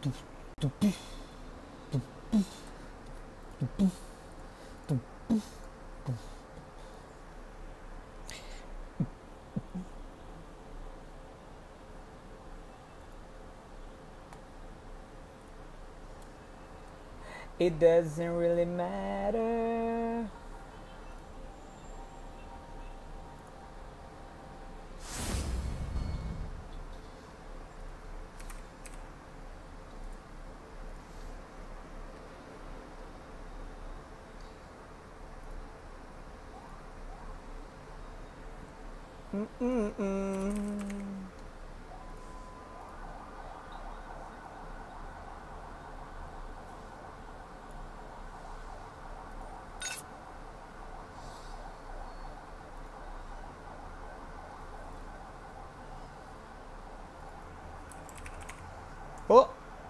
It doesn't really matter. Oh!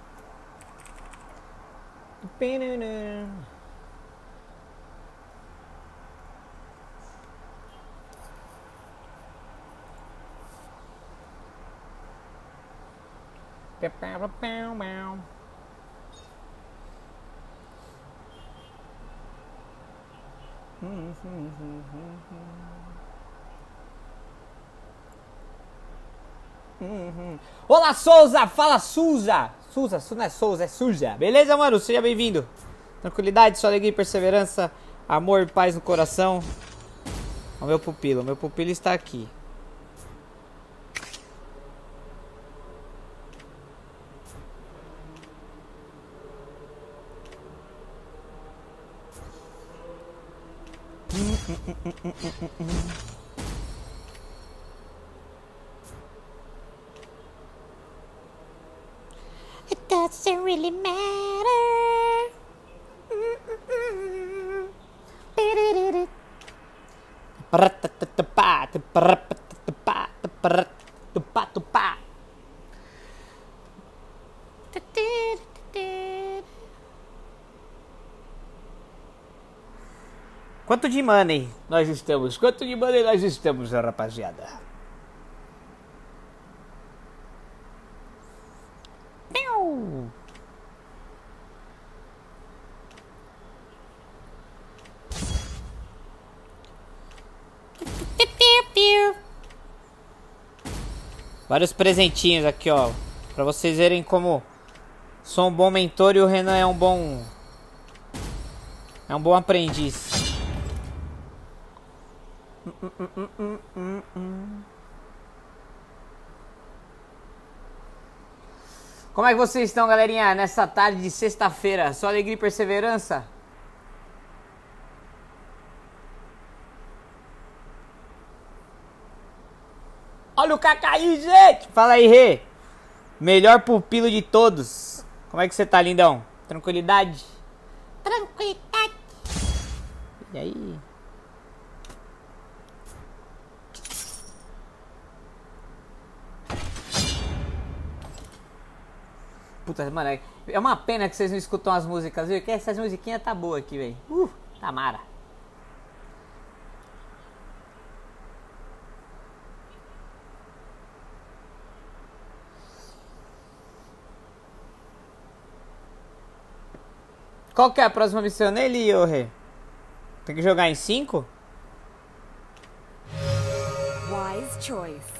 Olá, Souza! Fala, Souza! Souza, não é Souza, é Suja. Beleza, mano? Seja bem-vindo. Tranquilidade, só alegria e perseverança. Amor e paz no coração. O meu pupilo está aqui. It doesn't really matter. Quanto de money nós estamos? Quanto de money nós estamos, rapaziada? Vários presentinhos aqui, ó, pra vocês verem como sou um bom mentor e o Renan é um bom aprendiz. Como é que vocês estão, galerinha, nessa tarde de sexta-feira? Só alegria e perseverança? Olha o Cacaí, gente! Fala aí, Rê. Melhor pupilo de todos. Como é que você tá, lindão? Tranquilidade? Tranquilidade. E aí? Puta, mano, é uma pena que vocês não escutam as músicas, viu? Que essas musiquinhas tá boa aqui, velho. Tá mara. Qual que é a próxima missão nele, ô Rê? Tem que jogar em 5? Wise choice.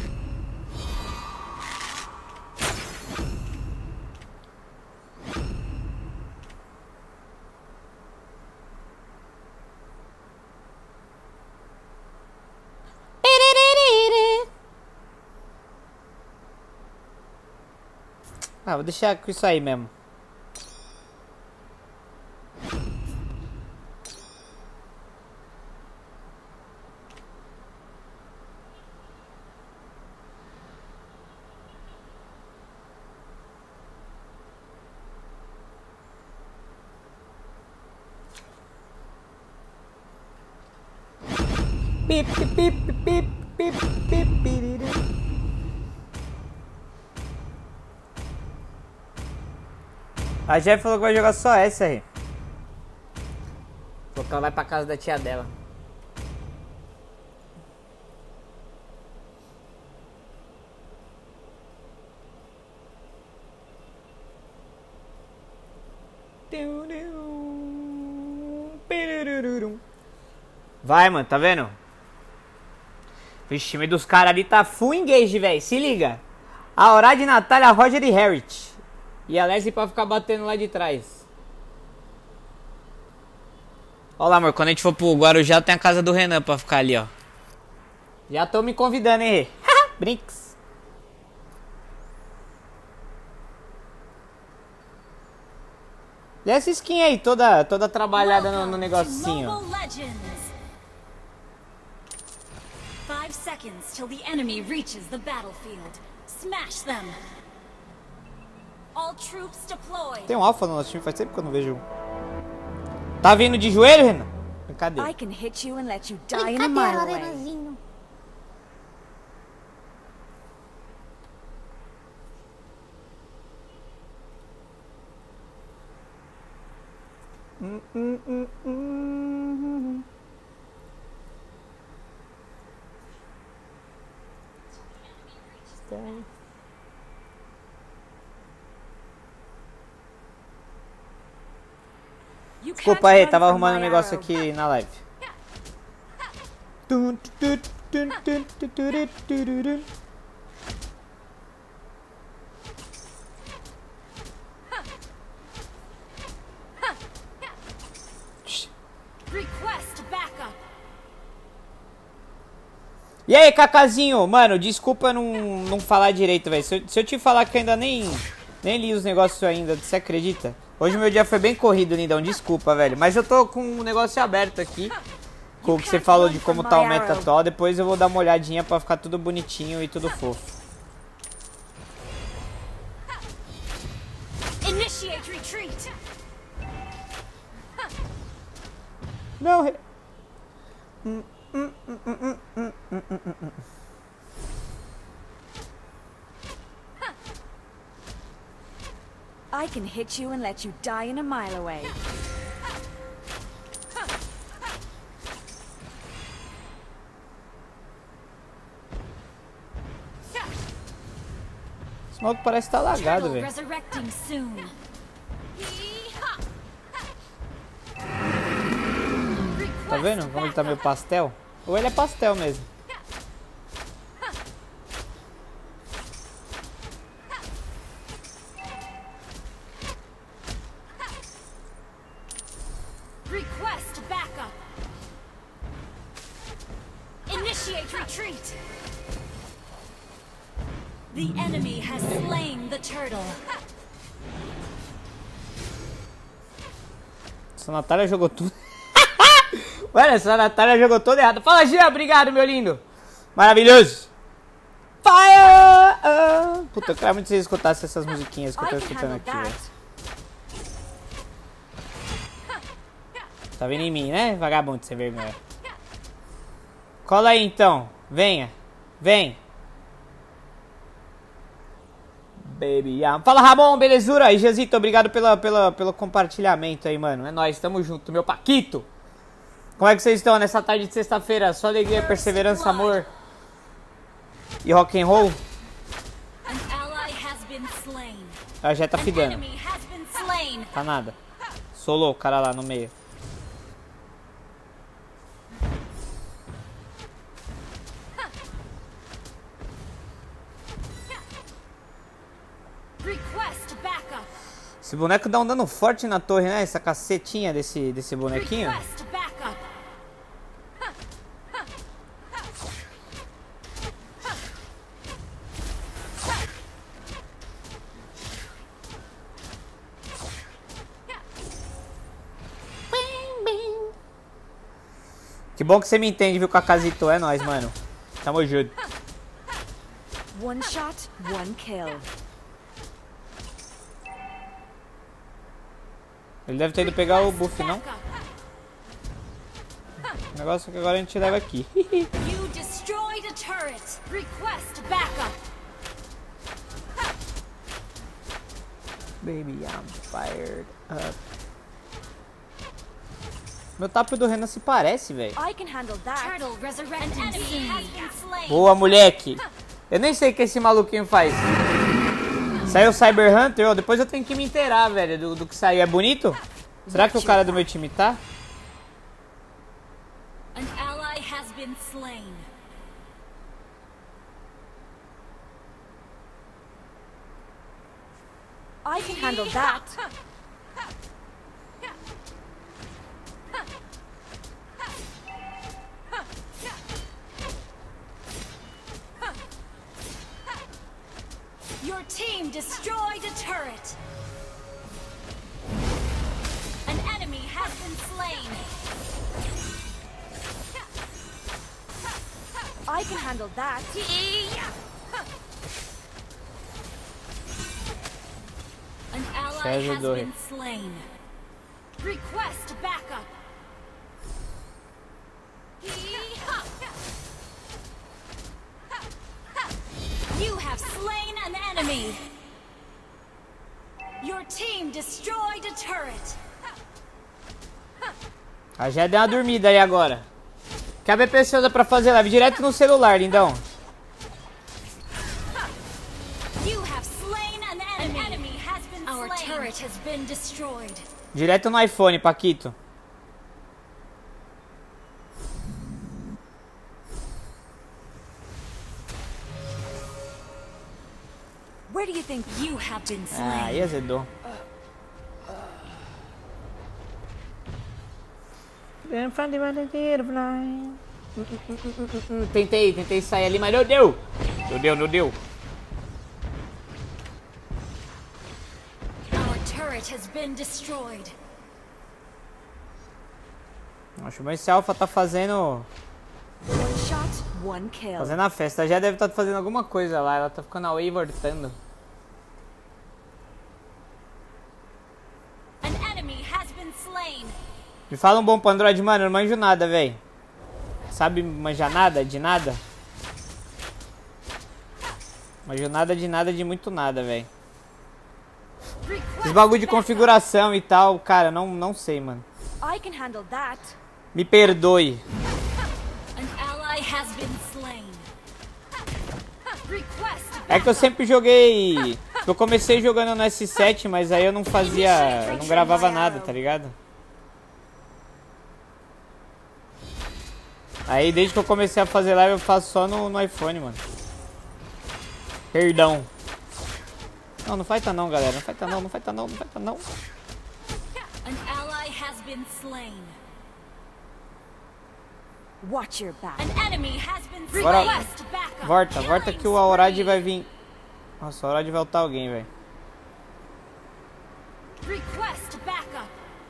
Ah, vou deixar com isso aí mesmo. Pip, pip, pip, pip, pip, pip, piriri. A Jeff falou que vai jogar só essa aí. Falou que ela vai pra casa da tia dela. Vai, mano, tá vendo? Vixe, o time dos caras ali tá full engage, velho. Se liga. A Orad, Natália, Roger e Harriet. E a Leslie pra ficar batendo lá de trás. Ó lá, amor. Quando a gente for pro Guarujá, tem a casa do Renan pra ficar ali, ó. Já tô me convidando, hein, Rê? Brinks. E essa skin aí, toda trabalhada no negocinho. 5 seconds till the enemy reaches the battlefield. Smash them. All troops deployed. Tem um alfa no nosso time, faz tempo que eu não vejo. Tá vindo de joelho, Renan? Cadê? I can hit you and let you die in a mile away. Desculpa aí, tava arrumando um negócio aqui na live. E aí, Cacazinho? Mano, desculpa não falar direito, velho. Se eu te falar que eu ainda nem li os negócios ainda, você acredita? Hoje meu dia foi bem corrido, Lindão. Desculpa, velho. Mas eu tô com um negócio aberto aqui. Com o que você falou de como tá o meta atual. Depois eu vou dar uma olhadinha pra ficar tudo bonitinho e tudo fofo. Initiate retreat. Não, I can hit you and let you die in a mile away. Esse maluco parece estar lagado, velho. Resurrecting soon. Tá vendo como ele tá meio pastel? Ou ele é pastel mesmo. Request backup. Initiate retreat. The enemy has slain the turtle. Essa Natália jogou tudo. Olha, essa Natália jogou toda errada. Fala, Gia, obrigado, meu lindo. Maravilhoso. Fire! Puta, eu quero muito que vocês escutassem essas musiquinhas que eu tô escutando aqui, velho. Tá vindo em mim, né? Vagabundo, sem vergonha. Cola aí, então. Venha. Vem. Baby. Fala, Ramon, belezura? E Jezito, obrigado pelo compartilhamento aí, mano. É nóis, tamo junto, meu Paquito. Como é que vocês estão nessa tarde de sexta-feira? Só alegria, perseverança, amor e rock and roll? Ah, já tá fidando. Tá nada. Solou o cara lá no meio. Esse boneco dá um dano forte na torre, né? Essa cacetinha desse bonequinho. Que bom que você me entende, viu, Cacazito? É nóis, mano. Tamo junto. One shot, one kill. Ele deve ter ido pegar o buff, não? O negócio é que agora a gente leva aqui. You destroyed a turret. Request backup. Baby, I'm fired up. Meu tapo do Renan se parece, velho. I can handle that. Turtle resurrecting soon. Boa, moleque. Eu nem sei o que esse maluquinho faz. Saiu o Cyber Hunter, ó. Depois eu tenho que me inteirar, velho, do que saiu. É bonito? Será que o cara do meu time tá? An has been slain. I can handle that. Your team destroyed a turret. An enemy has been slain. I can handle that. An ally has been slain. Request backup. You have slain an enemy. Your team destroyed a turret. Já deu uma dormida aí agora. O que a BPC usa pra fazer live? Direto no celular, lindão. Direto no iPhone, Paquito. Where do you think you have been slain? Ah, aí azedou. Tentei sair ali, mas não deu. Não deu. Our turret has been destroyed. Acho que esse Alpha tá fazendo... One shot, one kill. Fazendo a festa. Já deve estar fazendo alguma coisa lá. Ela tá ficando away e voltando. An enemy has been slain. Me fala um bom pra Android, mano. Eu não manjo nada, velho. Sabe manjar nada? De nada? Manjo nada de nada de muito nada, velho. Esse bagulho de configuração e tal, cara, não sei, mano. I can handle that. Me perdoe. É que eu sempre joguei... Eu comecei jogando no S7, mas aí eu não fazia... Eu não gravava nada, tá ligado? Aí desde que eu comecei a fazer live eu faço só no iPhone, mano. Perdão. Não fighta não, galera. Não fighta não. An ally has been slain. Watch your back. An enemy has been slain. Agora, volta que o Aurad vai vir. Nossa, o Aurad vai ultar alguém, velho. Request backup.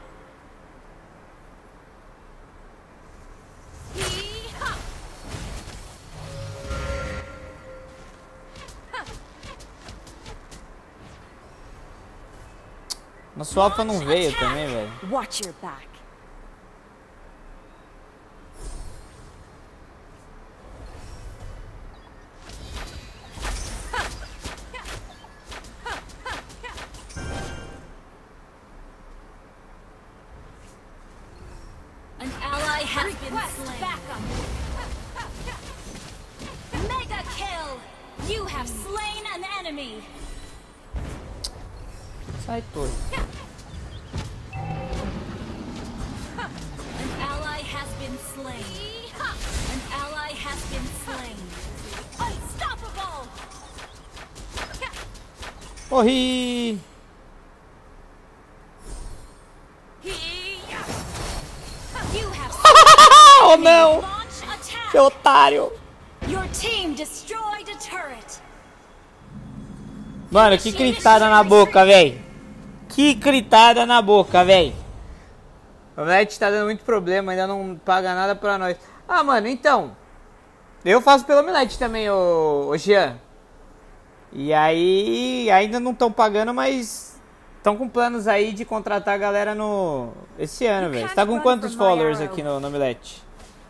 Nosso Alpha não veio também, velho. Watch your back. An ally has been slain. Backup. Mega kill. You have slain an enemy. Sai, todo. An ally has been slain. An ally has been slain. Unstoppable. Morri! You have Oh não! Seu otário! Your team destroyed a turret. Mano, que gritada na boca, velho. Que gritada na boca, velho. O net tá dando muito problema, ainda não paga nada pra nós. Ah, mano, então. Eu faço pelo Omelete também, ô Jean. E aí, ainda não estão pagando, mas estão com planos aí de contratar a galera no... Esse ano, velho. Você tá com quantos followers aqui no Omelete?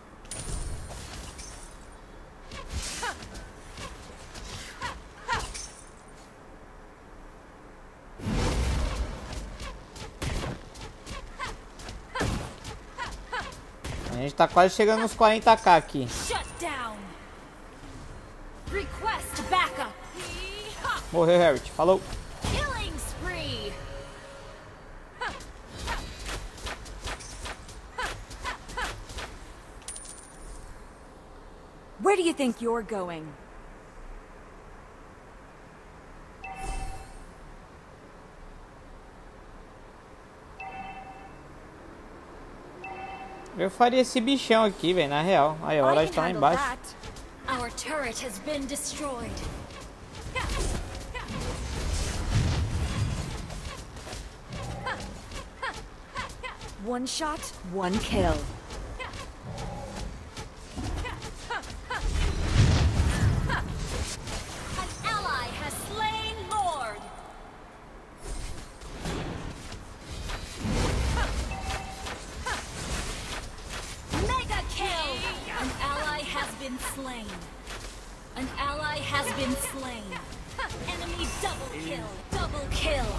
A gente tá quase chegando nos 40k aqui. Morreu, Herbert. Falou. Where do you think you're going? Eu faria esse bichão aqui, velho, na real. Aí, a hora de tá lá embaixo. Our turret has been destroyed. One shot, one kill. An ally has slain Lord. Mega kill. An ally has been slain. An ally has been slain. Enemy double kill. Double kill.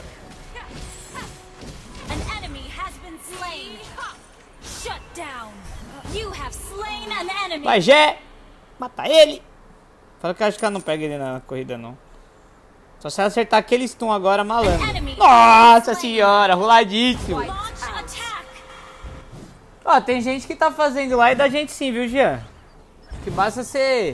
An enemy has been slain. Shut down. You have slain an enemy. Vai, Gé! Mata ele! Fala que eu acho que ela não pega ele na corrida, não. Só se ela acertar aquele stun agora, malandro. Nossa senhora, roladíssimo. Launch attack. Ó, tem gente que tá fazendo lá e da gente sim, viu, Jean? Que basta ser...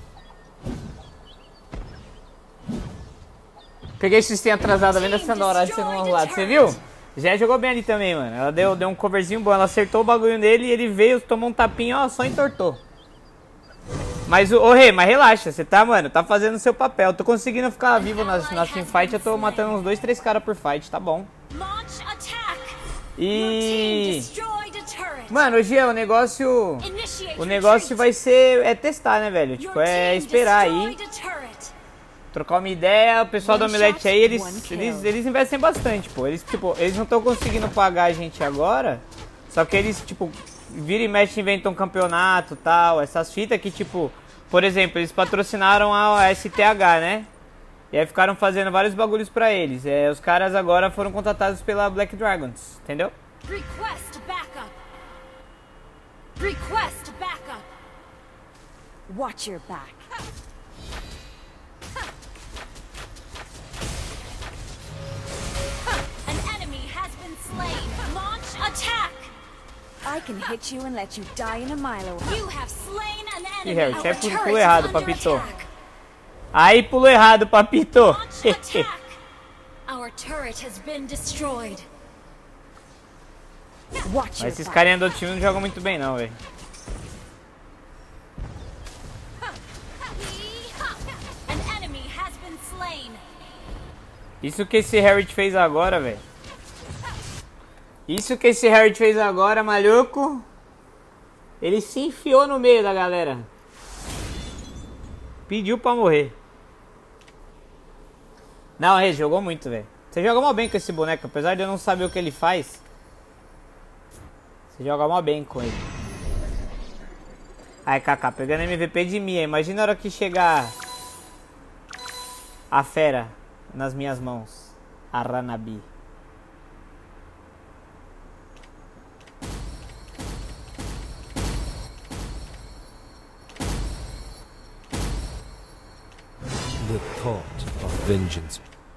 Peguei esse stun atrasado, vendo essa hora de ser uma rolada. Você viu? Já jogou bem ali também, mano. Ela deu um coverzinho bom. Ela acertou o bagulho nele e ele veio, tomou um tapinho, ó, só entortou. Mas, ô Rei, mas relaxa. Você tá, mano, tá fazendo o seu papel. Eu tô conseguindo ficar vivo nas teamfights. Eu tô matando uns 2, 3 caras por fight, tá bom. E... Mano, Jean, o negócio vai ser... É testar, né, velho? Tipo, é esperar aí. Trocar uma ideia, o pessoal do Omelete aí, eles investem bastante, pô. Eles não estão conseguindo pagar a gente agora, só que eles, tipo, vira e mexe, inventam um campeonato e tal, essas fitas que, tipo, por exemplo, eles patrocinaram a STH, né? E aí ficaram fazendo vários bagulhos pra eles. Os caras agora foram contratados pela Black Dragons, entendeu? Request backup. Request backup. Watch your back. Launch attack. I can hit you and let you die in a mile away. You have slain an enemy. Ih, Harry, você pulou errado, papito. Aí pulou errado, papito. Our turret has been destroyed. Mas esses carinha do time não jogam muito bem não, velho. An enemy has been slain. Isso que esse Harry fez agora, velho. Isso que esse Harry fez agora, maluco. Ele se enfiou no meio da galera. Pediu pra morrer. Não, Rei, jogou muito, velho. Você joga mal bem com esse boneco. Apesar de eu não saber o que ele faz. Você joga mal bem com ele. Aí, Kaká, pegando MVP de Mia. Imagina a hora que chegar a fera nas minhas mãos. A Ranabi. The thought of vengeance.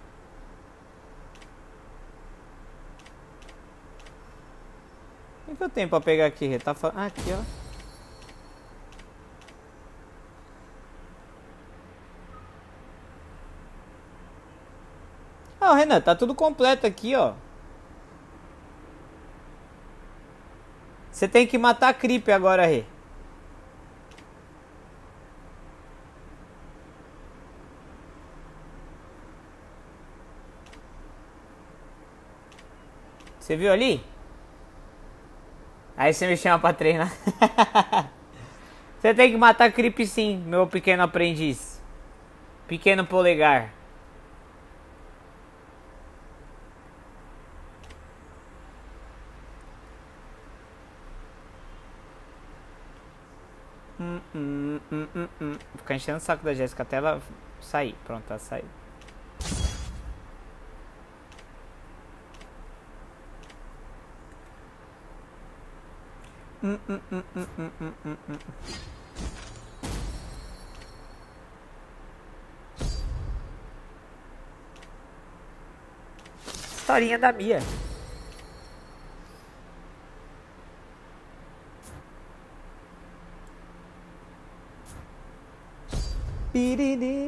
O que eu tenho pra pegar aqui? Tá falando. Ah, aqui, ó. Ah, Renan, tá tudo completo aqui, ó. Você tem que matar a Creep agora, Rê. Você viu ali? Aí você me chama pra treinar. Você tem que matar a Creep sim, meu pequeno aprendiz. Pequeno polegar. Vou ficar enchendo o saco da Jéssica até ela sair. Pronto, ela saiu. Historinha da Mia. Piriri.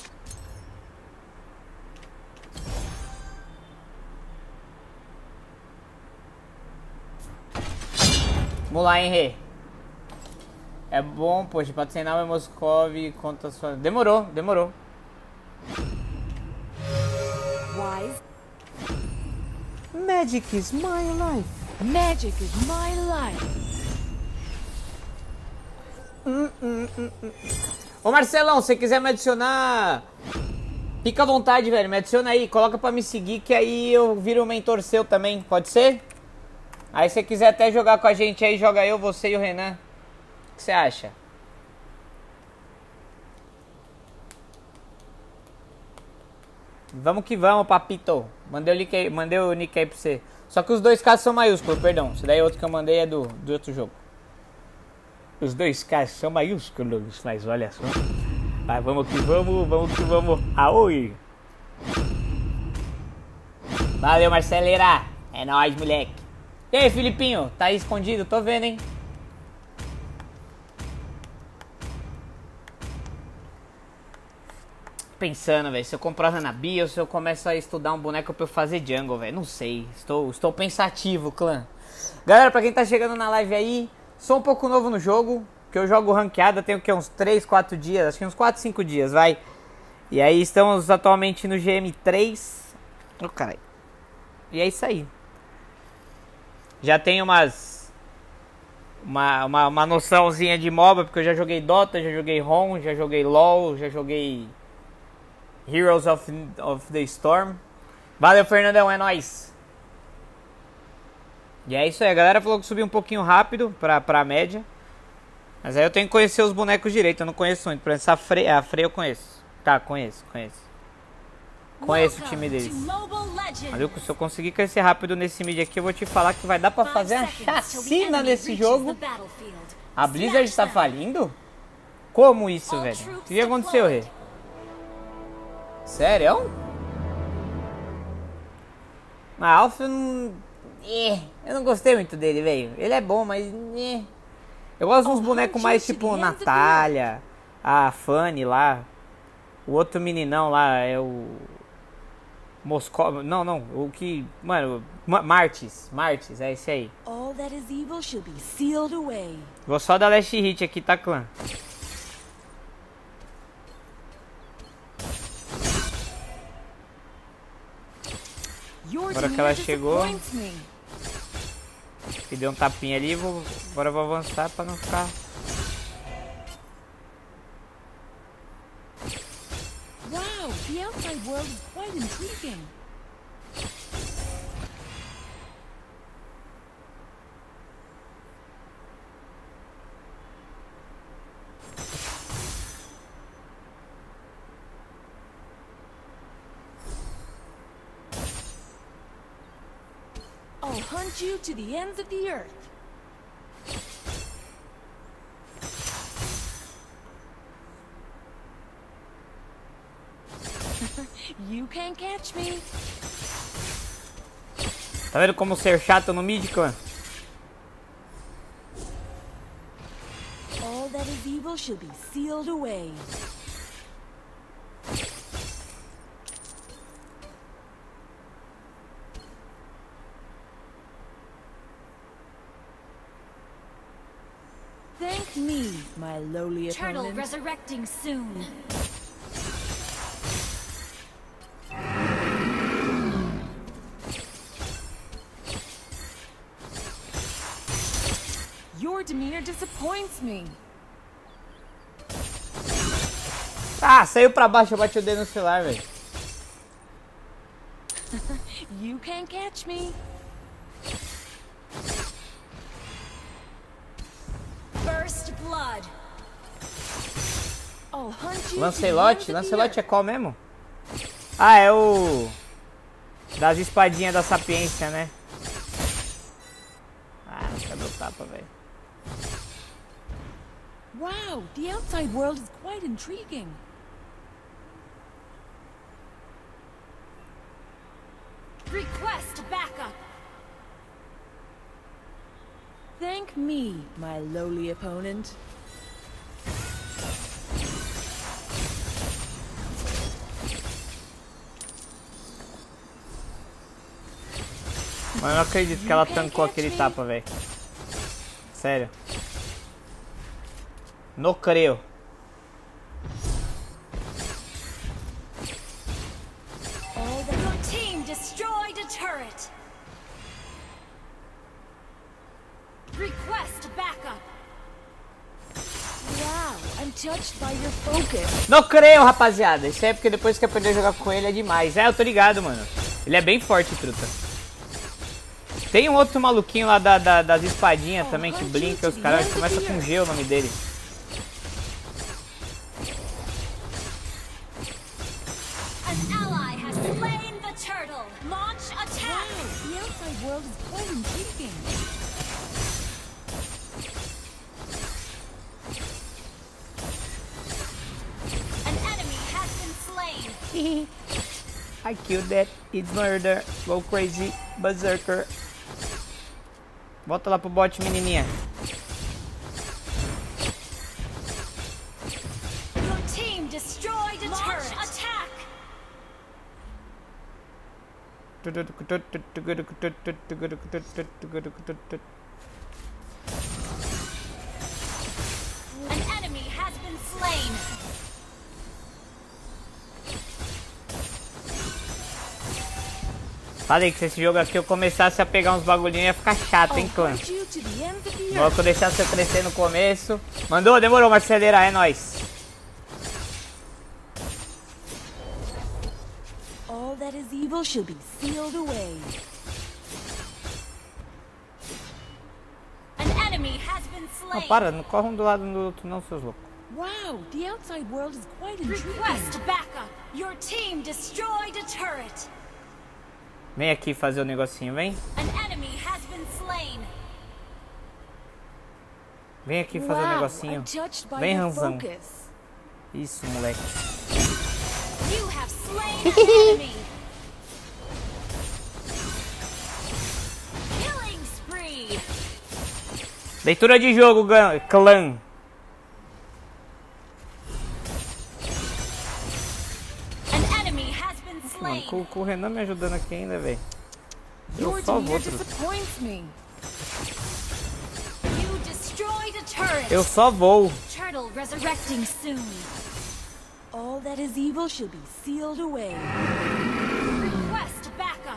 Vamos lá, hein, Rê. É bom, poxa, patrocinar o Moscov contra sua... Demorou. Wise. Magic is my life. Magic is my life. Ô Marcelão, se você quiser me adicionar, fica à vontade, velho. Me adiciona aí, coloca pra me seguir que aí eu viro um mentor seu também, pode ser? Aí se você quiser até jogar com a gente aí, joga eu, você e o Renan. O que você acha? Vamos que vamos, papito. Mandei o nick aí pra você. Só que os dois Ks são maiúsculos, perdão. Esse daí outro que eu mandei é do outro jogo. Os dois Ks são maiúsculos, mas olha só. Mas vamos que vamos. Aoi! Valeu, Marceleira. É nóis, moleque. E aí, Filipinho? Tá aí escondido? Tô vendo, hein? Pensando, velho, se eu comprar Hanabi ou se eu começo a estudar um boneco pra eu fazer jungle, velho. Não sei. Estou pensativo, clã. Galera, pra quem tá chegando na live aí, sou um pouco novo no jogo, que eu jogo ranqueada, tenho que uns 3, 4 dias, acho que uns 4, 5 dias, vai. E aí estamos atualmente no GM3. Oh, caralho. E é isso aí. Já tenho uma noçãozinha de MOBA, porque eu já joguei Dota, já joguei ROM, já joguei LoL, já joguei Heroes of the Storm. Valeu, Fernandão, é nóis. E é isso aí, a galera falou que subiu um pouquinho rápido pra média. Mas aí eu tenho que conhecer os bonecos direito, eu não conheço muito. Por exemplo, a Frey eu conheço. Tá, conheço. Conheço o time deles. Valeu, se eu conseguir crescer rápido nesse mid aqui, eu vou te falar que vai dar pra fazer uma chacina nesse jogo. A Blizzard está falindo? Como isso, velho? O que aconteceu, Rê? Sério? A Alpha eu não gostei muito dele, velho. Ele é bom, mas... Eu gosto de uns bonecos mais tipo Natália, a Fanny lá. O outro meninão lá é o... Moscou... Não, o que... Mano, Martis, é esse aí. Vou só dar last hit aqui, tá, clã? Agora que ela chegou e deu um tapinha ali, agora eu vou avançar pra não ficar... Wow, the outside world is quite intriguing. I'll hunt you to the ends of the earth. You can't catch me. Tá vendo como ser chato no mid, clã? All that is evil shall be sealed away. Thank me, my lowly Turtle opponent. resurrecting soon. Your demeanor disappoints me. Ah, saiu pra baixo, eu bati o dedo no celular, velho. You can't catch me. First blood. I'll hunt you. Lancelot? Lancelot é qual mesmo? Ah, é o... das espadinhas da sapiência, né? Ah, cadê o tapa, velho? Wow, the outside world is quite intriguing. Request backup. Thank me, my lowly opponent. Mas eu não acredito que ela tancou aquele tapa, velho. Sério. Não creio. Your team destroyed a turret. Request backup. Wow, I'm touched by your focus. Não creio, rapaziada. Isso é porque depois que aprender a jogar com ele é demais. É, eu tô ligado, mano. Ele é bem forte, truta. Tem um outro maluquinho lá das espadinhas também que blinka os caras. Começa com G o nome dele. An ally has slain the turtle. Launch attack. The outside world is quite intriguing. An enemy has been slain. I killed that. It's murder. Go crazy. Berserker. Volta lá pro bot, menininha. Your team destroyed a turret. Attack. An enemy has been slain. Falei que se esse jogo aqui eu começasse a pegar uns bagulhinhos ia ficar chato, hein, clã? Hunt you to the ends of the Logo que eu deixasse eu crescer no começo. Mandou? Demorou, Marceleira, é nóis. All that is evil shall be sealed away. An enemy has been Não, slain. para, não corre um do lado do outro não, seus loucos. Wow, the outside world is quite intriguing. Request backup. Your team destroyed a turret. Vem aqui fazer o negocinho, vem. An enemy has been slain. Vem aqui fazer o Wow, negocinho. I'm touched by Vem, your Ranzão. focus. Isso, moleque. You have slain an enemy. Killing spree. Leitura de jogo, clã. An enemy has been Mano, slain. com o Renan me ajudando aqui ainda, velho. Your Eu só vou, demeanor truta. disappoints me. You destroyed a turret. Eu só vou. Turtle resurrecting soon. All that is evil shall be sealed away. Request backup.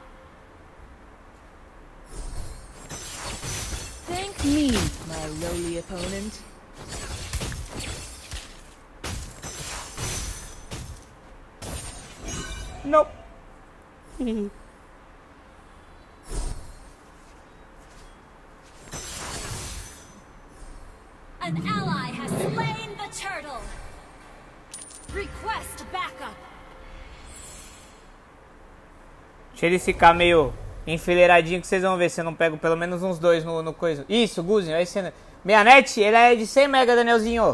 Thank me, my lowly opponent. Nope. An ally has slain the turtle. Request backup. Deixa ele ficar meio enfileiradinho que vocês vão ver se eu não pego pelo menos uns dois no coisa. Isso, Guzinho, aí você... Minha net, ele é de 100 mega, Danielzinho.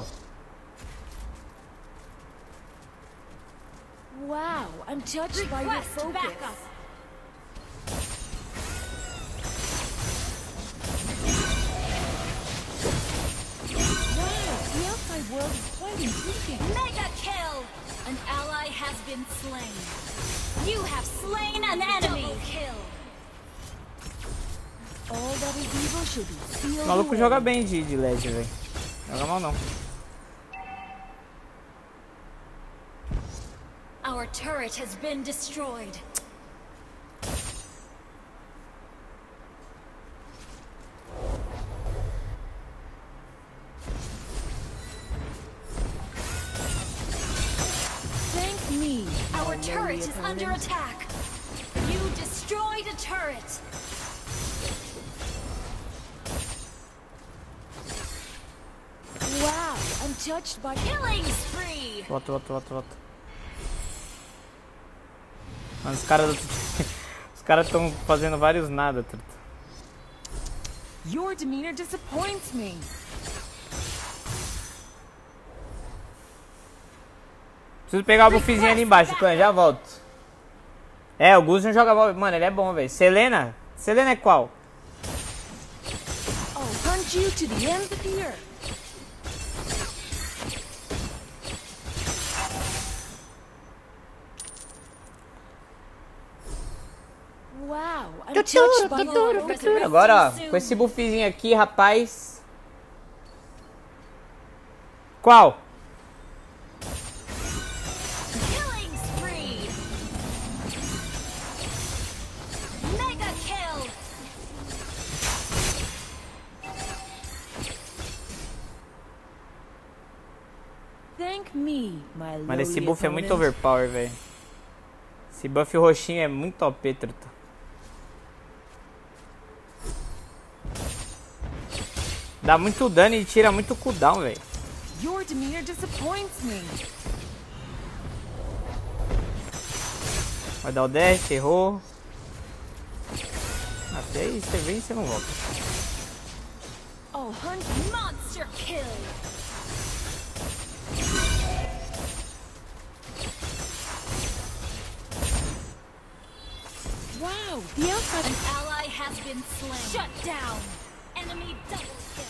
Wow, I'm touched by your Request focus. backup. Wow, the outside world is quite intriguing. Mega kill. An ally has been slain. You have slain an enemy. Double kill. All that is evil shall be O sealed maluco away. joga bem de LED, velho. Joga mal não. Our turret has been destroyed. Thank me, my Our lowly turret is under opponent. attack. You destroyed a turret. Wow, I'm touched by Killing spree. Volta. Mano, os caras... Os caras estão fazendo vários nada, truta. Your demeanor disappoints me. Preciso pegar o buffzinho ali embaixo, clã, já volto. É, o Guzinho joga mal. Mano, ele é bom, velho. Selena? Selena é qual? I'll hunt you to the ends of the earth. Wow, I'm Untouched by your resurrecting Agora, ó, soon. com esse buffzinho aqui, rapaz. Qual? Killing spree. Mega kill. Thank me, my Mano, esse lowly buff é muito opponent. overpower, velho. Esse buff roxinho é muito OP, truta. Dá muito dano e tira muito cooldown, velho. Your demeanor disappoints me. Vai dar o dash, errou. Até aí você vem e você não volta. I'll hunt. Monster kill. Wow, the outside. An ally has been slain. Shut down. Enemy double kill.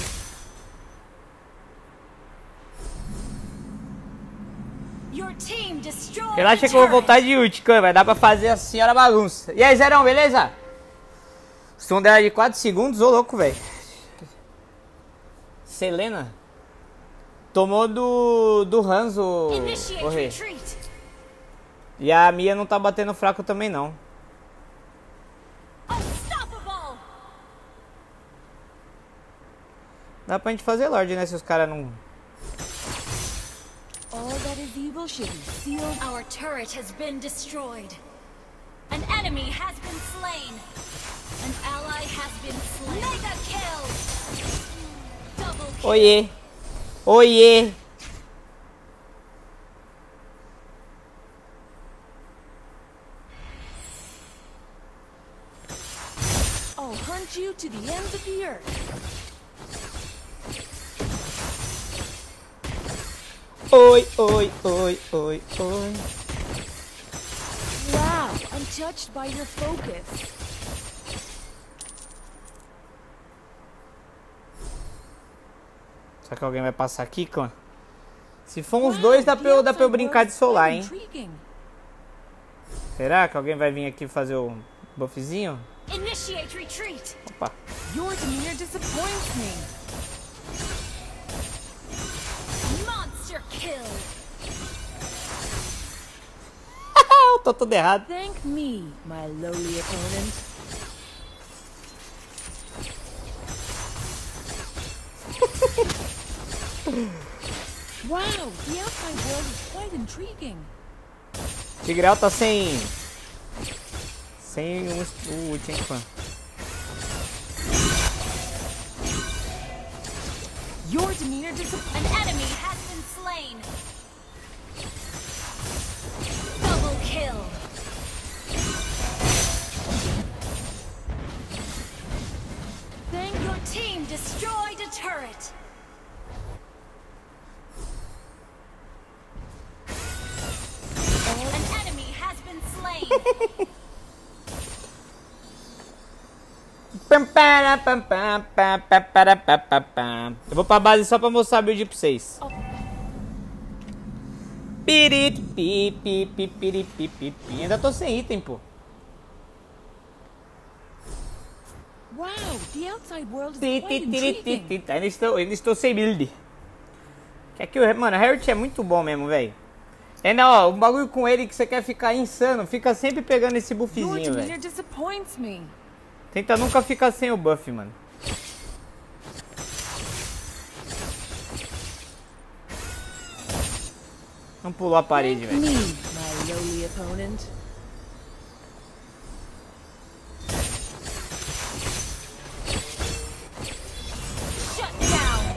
Your team destroyed. Relaxa que eu vou voltar de ult, Clã. Vai dar pra fazer a senhora bagunça. E aí, Zerão, beleza? Som dela de 4 segundos, ô louco, velho. Selena tomou do Hanzo, o Initiate rei. retreat. E a Mia não tá batendo fraco também, não. Unstoppable. Dá pra gente fazer Lorde, né? Se os caras não... All that is evil should be sealed. Our turret has been destroyed. An enemy has been slain. An ally has been slain. Mega kill. Double kill. Oiê! Oiê! I'll hunt you to the ends of the earth. Oi, oi, oi, oi, oi. Wow, I'm touched by your focus. Será que alguém vai passar aqui, Clã? Se for uns dois, dá pra eu brincar de solar, hein? Intriguing. Será que alguém vai vir aqui fazer o buffzinho? Initiate retreat. Opa. Your demeanor disappoints me. Monster kill. Eu tô tudo errado. Thank me, my lowly opponent. Wow, the outside world is quite intriguing. Tigrel tá sem o ult, hein, Clã? Your demeanor disappoints. An enemy has been slain. Double kill. Thank Your team destroyed a turret. An enemy has been slain. Eu vou pra base só pra mostrar a build pra vocês. Ainda tô sem item, pô. Wow, the outside world is quite intriguing. Ainda estou sem build. Que aqui, mano, o Herald é muito bom mesmo, velho. Ainda, ó, um bagulho com ele que você quer ficar insano, fica sempre pegando esse Your buffzinho, demeanor velho. disappoints me. Tenta nunca ficar sem o buff, mano. Não pulou a parede, Thank velho. me, my lowly opponent. Shut down.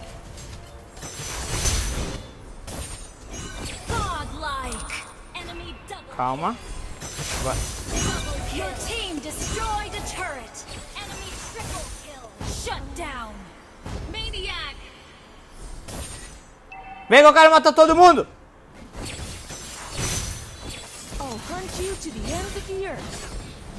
Godlike. Enemy double. Calma. Vai. Your team destroyed a turret. Enemy triple kill. Shut down. Maniac. Vem que eu quero matar todo mundo! I'll hunt you to the ends of the earth.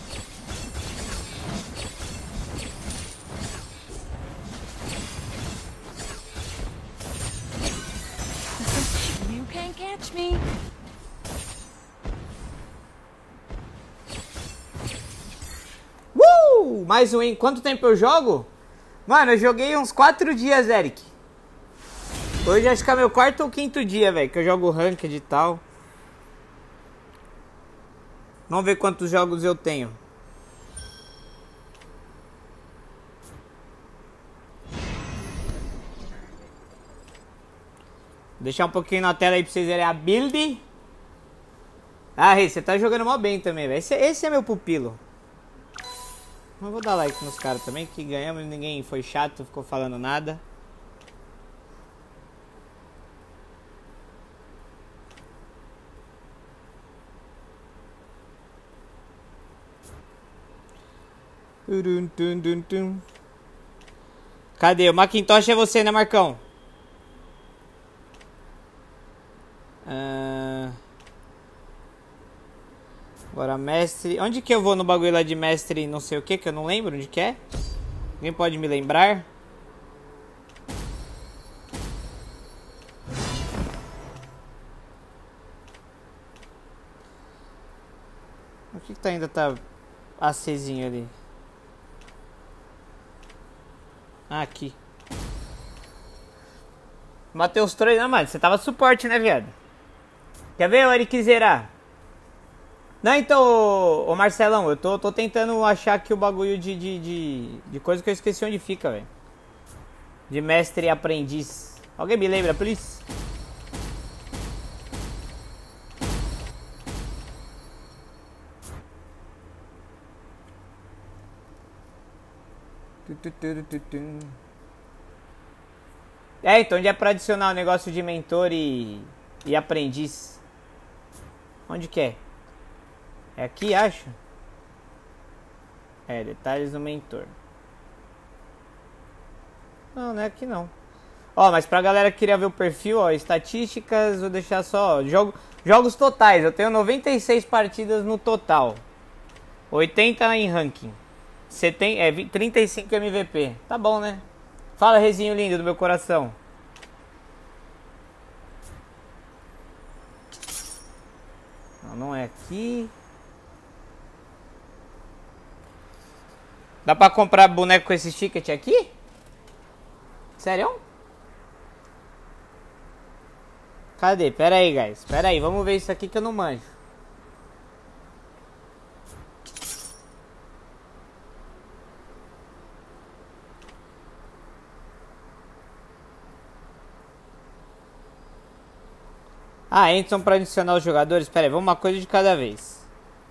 You can't catch me. Mais um, hein? Quanto tempo eu jogo? Mano, eu joguei uns 4 dias, Eric. Hoje acho que é meu 4º ou 5º dia, velho, que eu jogo ranked e tal. Vamos ver quantos jogos eu tenho. Vou deixar um pouquinho na tela aí pra vocês verem a build. Ah, Rei, você tá jogando mó bem também, velho. Esse é meu pupilo. Mas vou dar like nos caras também, que ganhamos, ninguém foi chato, ficou falando nada. Cadê? O Macintosh é você, né, Marcão? Agora, mestre... Onde que eu vou no bagulho lá de mestre não sei o que eu não lembro onde que é? Alguém pode me lembrar? O que que ainda tá acesinho ali? Ah, aqui. Matheus Troia, não, mano, você tava suporte, né, viado? Quer ver o Eric zerar? Não, então, ô Marcelão, eu tô tentando achar aqui o bagulho de coisa que eu esqueci onde fica, velho. De mestre e aprendiz. Alguém me lembra, please? É, então onde é pra adicionar o negócio de mentor e aprendiz? Onde que é? É aqui, acho? É, detalhes do mentor. Não, não é aqui não. Ó, mas pra galera que queria ver o perfil, ó, estatísticas, vou deixar só, ó, jogos totais. Eu tenho 96 partidas no total. 80 em ranking. 35 MVP. Tá bom, né? Fala, Rezinho lindo do meu coração. Não, não é aqui. Dá pra comprar boneco com esse ticket aqui? Sério? Cadê? Pera aí, guys. Pera aí, vamos ver isso aqui que eu não manjo. Ah, entram pra adicionar os jogadores. Pera aí, vamos uma coisa de cada vez.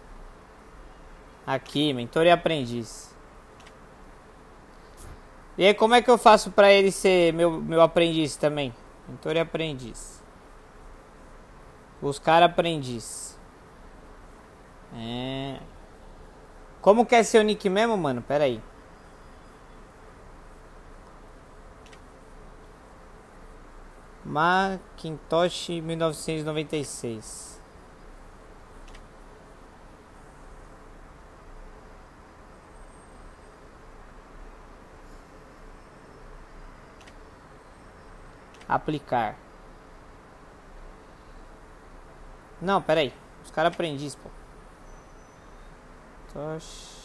Aqui, mentor e aprendiz. E aí, como é que eu faço pra ele ser meu aprendiz também? Mentor e aprendiz. Buscar aprendiz. É... Como que é seu nick mesmo, mano? Pera aí. Macintosh 1996. Aplicar. Não, pera aí. Os caras aprendiz, pô. Tosh.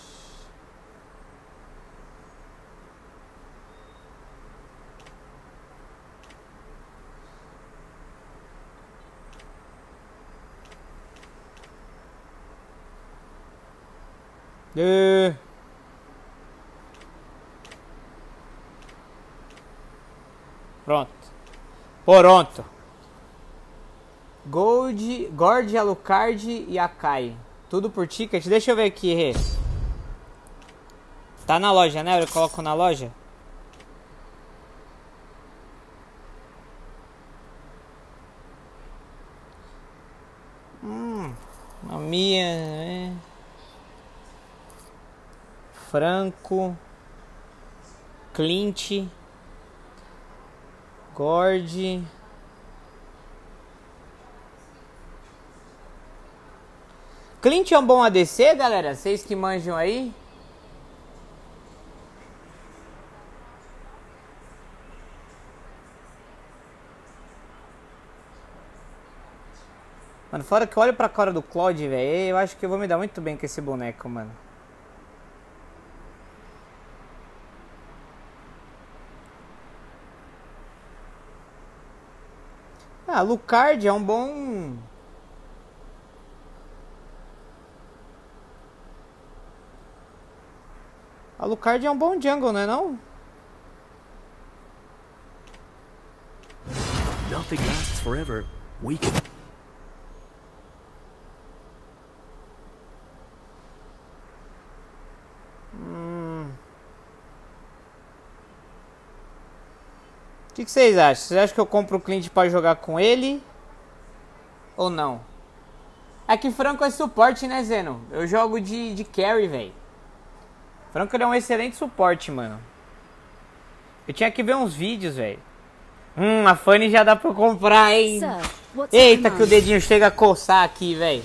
Pronto. Pronto. Gord, Alucard e Akai. Tudo por ticket. Deixa eu ver aqui, Rê. Tá na loja, né? Eu coloco na loja. A minha, né? Franco. Clint. Gord. Clint é um bom ADC, galera? Vocês que manjam aí? Mano, fora que eu olho pra cara do Claude, velho, eu acho que eu vou me dar muito bem com esse boneco, mano. Ah, Lucard é um bom... A Lucard é um bom jungle, não é não? Nothing lasts forever. We can. O que vocês acham? Vocês acham que eu compro o Clint pra jogar com ele? Ou não? É que Franco é suporte, né, Zeno? Eu jogo de carry, velho. Franco ele é um excelente suporte, mano. Eu tinha que ver uns vídeos, velho. A Fanny já dá pra comprar, hein? Eita, que o dedinho chega a coçar aqui, velho.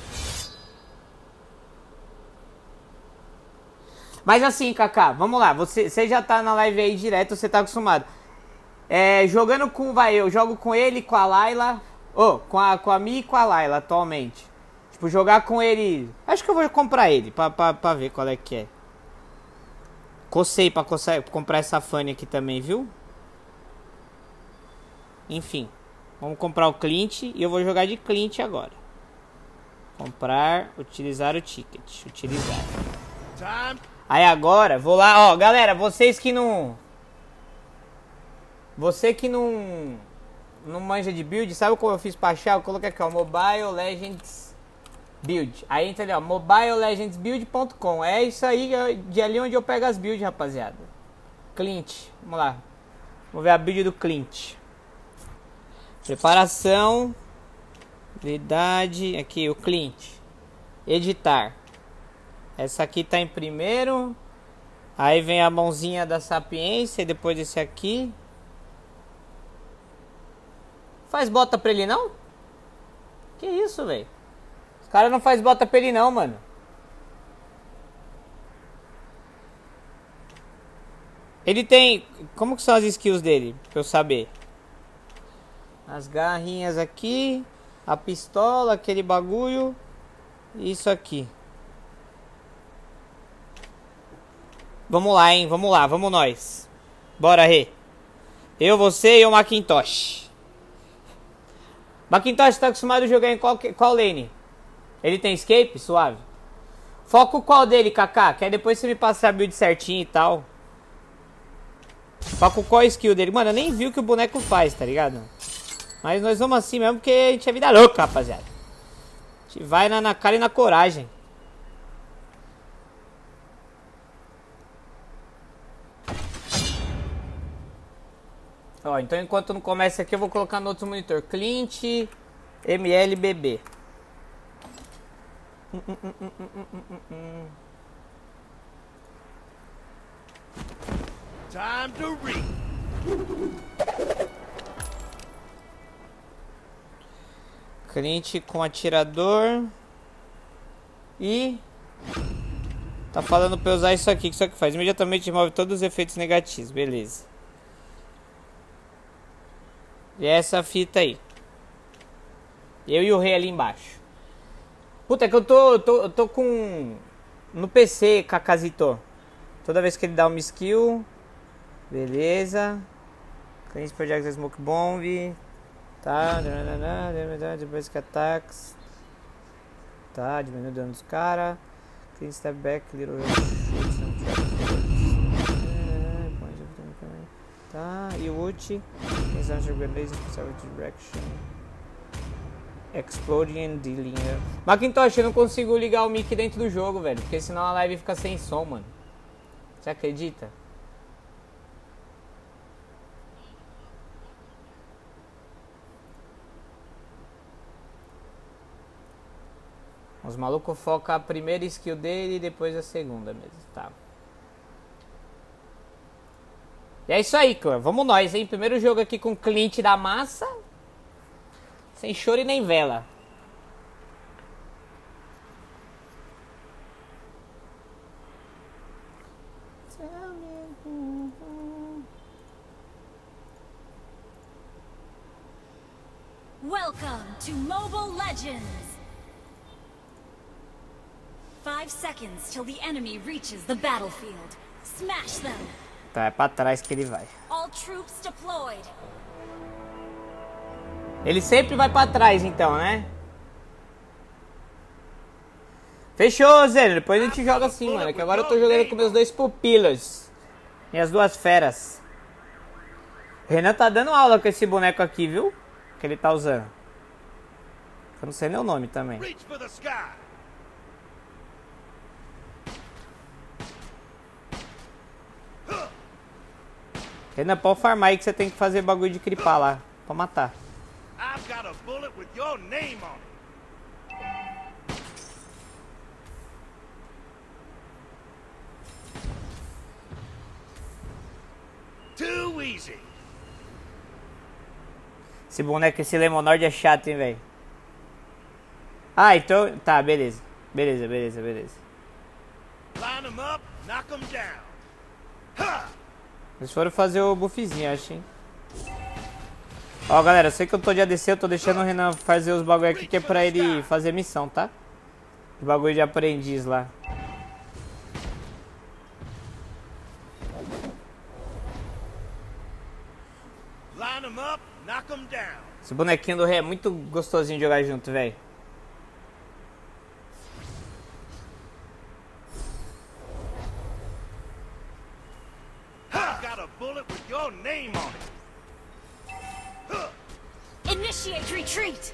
Mas assim, Kaká, vamos lá. Você já tá na live aí direto, você tá acostumado. Jogando com... eu jogo com ele, com a Layla. Com a Mi e com a Layla atualmente. Tipo, jogar com ele... Acho que eu vou comprar ele, pra ver qual é que é. Cocei pra comprar essa Fanny aqui também, viu? Enfim. Vamos comprar o Clint e eu vou jogar de Clint agora. Comprar, utilizar o ticket. Utilizar. Aí agora, vou lá, ó, galera, vocês que não... Você que não manja de build, sabe como eu fiz pra achar? Eu coloquei aqui, ó, Mobile Legends Build. Aí entra ali, ó, mobilelegendsbuild.com. É isso aí, de ali onde eu pego as builds, rapaziada. Clint, vamos lá. Vamos ver a build do Clint. Preparação. Habilidade, aqui o Clint. Editar. Essa aqui tá em primeiro. Aí vem a mãozinha da sapiência e depois desse aqui. Faz bota pra ele não? Que isso, velho? Os caras não faz bota pra ele não, mano. Ele tem... Como que são as skills dele? Pra eu saber. As garrinhas aqui. A pistola, aquele bagulho. Isso aqui. Vamos lá, hein? Vamos lá, vamos nós. Bora, Rê. Eu, você e o Macintosh. Macintosh tá acostumado a jogar em qual lane? Ele tem escape? Suave. Foco qual dele, Kaká? Que aí depois você me passa a build certinho e tal. Foco qual skill dele? Mano, eu nem vi o que o boneco faz, tá ligado? Mas nós vamos assim mesmo porque a gente é vida louca, rapaziada. A gente vai na cara e na coragem. Ó, então enquanto não começa aqui eu vou colocar no outro monitor. Clint MLBB. Time to read. Clint com atirador. E... Tá falando pra eu usar isso aqui. Que isso aqui faz? Imediatamente remove todos os efeitos negativos. Beleza. E essa fita aí. Eu e o Rei ali embaixo. Puta, é que eu tô com... No PC, Kakazito. Toda vez que ele dá uma skill. Beleza. Clint Project Smoke Bomb. Tá. Basic Attacks. Tá, diminui o dano dos caras. Clint Step Back, Little... Tá, e o ult. Direction. Exploding and Dealing. Macintosh, eu não consigo ligar o mic dentro do jogo, velho. Porque senão a live fica sem som, mano. Você acredita? Os malucos focam a primeira skill dele e depois a segunda mesmo, tá? E é isso aí, clã. Vamos nós, hein? Primeiro jogo aqui com o Clint da massa. Sem choro e nem vela. Welcome to Mobile Legends! 5 seconds till the enemy reaches the battlefield. Smash them! Tá, é pra trás que ele vai. All troops deployed. Ele sempre vai pra trás, então, né? Fechou, Zeno. Depois a gente joga assim, mano. Que agora eu tô jogando com meus dois pupilos. Minhas duas feras. O Renan tá dando aula com esse boneco aqui, viu? Que ele tá usando. Eu não sei nem o nome também. Renan, pode farmar aí que você tem que fazer bagulho de cripar lá. Pra matar. I've got a bullet with your name on it. Too easy. Esse boneco, esse Lemonord é chato, hein, velho. Ah, então... Tá, beleza. Beleza. Line them up, knock them down. Ha! Eles foram fazer o buffzinho, acho, hein. Ó, galera, eu sei que eu tô de ADC, eu tô deixando o Renan fazer os bagulho aqui que é pra ele fazer missão, tá? O bagulho de aprendiz lá. Line them up, knock them down. Esse bonequinho do Rei é muito gostosinho de jogar junto, velho. I've got a bullet with your name on it. Initiate retreat.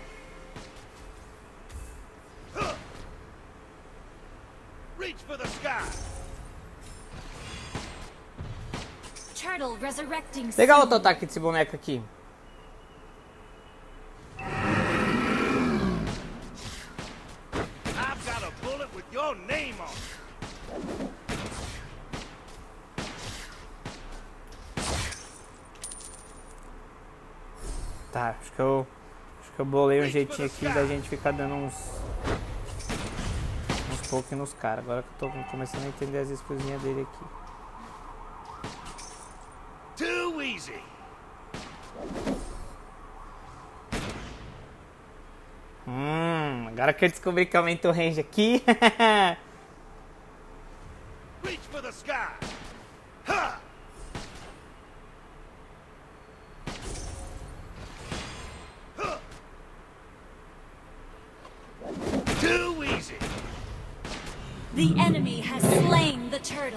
Reach for the sky. Turtle resurrecting. Legal o soon. auto-ataque desse boneco aqui. I've got a bullet with your name on it. Tá, acho que eu bolei um jeitinho aqui da gente ficar dando uns poke nos caras. Agora que eu tô começando a entender as exclusinhas dele aqui. Too easy. Agora que eu descobri que aumenta o range aqui. Reach for the sky. Ha! Too easy. The enemy has slain the turtle.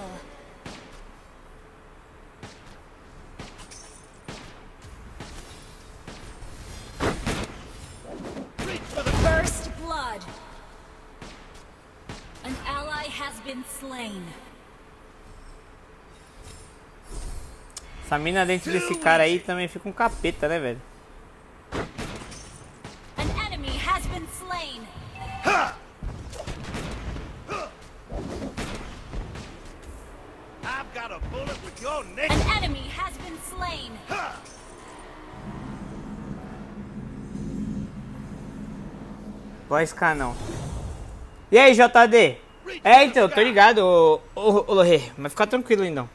Reach for the First blood. An ally has been slain. Essa mina dentro desse cara aí também fica um capeta, né, velho? An enemy has been slain. I've got a bullet with your name. An enemy has been slain. Vou arriscar não. E aí, JD? É, então, tô ligado, ô Lorê. Mas fica tranquilo, então.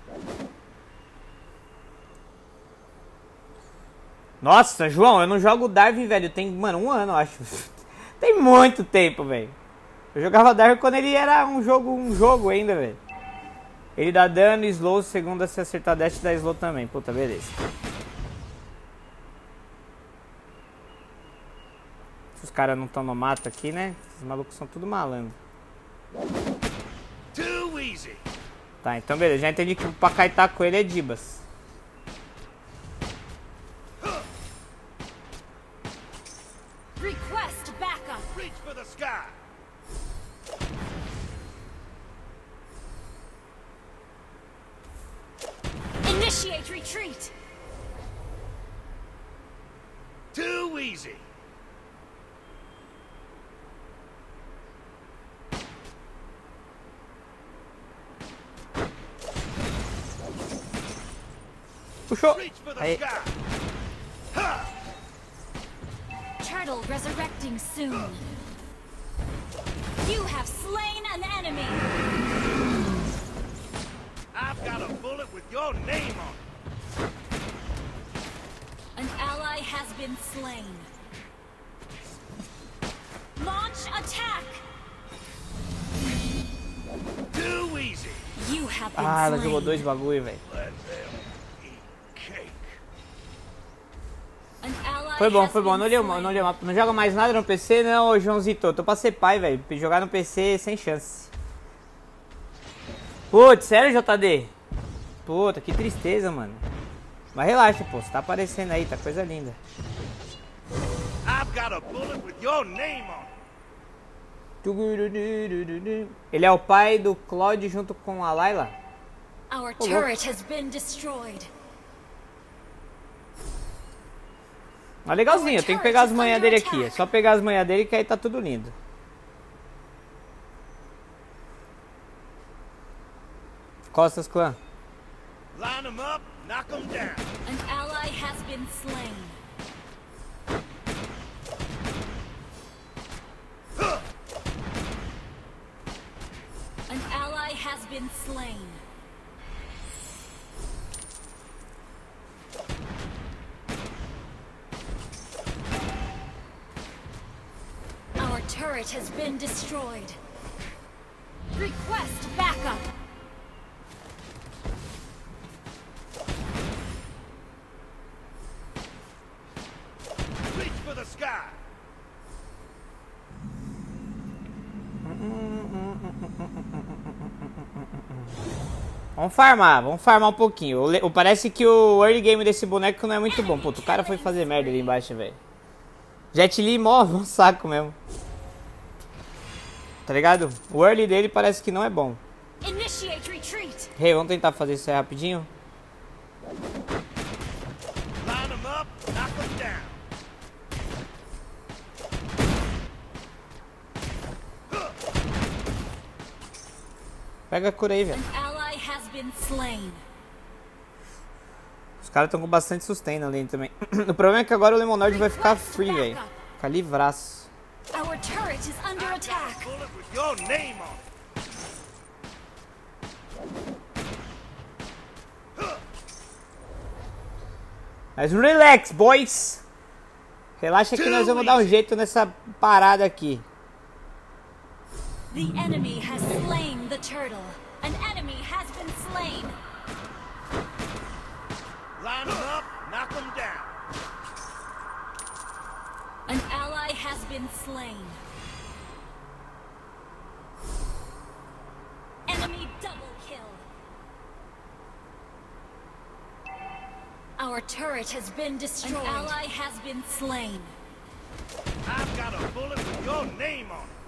Nossa, João, eu não jogo Darwin, velho. Tem, mano, 1 ano, eu acho. Tem muito tempo, velho. Eu jogava Darwin quando ele era um jogo ainda, velho. Ele dá dano e slow, segunda se acertar dash dá slow também. Puta, beleza. Os caras não estão no mato aqui, né? Esses malucos são tudo malandro. Too easy. Tá, então beleza. Já entendi que pra kaitar com ele é Dibas. Request backup. Reach for the sky. Initiate retreat. Too easy. Puxou. Reach for the Aí. sky. Ha! Turtle resurrecting soon. You have slain an enemy. I've got a bullet with your name on it. An ally has been slain. Launch attack. Too easy. You have been Ah, ela slain. jogou 2 bagulho, velho. Let them eat cake. An ally Foi bom. Não joga mais nada no PC, não, ô Joãozito. Tô pra ser pai, velho. Jogar no PC sem chance. Putz, sério, JD? Puta, que tristeza, mano. Mas relaxa, pô. Você tá aparecendo aí, tá coisa linda. I've got a bullet with your name on it. Ele é o pai do Claude junto com a Layla? Our turret has been destroyed. Mas legalzinho, eu tenho que pegar as manhas dele aqui. É só pegar as manhas dele que aí tá tudo lindo. Costas, clã. Line them up, knock them down. An ally has been slain. An ally has been slain. Our turret has been destroyed. Request backup. Reach for the sky. Vamos farmar um pouquinho. Parece que o early game desse boneco não é muito bom. Puta, o cara foi fazer merda ali embaixo, velho. Jet Li move um saco mesmo. Tá ligado? O early dele parece que não é bom. Initiate retreat. Hey, vamos tentar fazer isso aí rapidinho. Line them up, knock them down. Pega a cura aí, velho. An ally has been slain. Os caras estão com bastante sustain ali também. O problema é que agora o Lemonade vai ficar free, velho. Ficar livraço. Our turret is under attack. Bullet with your name on it. Mas relax, boys. Relaxa que nós vamos dar um jeito nessa parada aqui. The enemy has slain the turtle. An enemy has been slain. Line them up, knock them down. An ally has been slain. Enemy double kill. Our turret has been destroyed. An ally has been slain. I've got a bullet with your name on it.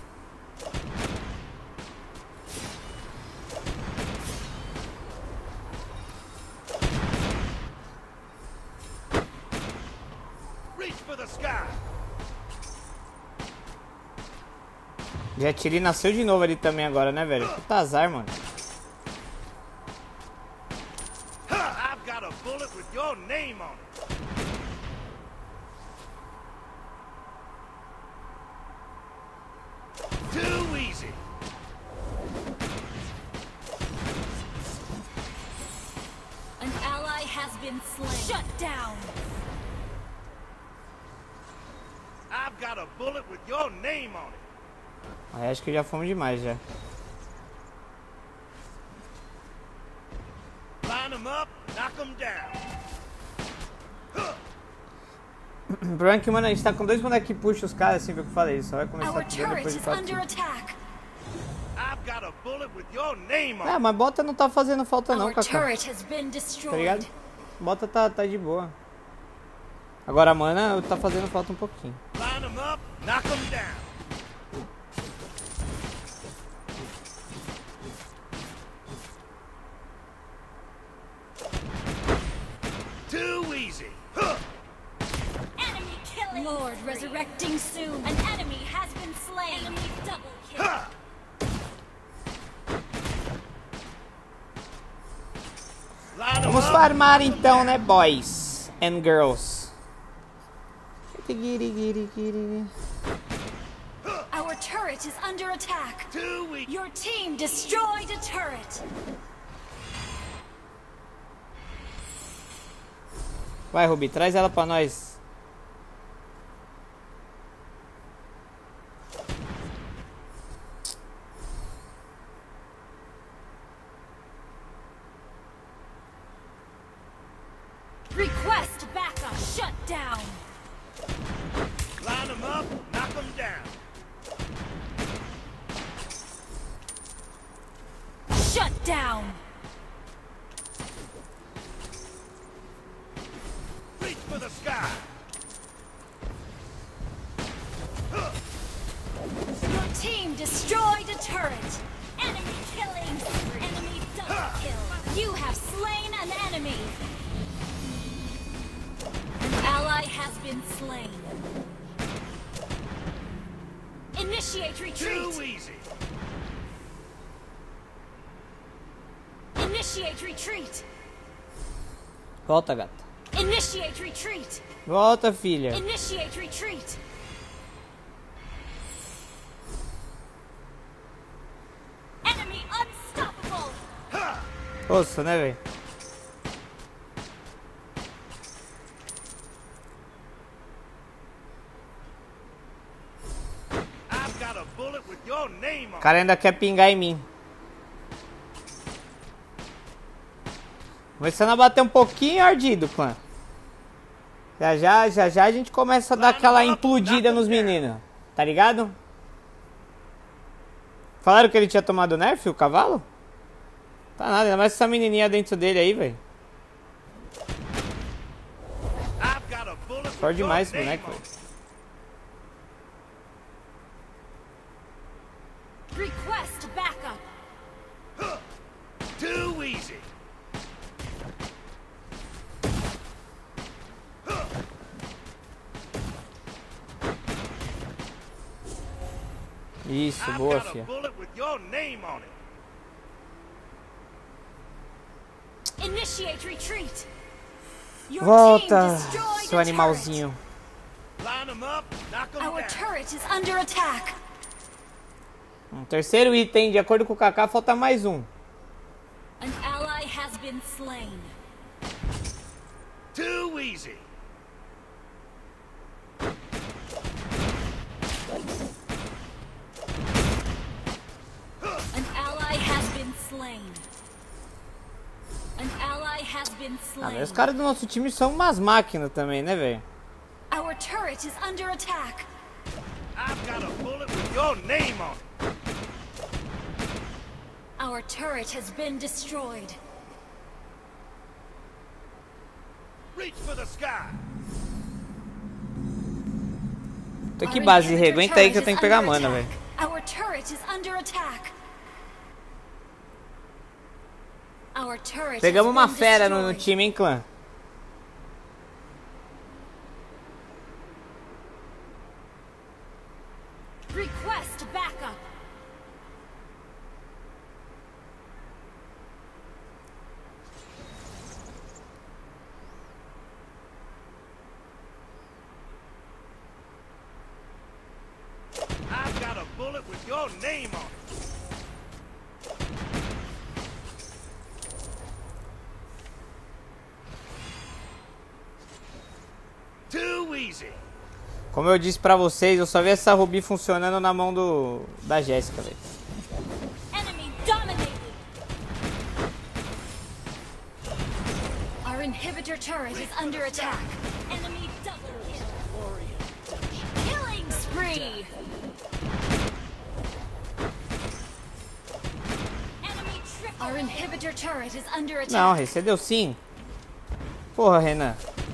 Reach for the sky. Jet Li nasceu de novo ali também agora, né, velho? Puta azar, mano. I've got a bullet with your name on it. Too easy. An ally has been slain. Shut down. I've got a bullet with your name on it. Aí acho que já fomos demais já. Line them up, knock them down. O problema é que, mano, a gente tá com dois bonecos que puxam os caras, assim, foi o que eu falei. Só vai começar Our tudo turret depois de is 4. under attack. I've got a bullet with your name on Ah, it. mas bota não tá fazendo falta não, Our Kaká. turret has been Tá destroyed. ligado? Bota tá de boa. Agora a mana tá fazendo falta um pouquinho. Line them up, knock them down. Too easy. Enemy killing. Lord resurrecting soon. An enemy has been slain. Enemy double kill. Line them Vamos up. farmar então, né, boys and girls. Our turret is under attack. Too weak. Your team destroyed a turret. Vai, Ruby, traz ela pra nós. Request backup. Shut down. Shut down. Reach for the sky. Your team destroyed a turret. Enemy killing. Enemy double kill. You have slain an enemy. An ally has been slain. Initiate retreat. Too easy. Initiate retreat. Volta, gata. Initiate retreat. Volta, filha. Initiate retreat. Enemy unstoppable. Nossa, né, velho? I've got a bullet with your name O on it. cara ainda quer pingar em mim. Começando a bater um pouquinho ardido, clã. Já já a gente começa a dar aquela implodida nos meninos. Tá ligado? Falaram que ele tinha tomado nerf, o cavalo? Tá nada, ainda mais essa menininha dentro dele aí, velho. I've got a bullet with Forte your demais esse name boneco, on velho. it. Request backup. Too easy. Isso, I've boa, got a fia. bullet with your name on it. Initiate retreat. Your team Volta, destroyed seu a animalzinho. Line them up, knock them Our down. turret is under attack. Terceiro item, de acordo com o Kaká, falta mais um. An ally has been slain. Too easy. An ally has been slain. An ally has been Ah, mas slain. os caras do nosso time são umas máquinas também, né, velho? Our turret is under attack. I've got a bullet with your name on it. Our turret has been destroyed. Reach for the sky. Tô aqui Our base, inhibitor aguenta aí que eu turret tenho is que pegar under mana, attack. velho. Our turret is under attack. Our turret Pegamos has uma been fera no destroyed. time, hein, clã? Request backup. I've got a bullet with your name on it. Too easy. Como eu disse pra vocês, eu só vi essa Ruby funcionando na mão da Jéssica, velho. Enemy dominated. Our inhibitor turret is under attack. Enemy double kill. Killing spree. Enemy triple. Our inhibitor turret is under attack. Não, Rê, você deu sim. Porra, Renan.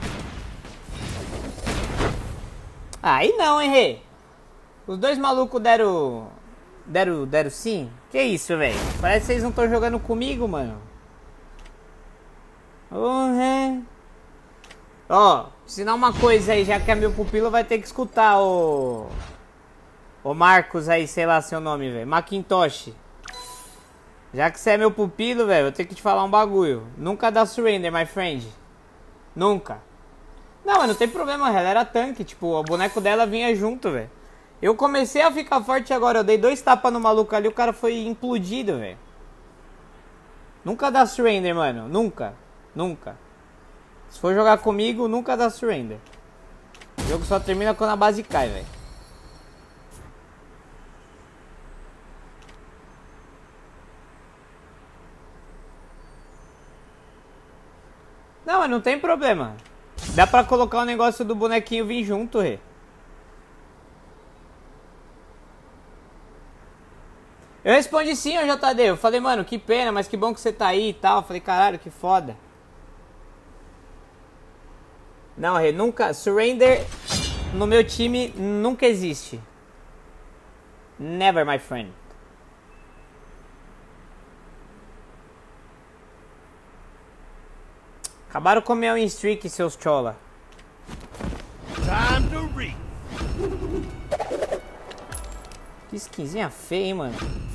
Aí não, hein, Rê. Os dois malucos deram sim? Que isso, velho? Parece que vocês não estão jogando comigo, mano. Ô, Rê. Ó, ensinar uma coisa aí, já que é meu pupilo, vai ter que escutar o Marcos aí, sei lá seu nome, velho. Macintosh. Já que você é meu pupilo, velho, eu tenho que te falar um bagulho. Nunca dá surrender, my friend. Nunca. Não, mas não tem problema, ela era tanque, tipo, o boneco dela vinha junto, velho. Eu comecei a ficar forte agora, eu dei 2 tapas no maluco ali, o cara foi implodido, velho. Nunca dá surrender, mano, nunca, nunca. Se for jogar comigo, nunca dá surrender. O jogo só termina quando a base cai, velho. Não, mas não tem problema. Dá pra colocar o negócio do bonequinho vir junto, Rê. Eu respondi sim, ô JD. Eu falei, mano, que pena, mas que bom que você tá aí e tal. Eu falei, caralho, que foda. Não, Rê, nunca. Surrender no meu time nunca existe. Never, my friend. Acabaram com o meu win streak, seus chola. Time to reap. Que skinzinha feia, hein, mano.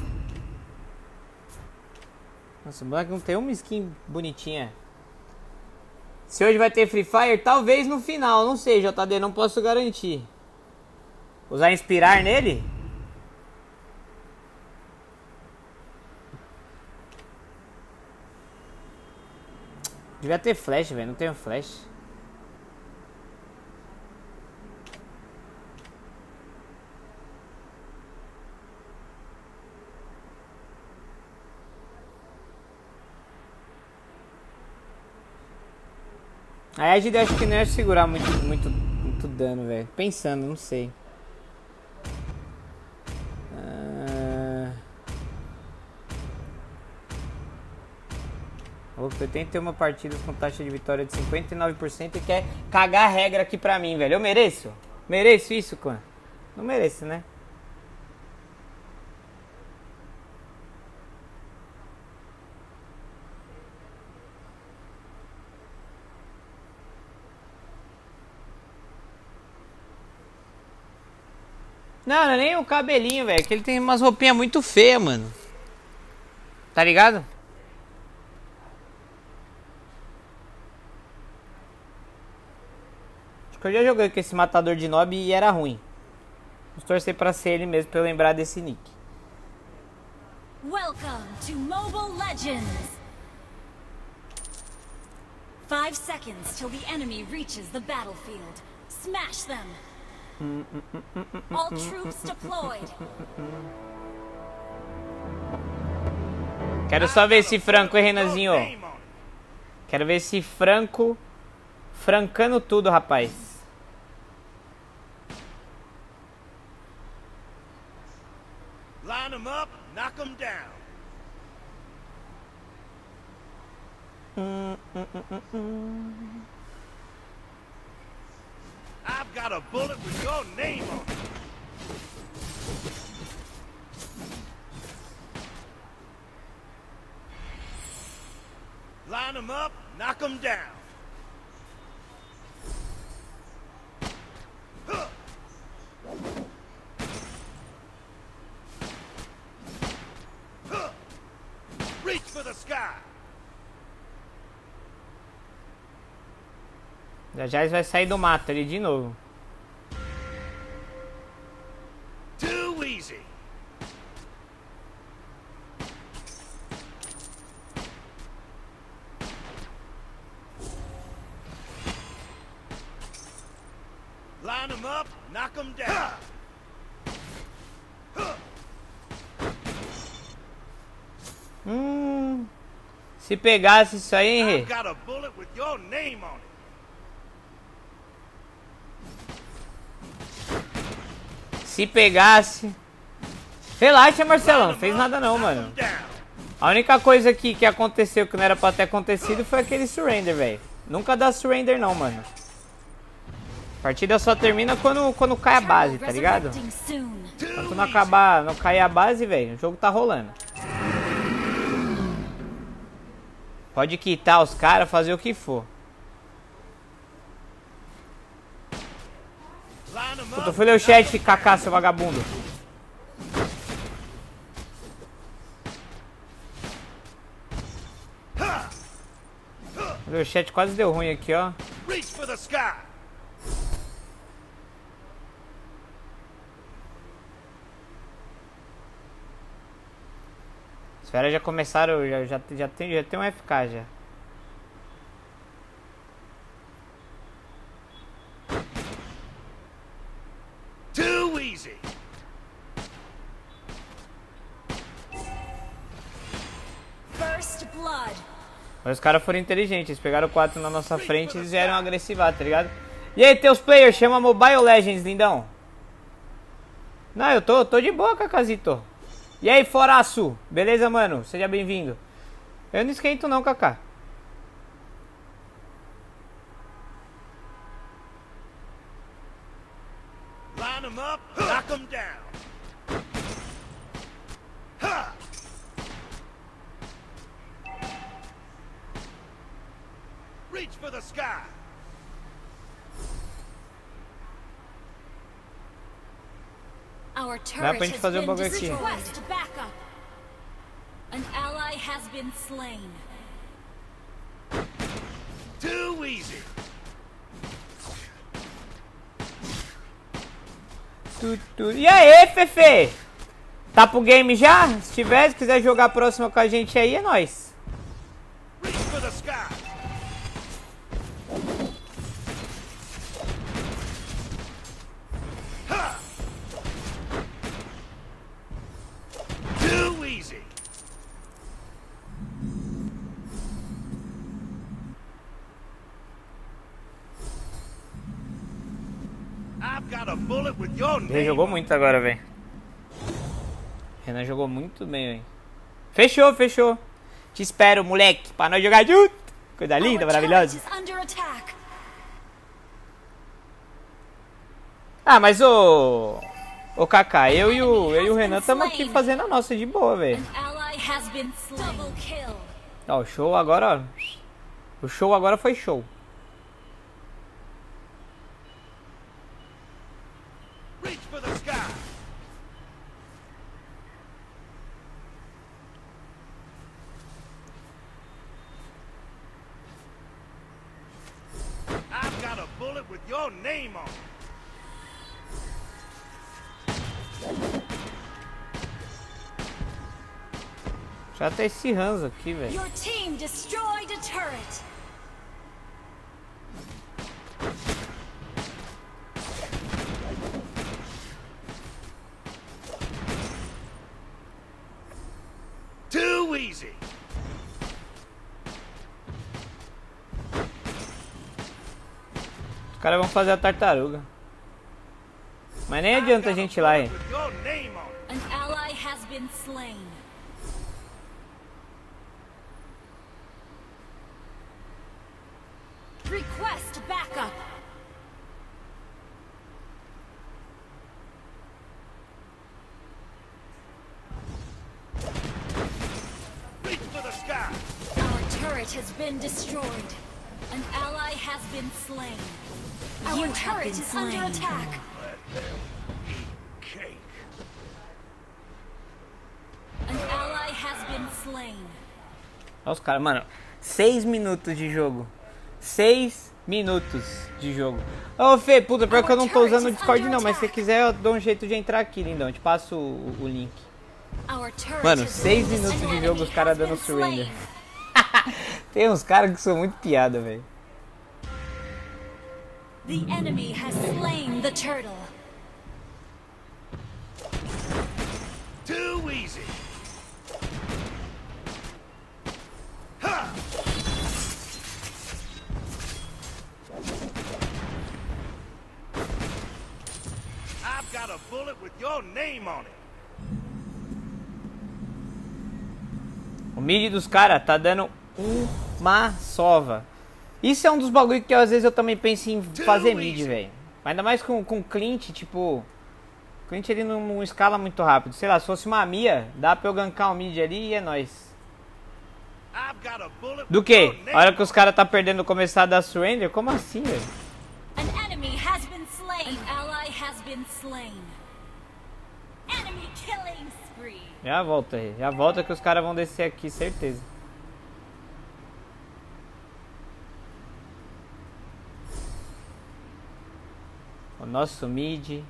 Nossa, o moleque não tem uma skin bonitinha. Se hoje vai ter Free Fire, talvez no final. Não sei, JD, não posso garantir. Usar inspirar nele? Devia ter flash, velho. Não tenho flash. Aí a gente acho que não ia segurar muito dano, velho. Pensando, não sei. O pretende ter uma partida com taxa de vitória de 59% e quer cagar a regra aqui pra mim, velho. Eu mereço? Mereço isso, clã? Não mereço, né? Não, não é nem o cabelinho, velho. Que ele tem umas roupinhas muito feias, mano. Tá ligado? Acho que eu já joguei com esse matador de nob e era ruim. Vou torcer pra ser ele mesmo, pra eu lembrar desse nick. Welcome to Mobile Legends. 5 seconds till the enemy reaches the battlefield. Smash them. All troops deployed. Quero só ver esse franco, hein, Renanzinho? Quero ver esse franco francando tudo, rapaz. Line them up, knock them down. I've got a bullet with your name on it. Line them up, knock them down. Huh. Huh. Reach for the sky. Já ele vai sair do mato ali de novo. Too easy. Line them up, knock them down. Se pegasse isso aí, hein, Rê? I've got a bullet with your name on it. Se pegasse... Relaxa, Marcelão. Não fez nada não, mano. A única coisa aqui que aconteceu que não era pra ter acontecido foi aquele surrender, velho. Nunca dá surrender não, mano. A partida só termina quando cai a base, tá ligado? Enquanto não cair a base, velho, o jogo tá rolando. Pode quitar os caras, fazer o que for. Puta, fui ler o chat, Kaká, seu vagabundo. O chat quase deu ruim aqui, ó. Os caras já começaram, já tem um FK já. Too easy. First blood. Mas os caras foram inteligentes, eles pegaram 4 na nossa frente e eles vieram agressivar, tá ligado? E aí, teus players, chama Mobile Legends, lindão. Não, eu tô de boa, Cacazito. E aí, Foraço? Beleza, mano? Seja bem-vindo. Eu não esquento não, Kaká. Line 'em up, knock 'em down. Ha! Reach for the sky. Our Dá turret pra gente has fazer um been bagulho aqui. destroyed. Request backup. An ally has been slain. Too easy. E aí, Fefe? Tá pro game já? Se tiver, se quiser jogar a próxima com a gente aí, é nóis. Reach for the sky. Ha! Too easy. I've got a bullet with your Ele name. jogou muito agora, velho. Renan jogou muito bem, velho. Fechou, fechou. Te espero, moleque, pra nós jogar junto. Coisa linda, Our turret maravilhosa. is under attack. Ah, mas ô Kaká, eu e o Renan estamos aqui fazendo a nossa de boa, velho. An ally has been slain. Double kill. Ó, o show agora, ó. O show agora foi show. Reach for the sky. I've got a bullet with your name on it. Já tá esse ranzo aqui, velho. Your team destroyed a turret. Too easy. Os caras vão fazer a tartaruga. Mas nem adianta a gente ir lá, hein. With your name on it. An ally has been slain. Request backup. Reach for the sky. Our turret has been destroyed. An ally has been slain. Our turret is under attack. Cake. An ally has been slain. Olha os caras, mano. 6 minutos de jogo. 6 minutos de jogo. Ô, Fê, puta, pior que eu não tô usando o Discord não, mas se você quiser eu dou um jeito de entrar aqui, lindão. Eu te passo o link. Our turret Mano, has 6 been minutos de destroyed. jogo, os An caras enemy dando has surrender. been Tem uns caras que são muito piada, velho. slain. The enemy has slain the turtle. Too easy. Ha! I've got a bullet with your name on it. O mid dos caras tá dando uma sova. Isso é um dos bagulho que às vezes eu também penso em fazer mid, velho. Ainda mais com o Clint, tipo... O Clint ele não escala muito rápido. Sei lá, se fosse uma Mia, dá pra eu gankar o mid ali e é nóis. I've got a bullet Do with que? your name A hora que os caras tá perdendo começar a dar surrender? Como assim, velho? An enemy has been slain. An ally has been slain. Enemy killing spree. Já volta aí. Já volta que os caras vão descer aqui, certeza. O nosso mid.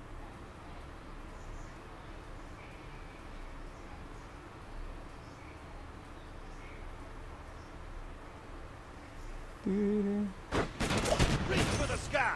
Reach for the sky.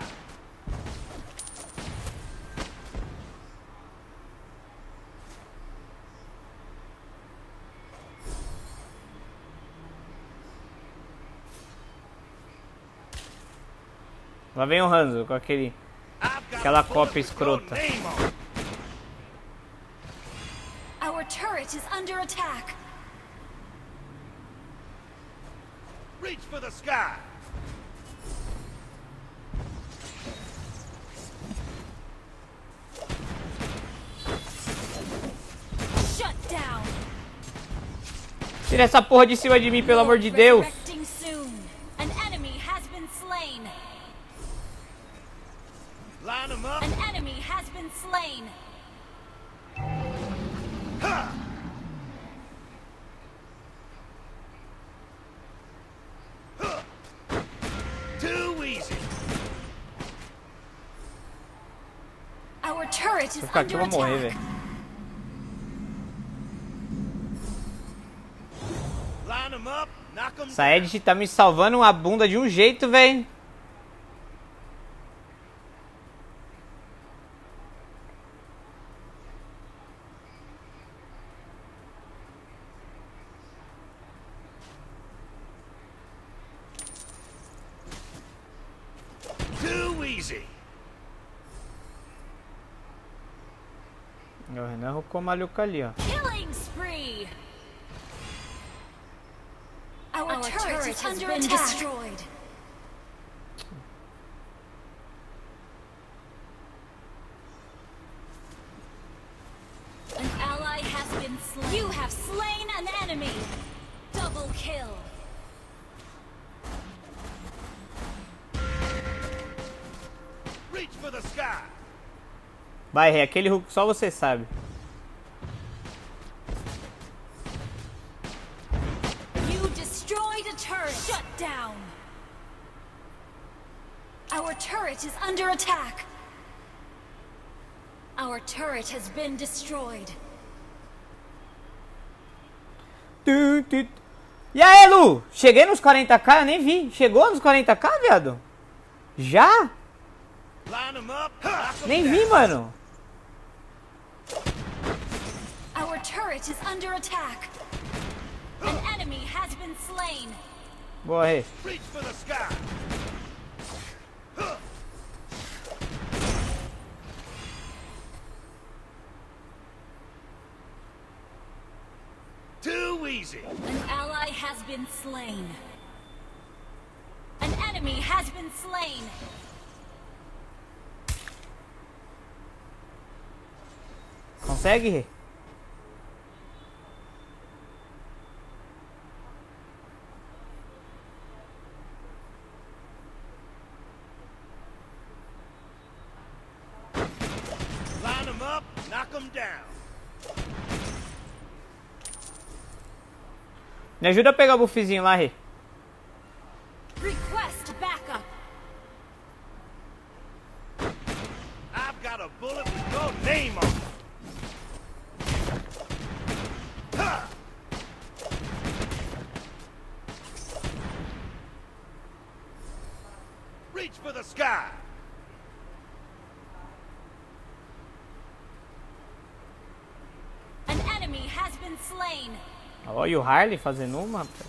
Lá vem o Hanzo com aquele... I've got Aquela a bullet cópia with your escrota. name on it. Our turret is under attack. Reach for the sky. Shut down. Tira essa porra de cima de mim, pelo amor de Deus. Resurrecting soon. An enemy has been slain. Line them up. An enemy has been slain. Ha! Huh. Too easy. Our turret Se is eu ficar aqui, under eu vou morrer, attack. velho. Line them up. Knock them Essa Edith tá me salvando uma bunda de um jeito, velho. Too easy. O Renan arrocou maluco ali, ó. Killing spree. Our turret is under attack. Destroyed. An ally has been slain. You have slain an enemy. Double kill. Reach for the sky. Vai, Rê, aquele hook só você sabe. You destroyed a turret. Shut down. Our turret is under attack. Our turret has been destroyed. E aí, Lu? Cheguei nos 40k? Eu nem vi. Chegou nos 40k, viado? Já? Line them up. Knock them Nem down. vi, mano. Our turret is under attack. An enemy has been slain. Boa, Rê. Reach for the sky. Huh. Too easy. An ally has been slain. An enemy has been slain. Consegue, Rê? Line them up. Knock them down. Me ajuda a pegar o buffzinho lá, Rê. Request backup. I've got a bullet with your name on it. Ha! Reach for the sky. An enemy has been slain. Olha o Harley fazendo uma, rapaz.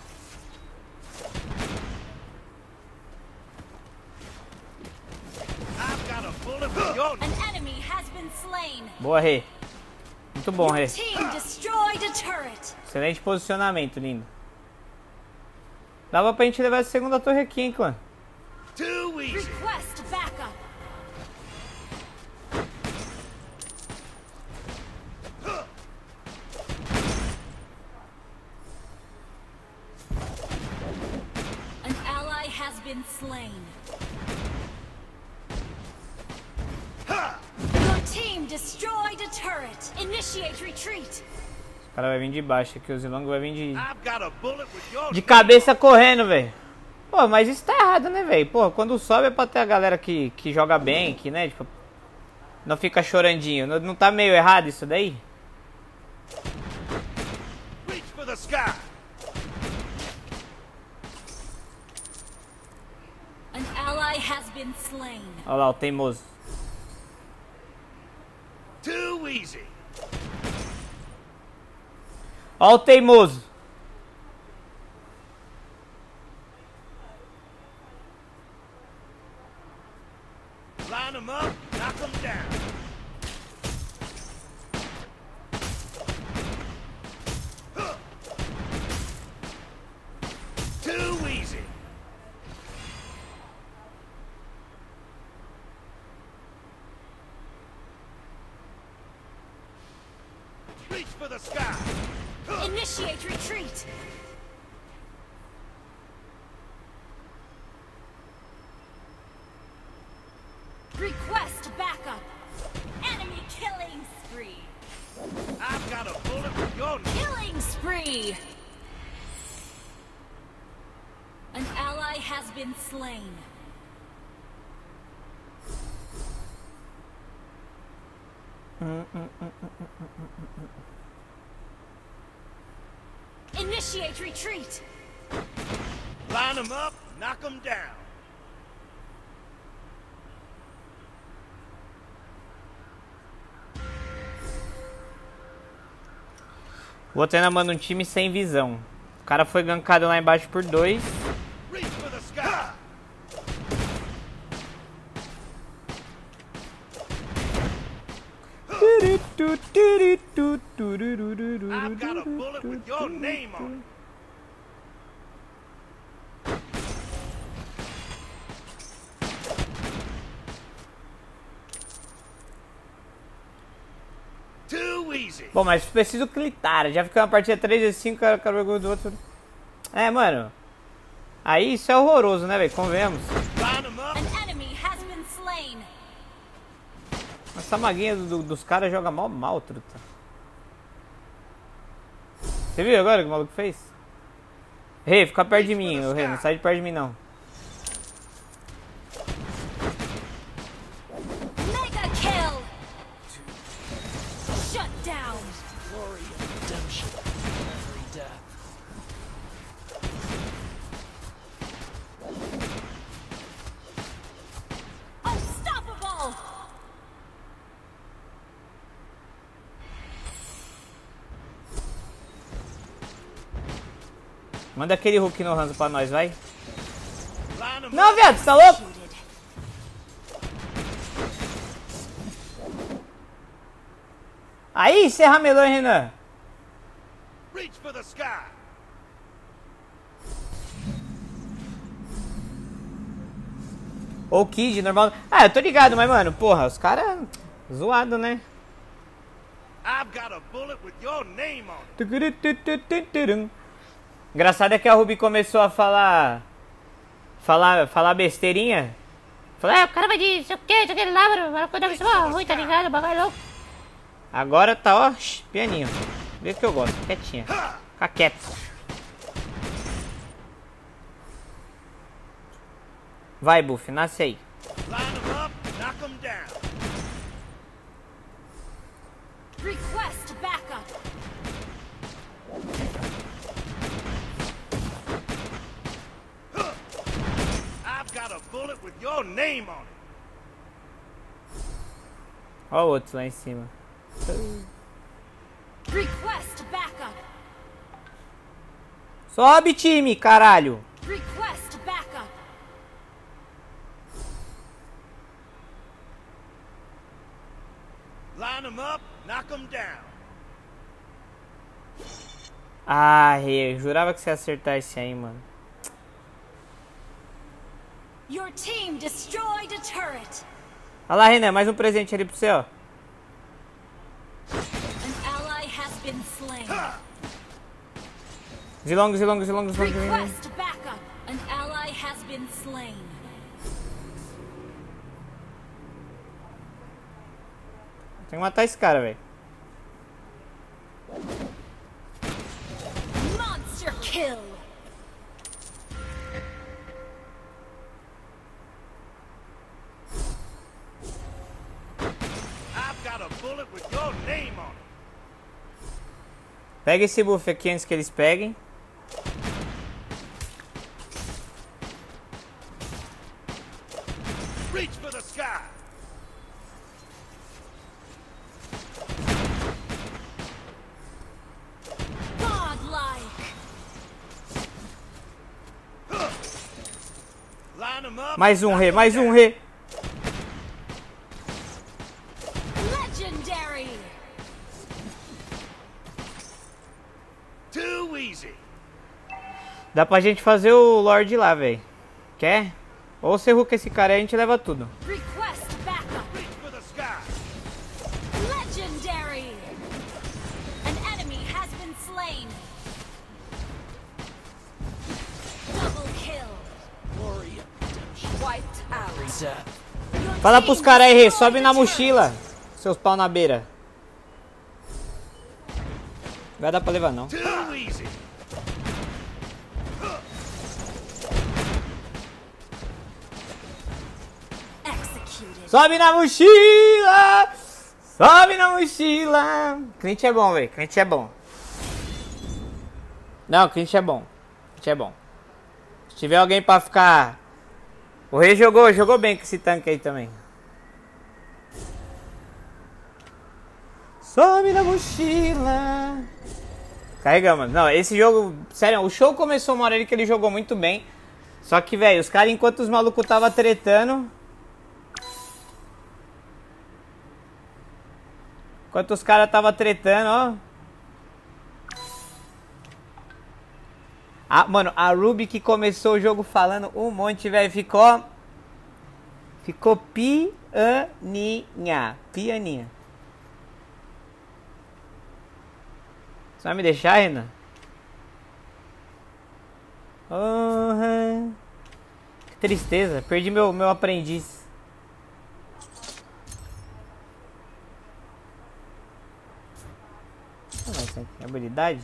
I've got a bullet with your An enemy has been slain. Boa, Rê. Muito bom, Rê. Team destroyed a turret. Excelente posicionamento, lindo. Dava pra gente levar essa segunda torre aqui, hein, clã. Too easy. Request backup. An ally has been slain. Ha! Your team destroyed a turret. Initiate retreat. O cara vai vir de baixo aqui, o Zilong vai vir I've got a bullet with your de cabeça correndo, velho. Pô, mas isso tá errado, né, velho? Pô, quando sobe é pra ter a galera que joga bem, que, né, tipo, não fica chorandinho. Não tá meio errado isso daí? Reach for the sky. An ally has been slain. Olha lá, o teimoso. Too easy. Olha o teimoso. Line them up. Knock them down. for the sky. Initiate retreat. Request backup. Enemy killing spree. I've got a bullet with your name. Killing spree. An ally has been slain. Initiate retreat. Line them up, knock them down. O outro ainda manda um time sem visão. O cara foi gankado lá embaixo por 2. Reach for the sky. I've got a bullet with your name on it. Too easy. Bom, mas preciso clitar. Já fica uma partida 3-5, cara vergonha do outro. É, mano. Aí isso é horroroso, né, velho? Convenhamos. Line them up. An enemy has been slain. Essa maguinha dos caras joga mal, truta. Você viu agora o que o maluco fez? Rei, fica perto de mim, ô Rei. Não sai de perto de mim, não. Mega kill. Shut down. Glory of redemption. Every death. Unstoppable. Manda aquele hook no Hanzo pra nós, vai. Line them Não, up. viado, você tá louco? Aí, você ramelou, hein, Renan? Reach for the sky. Ou Kid, normal. Ah, eu tô ligado, mas, mano, porra, os caras... Zoado, né? I've got a bullet with your name on it. Engraçado é que a Ruby começou a falar besteirinha. Falou, o cara vai de sei o que lá, mano. Vai cuidar disso, ruim, tá ligado? O bagulho é louco. Agora tá, ó, pianinho. Do jeito que eu gosto, quietinha. Fica quieto. Vai, Buff, nasce aí. Line them up, knock them down. Request backup. I've got a bullet with your name on it. Ó o outro lá em cima. Request backup. Sobe, time, caralho. Request backup. Line them up, knock them down. Ah, eu jurava que você ia acertar esse aí, mano. Your team destroyed a turret. Olha lá, Renan, mais um presente ali pro você, ó. An ally has been slain. Zilong. Request backup. An ally has been slain. Tem que matar esse cara, velho. Monster kill. I've got a bullet with your name on it. Pega esse buff aqui antes que eles peguem. Reach for the sky. Godlike. Line them up. Mais um, knock Rei, 'em mais um, down. Rei. Legendary. Too easy. Dá pra gente fazer o Lorde lá, velho. Quer? Ou você hooka esse cara aí, a gente leva tudo. Request backup. Reach for the sky. Legendary. An Fala pros caras aí, sobe na mochila. Seus pau na beira. Não vai dar pra levar, não. Too easy. Executed. Sobe na mochila! Sobe na mochila! Clint é bom, velho. Clint é bom. Não, Clint é bom. Clint é bom. Se tiver alguém pra ficar... O Rei jogou bem com esse tanque aí também. Sobe na mochila. Carregamos. Não, esse jogo... Sério, o show começou uma hora ali que ele jogou muito bem. Só que, velho, os caras, enquanto os malucos tava tretando... Enquanto os caras tava tretando, ó... Ah, mano, a Ruby que começou o jogo falando um monte, velho, ficou pianinha. Pianinha. Você vai me deixar, Renan? Oh, que tristeza, perdi meu aprendiz. Nossa, que habilidade.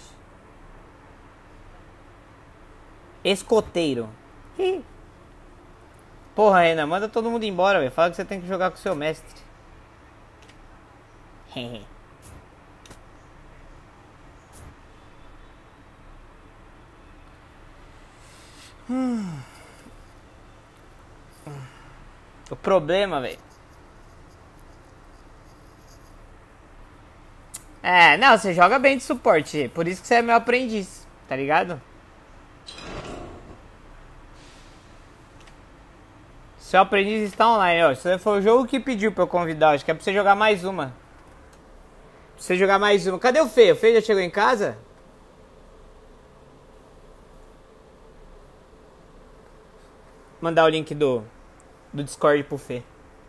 Escoteiro. Ih. Porra, Renan, manda todo mundo embora, velho. Fala que você tem que jogar com o seu mestre. O problema, velho. É, não, você joga bem de suporte. Por isso que você é meu aprendiz, tá ligado? Seu aprendiz está online, ó. Esse foi o jogo que pediu pra eu convidar. Acho que é pra você jogar mais uma. Pra você jogar mais uma. Cadê o Fê? O Fê já chegou em casa? Mandar o link do Discord pro Fê.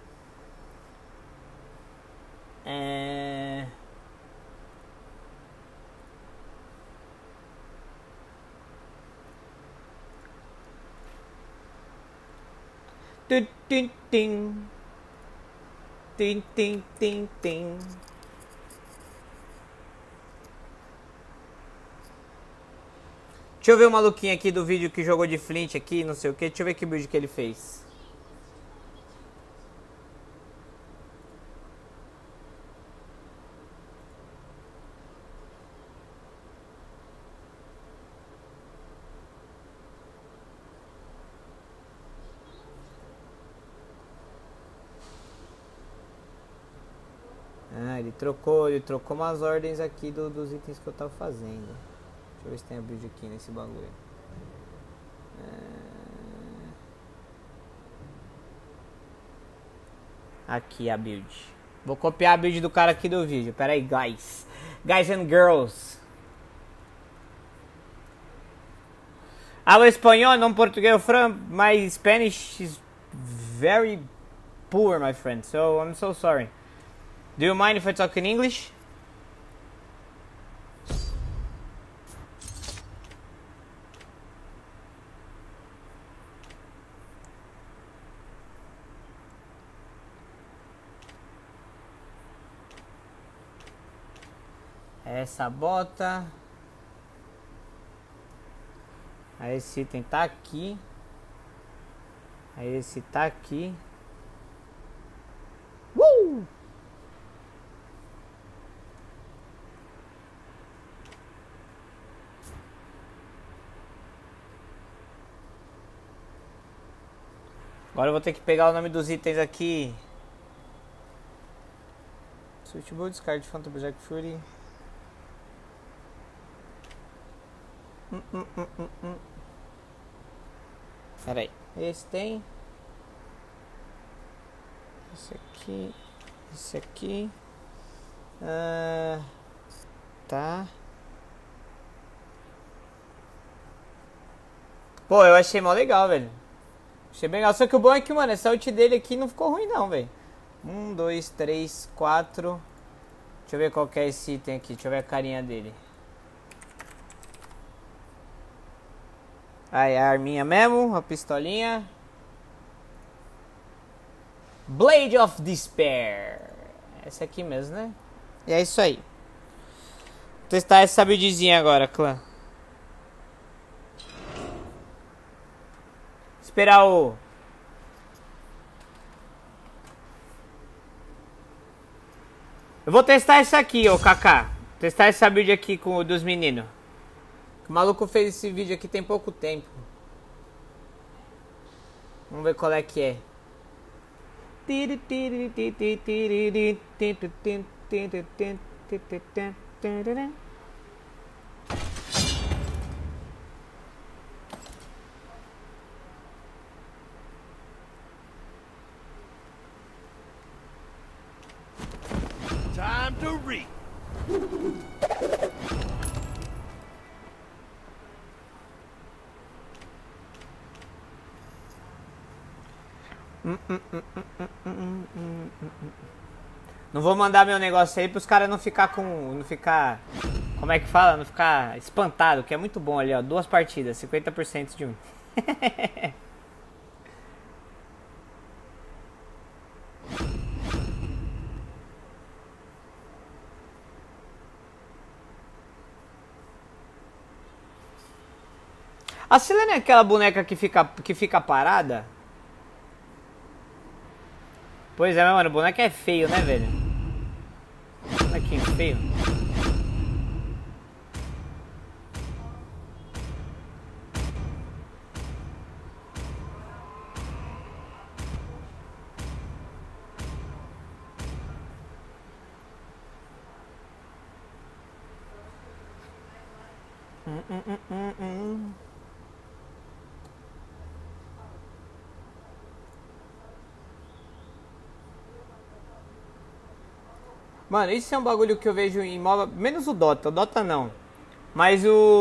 Tim, tim, tim. Tim, tim, tim, tim. Deixa eu ver o maluquinho aqui do vídeo que jogou de Flint aqui, não sei o que. Deixa eu ver que build que ele fez. Ah, ele trocou umas ordens aqui dos itens que eu tava fazendo. Deixa eu ver se tem a build aqui nesse bagulho. Aqui a build. Vou copiar a build do cara aqui do vídeo. Pera aí, guys. Guys and girls. Hablo espanhol, não português. My Spanish is very poor, my friend. So I'm so sorry. Do you mind if I talk in English? Essa bota. Aí esse item tá aqui. Aí esse tá aqui. Agora eu vou ter que pegar o nome dos itens aqui. Switchboard, Discard, Phantom Project Fury. Pera aí. Esse tem. Esse aqui. Esse aqui. Tá. Pô, eu achei mó legal, velho. Achei bem legal. Só que o bom é que, mano, essa ult dele aqui não ficou ruim não, velho. 1, 2, 3, 4. Deixa eu ver qual que é esse item aqui. Deixa eu ver a carinha dele. Aí, a arminha mesmo. A pistolinha. Blade of Despair. Essa aqui mesmo, né? E é isso aí. Vou testar essa buildzinha agora, clã. Esperar o... Eu vou testar essa aqui, ô Kaká. Testar essa build aqui com o dos meninos. O maluco fez esse vídeo aqui tem pouco tempo. Vamos ver qual é que é. Time to reap. Não vou mandar meu negócio aí pros caras não ficar com... Não ficar... Como é que fala? Não ficar espantado, que é muito bom ali, ó. 2 partidas, 50% de 1. A Selene é aquela boneca que fica parada? Pois é, mano, o boneco é feio, né, velho? Bonequinho feio. Mano, isso é um bagulho que eu vejo em MOBA, menos o Dota não. Mas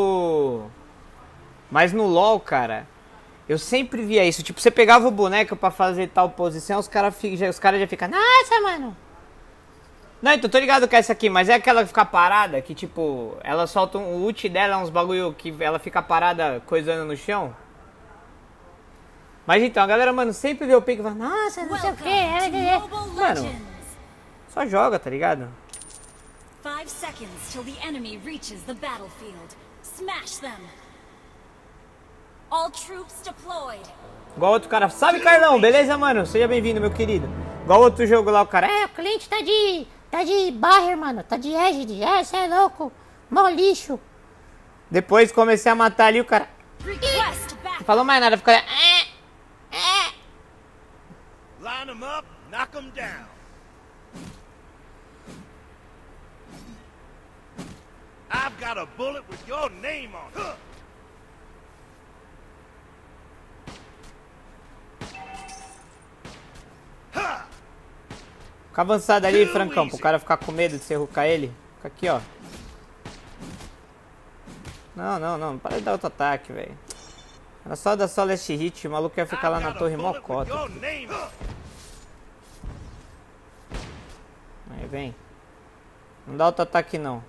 no LoL, cara, eu sempre via isso. Tipo, você pegava o boneco pra fazer tal posição, os caras já ficam, nossa, mano. Não, então tô ligado com essa aqui, mas é aquela que fica parada, que tipo, ela solta o ult dela, uns bagulho que ela fica parada coisando no chão. Mas então, a galera, mano, sempre vê o pique e fala, nossa, não sei o que, mano. Só joga, tá ligado? 5 seconds till the enemy reaches the battlefield. Smash them. All troops deployed. Igual outro cara. Salve, Carlão, beleza, mano? Seja bem-vindo, meu querido. Igual outro jogo lá, o cara. O cliente tá de Bayer, mano. Tá de Egid. Cê é louco. Mó lixo. Depois comecei a matar ali o cara. Não falou mais nada, ficou. Line them up, knock them down. I've got a bullet with your name on it. Fica avançado ali, Francão, pro cara ficar com medo de você rucar ele. Fica aqui, ó. Não para de dar outro ataque, velho. Era só dar só last hit, o maluco ia ficar lá na torre mocota. Aí, vem. Não dá outro ataque, não.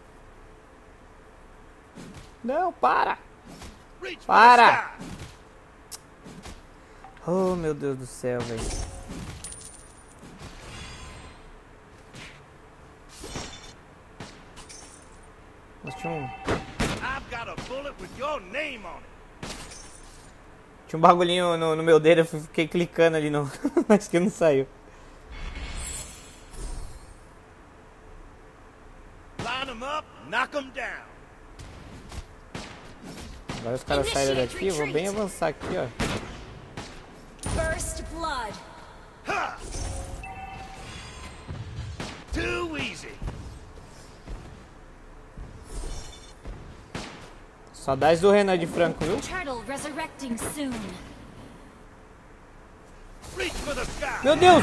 Não, para! Para! Oh, meu Deus do céu, velho. Tinha um bagulhinho no meu dedo, eu fiquei clicando ali, não. Mas que não saiu. Agora os caras saíram daqui, eu vou bem avançar aqui, ó. First blood. Too easy. Saudades do Renan de Franco, viu? Turtle resurrecting soon. Reach for the sky. Meu Deus!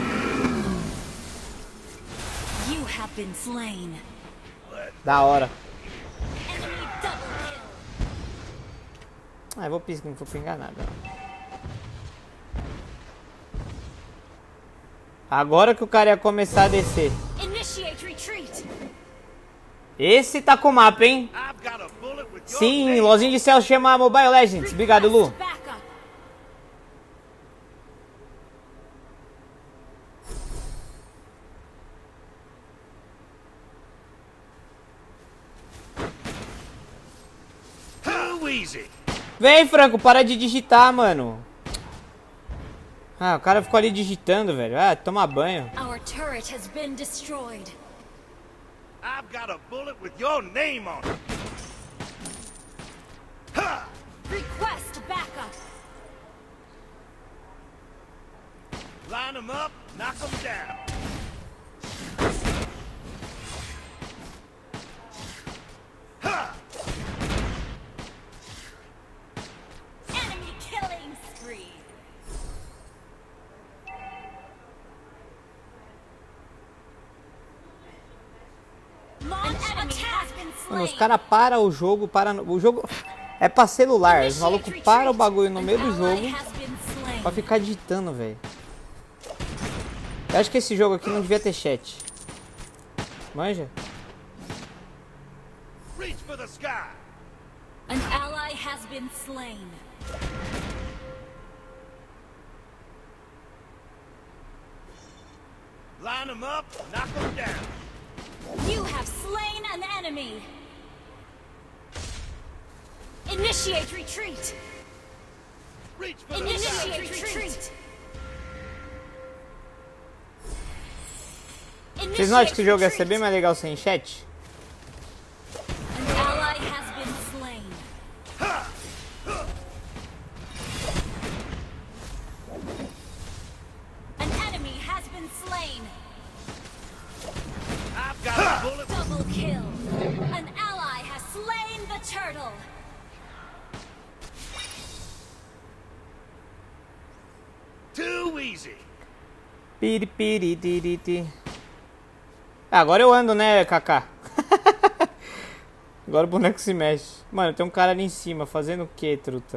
You have been slain. Da hora. Enemy double kill. Ah, eu vou piscar, não vou pingar nada. Agora que o cara ia começar a descer. Initiate retreat. Esse tá com o mapa, hein? I've got a bullet with your Sim, name. Lozinho de Céu chama Mobile Legends. Obrigado, Lu. Backup. easy. Vem, Franco, para de digitar, mano. Ah, o cara ficou ali digitando, velho. Ah, toma banho. Our turret has been destroyed. I've got a bullet with your name on it. Ha! Request backup. Line them up, knock them down. Ha! Enemy killing spree. Launch attack. Mano, os caras param o jogo, o jogo é pra celular. Os malucos param o bagulho no meio do jogo pra ficar digitando, velho. Eu acho que esse jogo aqui não devia ter chat. Manja? Reach for the sky. An ally has been slain. Line them up, knock them down. You have slain an enemy. Initiate retreat. Reach for the Initiate sky. retreat. Vocês não acham que esse jogo ia ser bem mais legal sem chat? An ally has been slain. An enemy has been slain. I've got a bullet. Double kill. An ally has slain the turtle. Too easy. Piripiritiriti. Agora eu ando, né, Kaká? Agora o boneco se mexe. Mano, tem um cara ali em cima fazendo o que, truta?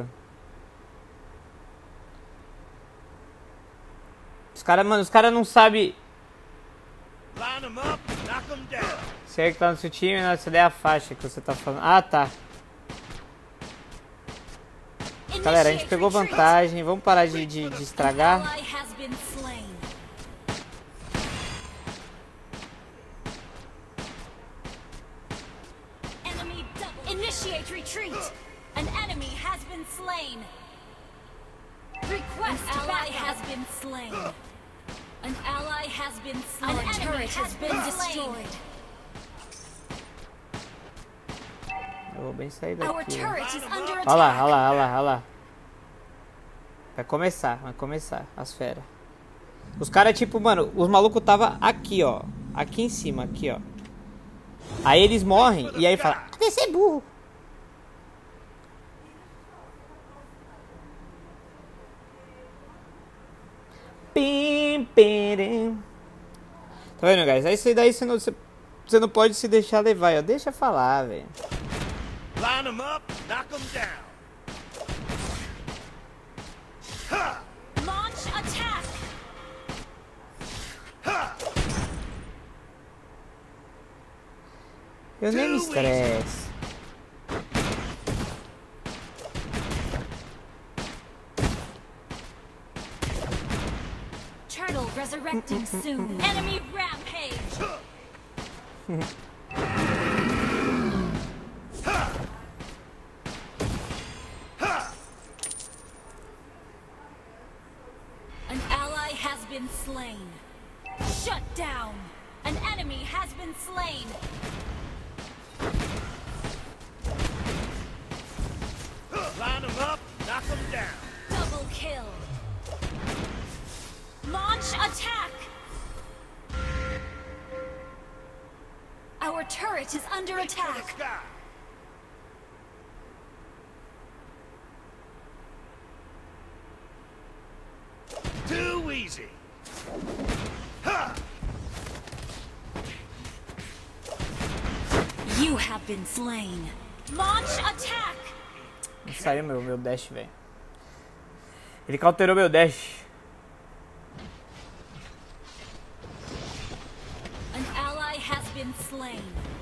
Os caras não sabem. Line them up, knock them down. Se é que tá no seu time, não, essa daí é a faixa que você tá falando. Ah, tá. Galera, a gente pegou vantagem. Vamos parar de estragar. Ally has been slain. Enemy double. Initiate retreat. An enemy has been slain. Request an ally has been slain. An ally has been slain. An turret has been destroyed. Eu vou bem sair Our daqui. turret is under Olha lá, attack. olha lá, olha lá, olha lá. Vai começar as feras. Os caras, tipo, mano, os malucos tava aqui, ó. Aqui em cima, aqui, ó. Aí eles morrem e aí fala, Desse é burro. pim, pirim. Tá vendo, guys? Aí isso daí você não pode se deixar levar, ó. Deixa falar, velho. Line them up, knock them down. Ha! Launch attack. Ha! Eu nem me estresso. Turtle resurrecting soon. Enemy rampage. An ally has been slain. Shut down. An enemy has been slain. Line them up, knock them down. Double kill. Launch attack. Our turret is under Reach for the attack. sky. Too easy. Ha! You have been slain. Launch attack. Saiu meu dash, velho. Ele cauterou meu dash. An ally has been slain.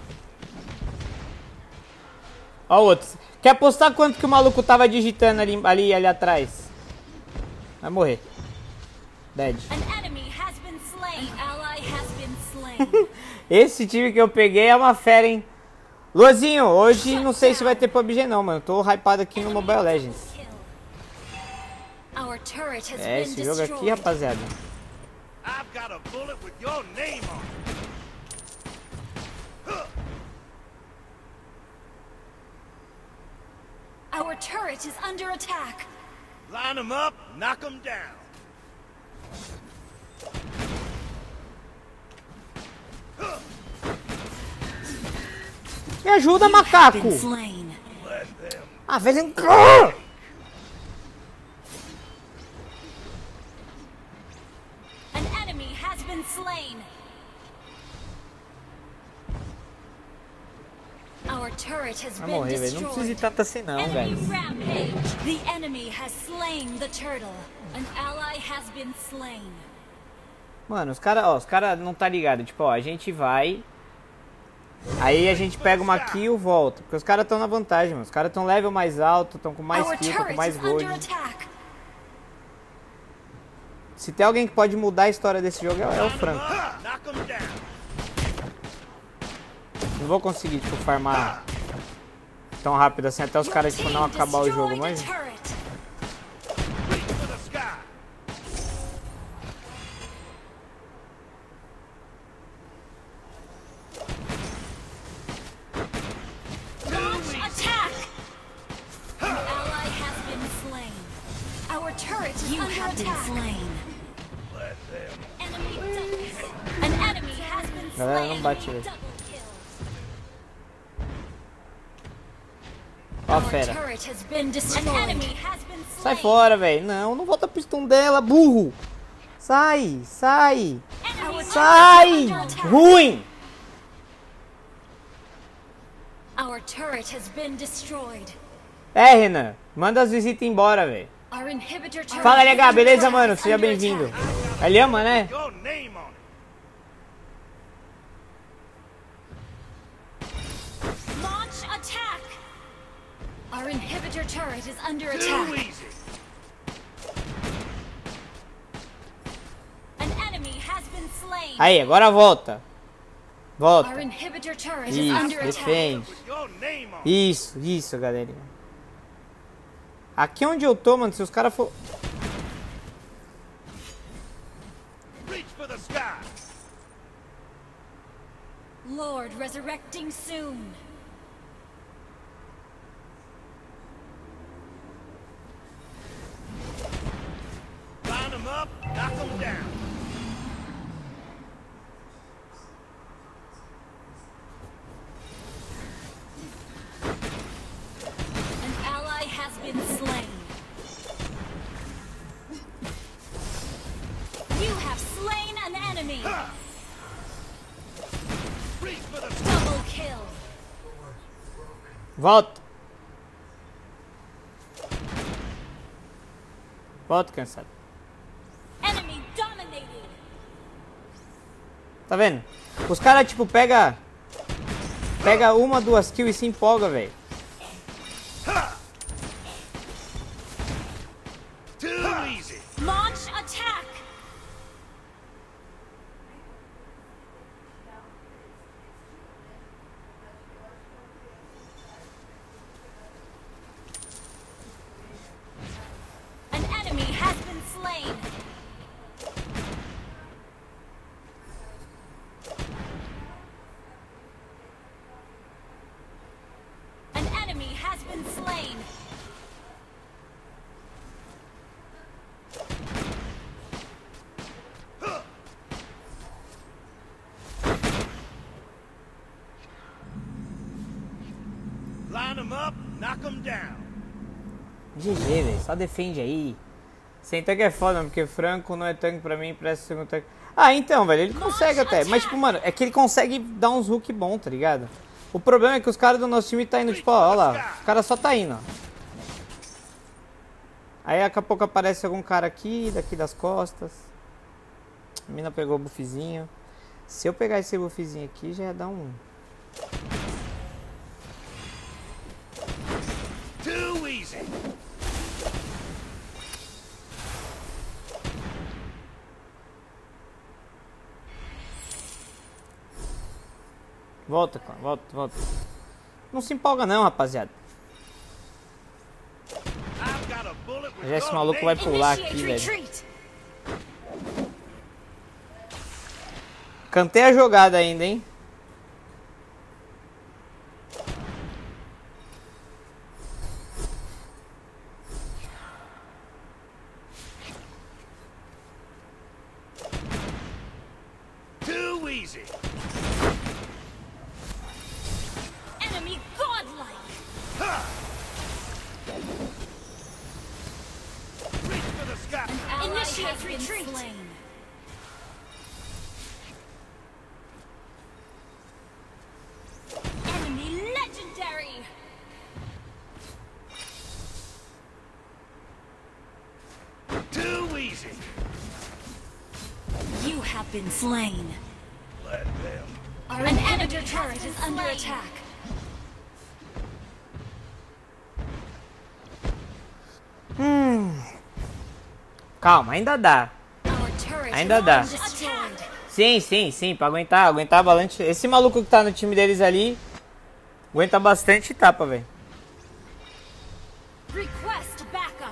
Ó o outro. Quer apostar quanto que o maluco tava digitando ali atrás? Vai morrer. Dead. An enemy has been slain. An ally has been slain. Esse time que eu peguei é uma fera, hein? Luazinho, hoje não sei se vai ter PUBG não, mano. Tô hypado aqui no Mobile Legends. Our turret has É, been esse jogo aqui, destroyed. rapaziada. I've got a bullet with your name on it. Our turret is under attack. Line them up, knock them down. Me ajuda, macaco! Been slain. Ah, velho. An enemy has been slain. Our turret has Vai been morrer, velho. Não precisa ir destroyed. tanto assim não, Enemy velho. rampage. The enemy has slain the turtle. An ally has been slain. Mano, os cara não tá ligado. Tipo, ó, a gente vai. Aí a gente pega uma kill e volta. Porque os caras estão na vantagem, mano. Os caras estão level mais alto, estão com mais Our kill, estão com turret mais is gold. under attack. Se tem alguém que pode mudar a história desse jogo é o Franco. Knock them down. Não vou conseguir, tipo, farmar tão rápido assim até os caras, tipo, não acabar o jogo, mas... Reach for the sky. Launch attack! An ally has been slain. Our turret is under attack. Enemy double. An enemy has been Galera, slain. não bate, velho. Double kill. Ó a Our fera. turret has been destroyed. An enemy has been Sai slain. fora, velho. Não volta pro stun dela, burro. Sai, sai. Enemy Sai! turret is under attack. Ruim! Our turret has been destroyed. É, Renan. Manda as visitas embora, velho. Our inhibitor turret Fala, has LH. been Beleza, destroyed. mano? Seja Under bem-vindo. attack. Ele ama, né? Your name on it. Launch attack. Our inhibitor turret is under Too attack. easy. An enemy has been slain. Aí, agora volta. Our Volta. inhibitor turret is Isso, under attack. defende. With your name on it. Isso, galerinha. Aqui onde eu tô, mano, se os caras for... Reach for the sky. Lord resurrecting soon. Line them up, knock them down. An ally has been slain. You have slain an enemy. Reach for the sky. Double kill. Volta. Volta, cansado. Enemy dominated. Tá vendo? Os caras, tipo, pega uma, duas kills e se empolga, velho. Too easy. Launch attack. An enemy has been slain. An enemy has been slain. Line them up, knock them down. GG, velho. Só defende aí. Sem tanque é foda, porque Franco não é tanque pra mim, parece segundo tanque. Ah, então, velho, ele consegue até. Mas, tipo, mano, é que ele consegue dar uns hook bom, tá ligado? O problema é que os caras do nosso time tá indo, tipo, ó lá. Os caras só tá indo, ó. Aí daqui a pouco aparece algum cara aqui, daqui das costas. A mina pegou o buffzinho. Se eu pegar esse buffzinho aqui, já ia dar um... Too easy. Volta, cara. Volta. Não se empolga não, rapaziada. I've got a bullet with Já esse your maluco vai name. pular aqui, velho. Cantei a jogada ainda, hein? Too easy. Enemy godlike. Reach for the sky. Ally Initiate has been retreat. slain. Enemy legendary. Too easy. You have been slain. Let them. An enemy turret is under attack. Calma, ainda dá. Our turret Ainda is dá. destroyed. Sim, pra aguentar bastante. Esse maluco que tá no time deles ali, aguenta bastante tapa, velho. Request backup.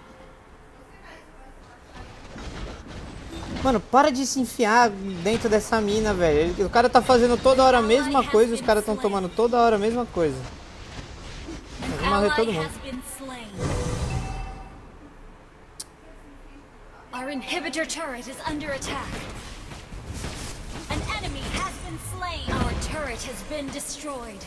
Mano, para de se enfiar dentro dessa mina, velho. O cara tá fazendo toda hora a mesma coisa, os caras tão tomando toda hora a mesma coisa. Eu vou morrer todo Ally mundo. has been slain. Our inhibitor turret is under attack. An enemy has been slain. Our turret has been destroyed.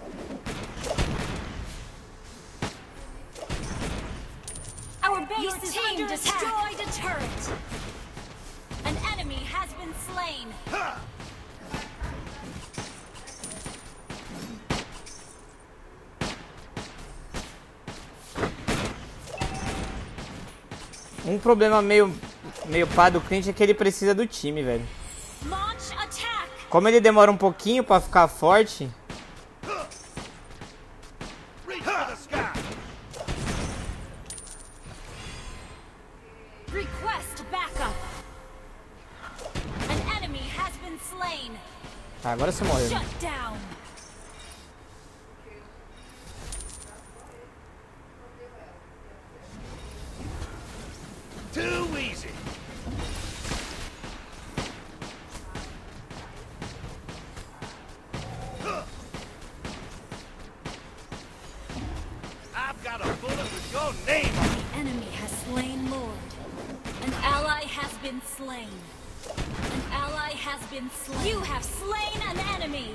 Our base Your is team under destroyed attack. a turret. An enemy has been slain. Um problema meio pá do Clint é que ele precisa do time, velho. Launch attack. Como ele demora um pouquinho pra ficar forte, Reach for the sky. Request backup. An enemy has been slain. tá, agora você morreu. Shut down. Too easy. I've got a bullet with your name on it. The enemy has slain Lord. An ally has been slain. An ally has been slain. You have slain an enemy.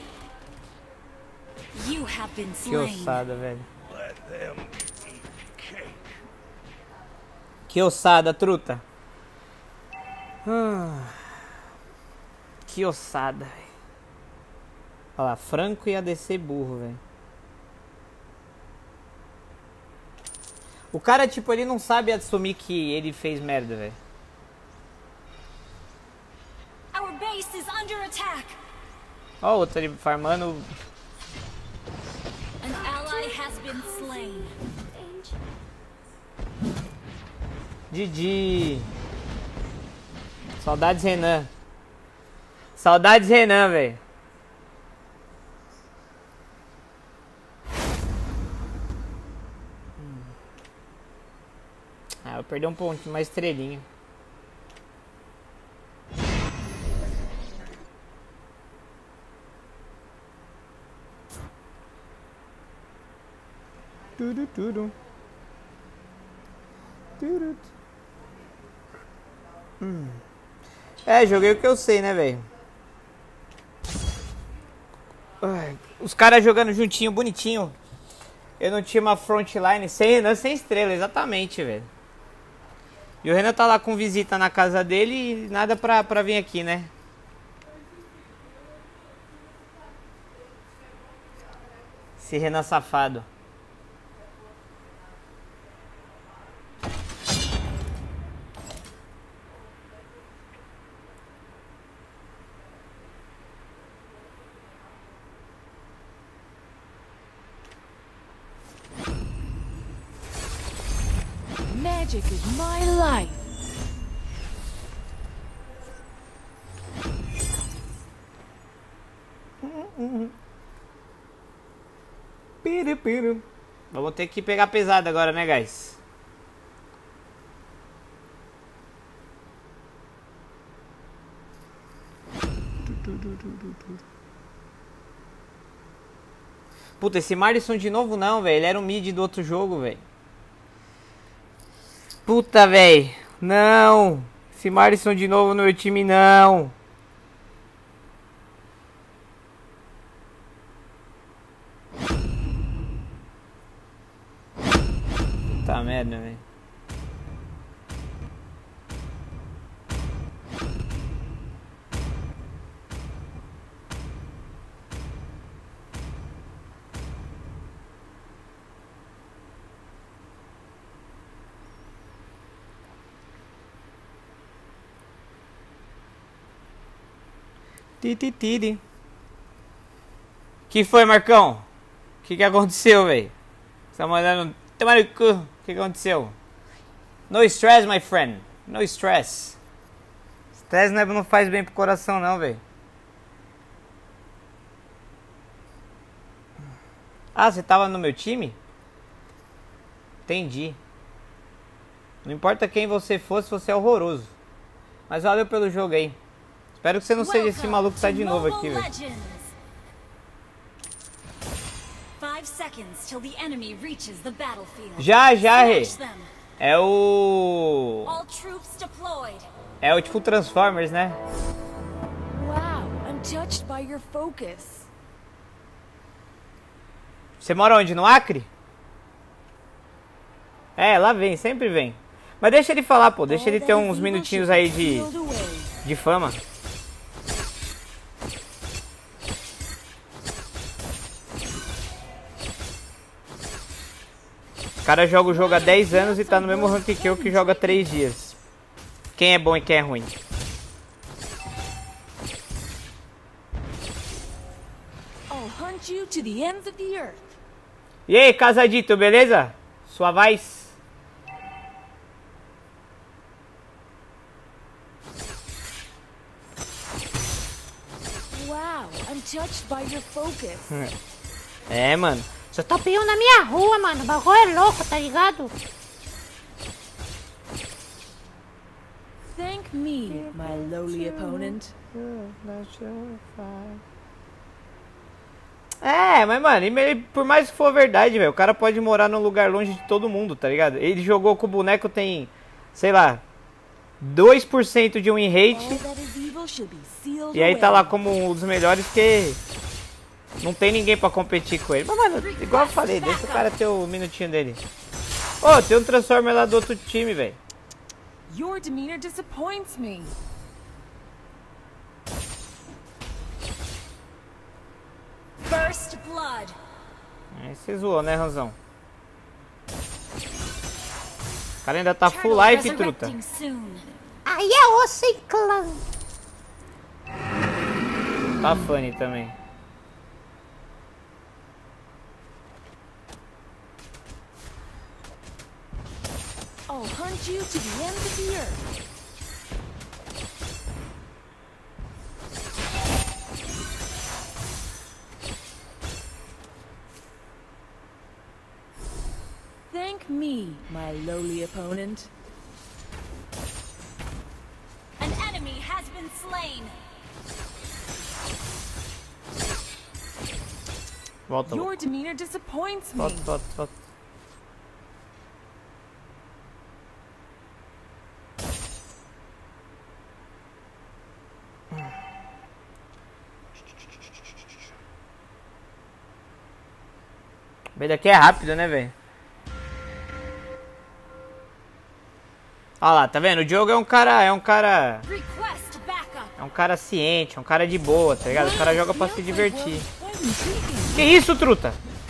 You have been Que slain. ossada, velho. Let them eat cake. Que ossada, truta. Que ossada, velho. Olha lá, Franco e ADC burro, velho. O cara, tipo, ele não sabe assumir que ele fez merda, velho. Our base is under attack. Ó, o outro ali farmando. An ally has been slain. Didi. Saudades, Renan. Saudades, Renan, velho. Ah, eu perdi um ponto, uma estrelinha. Tudo. É, joguei o que eu sei, né, velho? Os caras jogando juntinho, bonitinho. Eu não tinha uma frontline sem Renan, sem estrela, exatamente, velho. E o Renan tá lá com visita na casa dele e nada pra vir aqui, né? Esse Renan safado. Magic is my life. Vamos ter que pegar pesado agora, né, guys? Puta, esse Madison de novo não, velho. Ele era o mid do outro jogo, velho. Puta, velho. Não. Esse Madison de novo no meu time, não. Puta merda, velho. Tititiri. Que foi, Marcão? Que aconteceu, velho? Você tá mandando... Tomar no cu. O que aconteceu? No stress, my friend. No stress. Stress não faz bem pro coração, não, velho. Ah, você tava no meu time? Entendi. Não importa quem você fosse, você é horroroso. Mas valeu pelo jogo aí. Espero que você não seja esse maluco que tá de novo aqui, velho. 5 seconds till the enemy reaches the battlefield. Já, Rê. Smash them. É o... All troops deployed. É o tipo Transformers, né? Wow, I'm touched by your focus. Você mora onde? No Acre? É, lá vem, sempre vem. Mas deixa ele falar, pô. Deixa ele ter uns minutinhos aí de fama. O cara joga o jogo há 10 anos e tá no mesmo rank que eu, que joga 3 dias. Quem é bom e quem é ruim? I'll hunt you to the ends of the earth. E aí, casadito, beleza? Sua voz? Wow, I'm touched by your focus. É, mano. Só tá peão na minha rua, mano. O bagulho é louco, tá ligado? Thank me, my lowly opponent. É, mas mano, por mais que for verdade, velho, o cara pode morar num lugar longe de todo mundo, tá ligado? Ele jogou com o boneco tem, sei lá, 2% de win rate. All that is evil should be sealed E aí tá lá away. como um dos melhores, que não tem ninguém pra competir com ele. Mas mano, igual eu falei, deixa o cara ter o minutinho dele. Ô, tem um Transformer lá do outro time, velho. Your demeanor disappoints me. First blood. Aí você zoou, né, Ranzão? O cara ainda tá full life, truta. Resurrecting soon. Aí é osso em clã. Tá funny também. I'll hunt you to the ends of the earth. Thank me, my lowly opponent. An enemy has been slain. Volta, Your demeanor disappoints me. volta, volta, volta. Ele aqui é rápido, né, velho? Olha lá, tá vendo? O Diogo é um cara Request backup. é um cara ciente, é um cara de boa, tá ligado? O cara joga pra se divertir. Quite intriguing. Que isso, truta?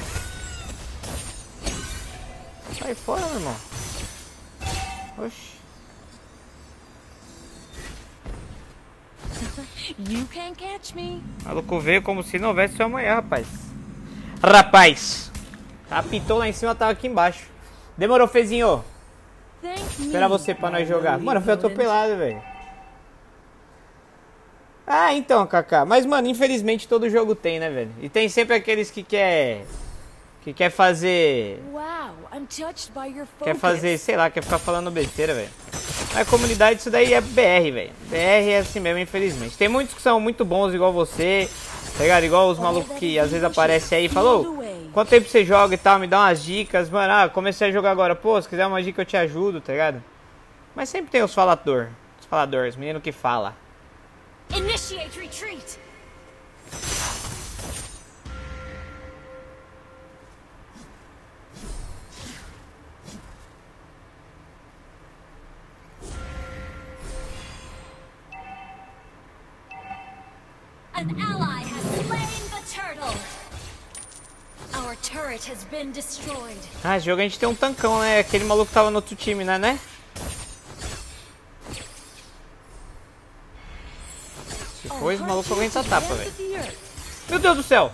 Sai fora, meu irmão. Oxi. You can't catch me. O maluco veio como se não houvesse amanhã, rapaz. Rapaz. Apitou lá em cima, tava aqui embaixo. Demorou, Fezinho. Thank me. Esperar você pra nós my jogar. lowly Mano, foi opponent. atropelado, velho. Ah, então, Kaká. Mas, mano, infelizmente todo jogo tem, né, velho? E tem sempre aqueles que Que quer fazer... Wow, I'm touched by your focus. Quer fazer, sei lá, quer ficar falando besteira, velho. Na comunidade isso daí é BR, velho. BR é assim mesmo, infelizmente. Tem muitos que são muito bons, igual você, tá ligado? Igual os malucos que às vezes aparecem aí e falam, ô, quanto tempo você joga e tal, me dá umas dicas. Mano, comecei a jogar agora, pô, se quiser uma dica eu te ajudo, tá ligado? Mas sempre tem os faladores, menino que fala. Initiate retreat. An ally has slain the turtle. Our turret has been destroyed. Ah, esse jogo a gente tem um tancão, né? Aquele maluco tava no outro time, né? Se for, esse maluco aguenta a tapa, velho. Meu Deus do céu!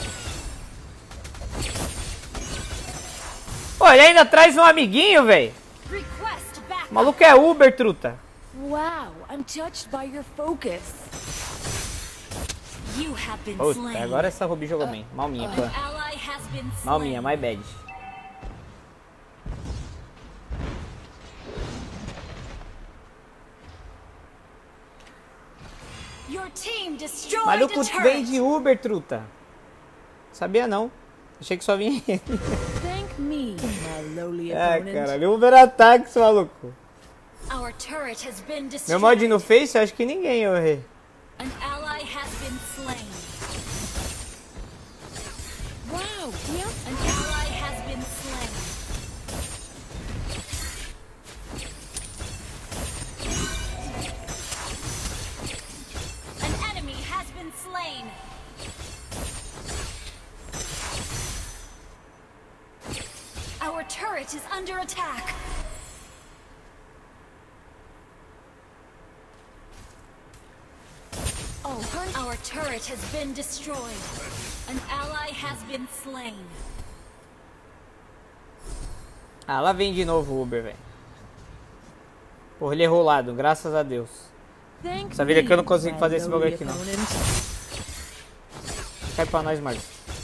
Pô, ele ainda traz um amiguinho, velho. Request back. O maluco é Uber, truta. Wow, I'm touched by your focus. You have been Puta, slain. agora essa Ruby jogou bem. Mal minha, clã. Ally has been Mal minha, slain. my bad. Your team destroyed Maluco a turret. vem de Uber, truta. Sabia não. Achei que só vinha ele. Thank me, my lowly É, opponent. caralho. Uber ataques, maluco. Our turret has been destroyed. Meu mod no Face, acho que ninguém eu errei. An ally has been slain. Wow, yeah. An ally has been slain. An enemy has been slain. Our turret is under attack. Oh, hunt. Our turret has been destroyed. An ally has been slain. Ah, lá vem de novo o Uber, velho. Porra, ele errou o lado, graças a Deus. Thank Essa vida me, que eu não consigo my fazer esse bagulho lowly aqui, não. opponent. Cai pra nós, Marcos.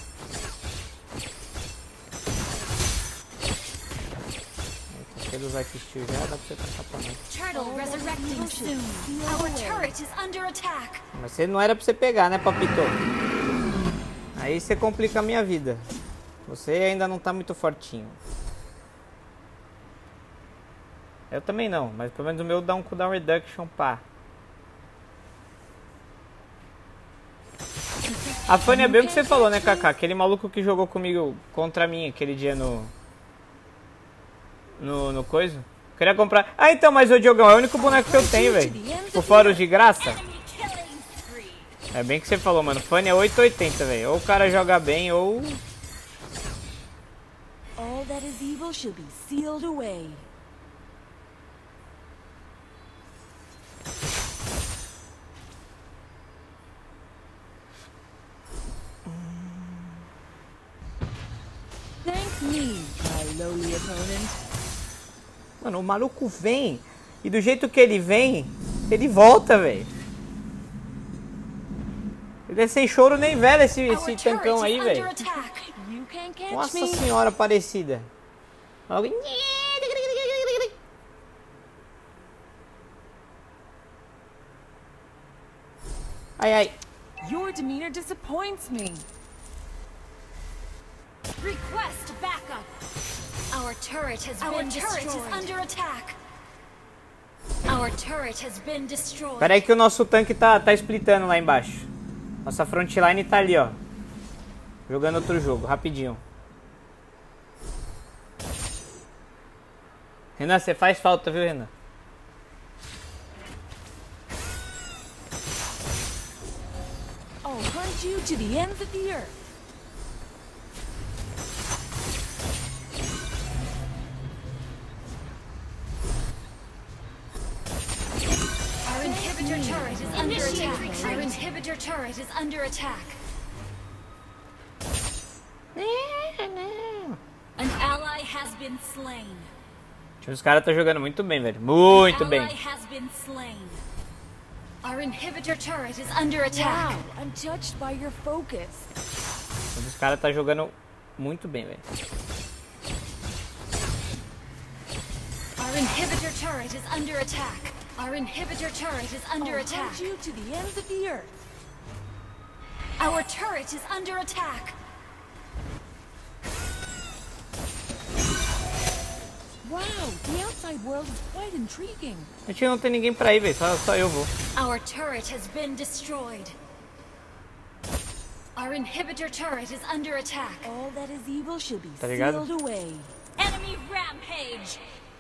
Se ele usar aqui steel já, dá pra você tacar pra nós. Turtle resurrecting soon. Our turret is under attack. Mas você não era pra você pegar, né, papito? Aí você complica a minha vida. Você ainda não tá muito fortinho. Eu também não, mas pelo menos o meu dá um cooldown reduction, pá. A Fanny é bem o que você falou, né, Kaká? Aquele maluco que jogou comigo contra mim aquele dia no coisa. Queria comprar. Ah, então, mas o Diogão é o único boneco que eu tenho, velho. Por fora os de graça. Enemy killing spree. É bem que você falou, mano. Fanny é 880, velho. Ou o cara joga bem, ou... All that is evil shall be sealed away. Thank me, my lowly opponent. Mano, o maluco vem. E do jeito que ele vem, ele volta, velho. Ele é sem choro nem velho, esse Our tancão turret aí, is velho. under attack. You can't catch Nossa me. senhora parecida. Maluco... Ai, ai. Your demeanor disappoints me. Request backup. Our turret has been destroyed. Our turret is under attack. Our turret has been destroyed. Pera aí que o nosso tanque tá splitando lá embaixo. Nossa frontline tá ali, ó. Jogando outro jogo, rapidinho. Renan, você faz falta, viu, Renan? I'll hunt you to the ends of the earth. Our inhibitor turret is under attack. Our inhibitor turret is under attack. An ally has been slain. Os caras estão jogando muito bem, velho. Muito An bem. ally has been slain. Our inhibitor turret is under attack. Wow, I'm touched by your focus. Os caras tá jogando muito bem, velho. Our inhibitor turret is under attack. Our inhibitor turret is under attack. Hunt you to the ends of the earth. Our turret is under attack. Wow, the outside world is quite intriguing. A gente não tem ninguém pra ir, velho. Só eu vou. Our turret has been destroyed. Our inhibitor turret is under attack. All that is evil should be Tá ligado? sealed away. Enemy rampage.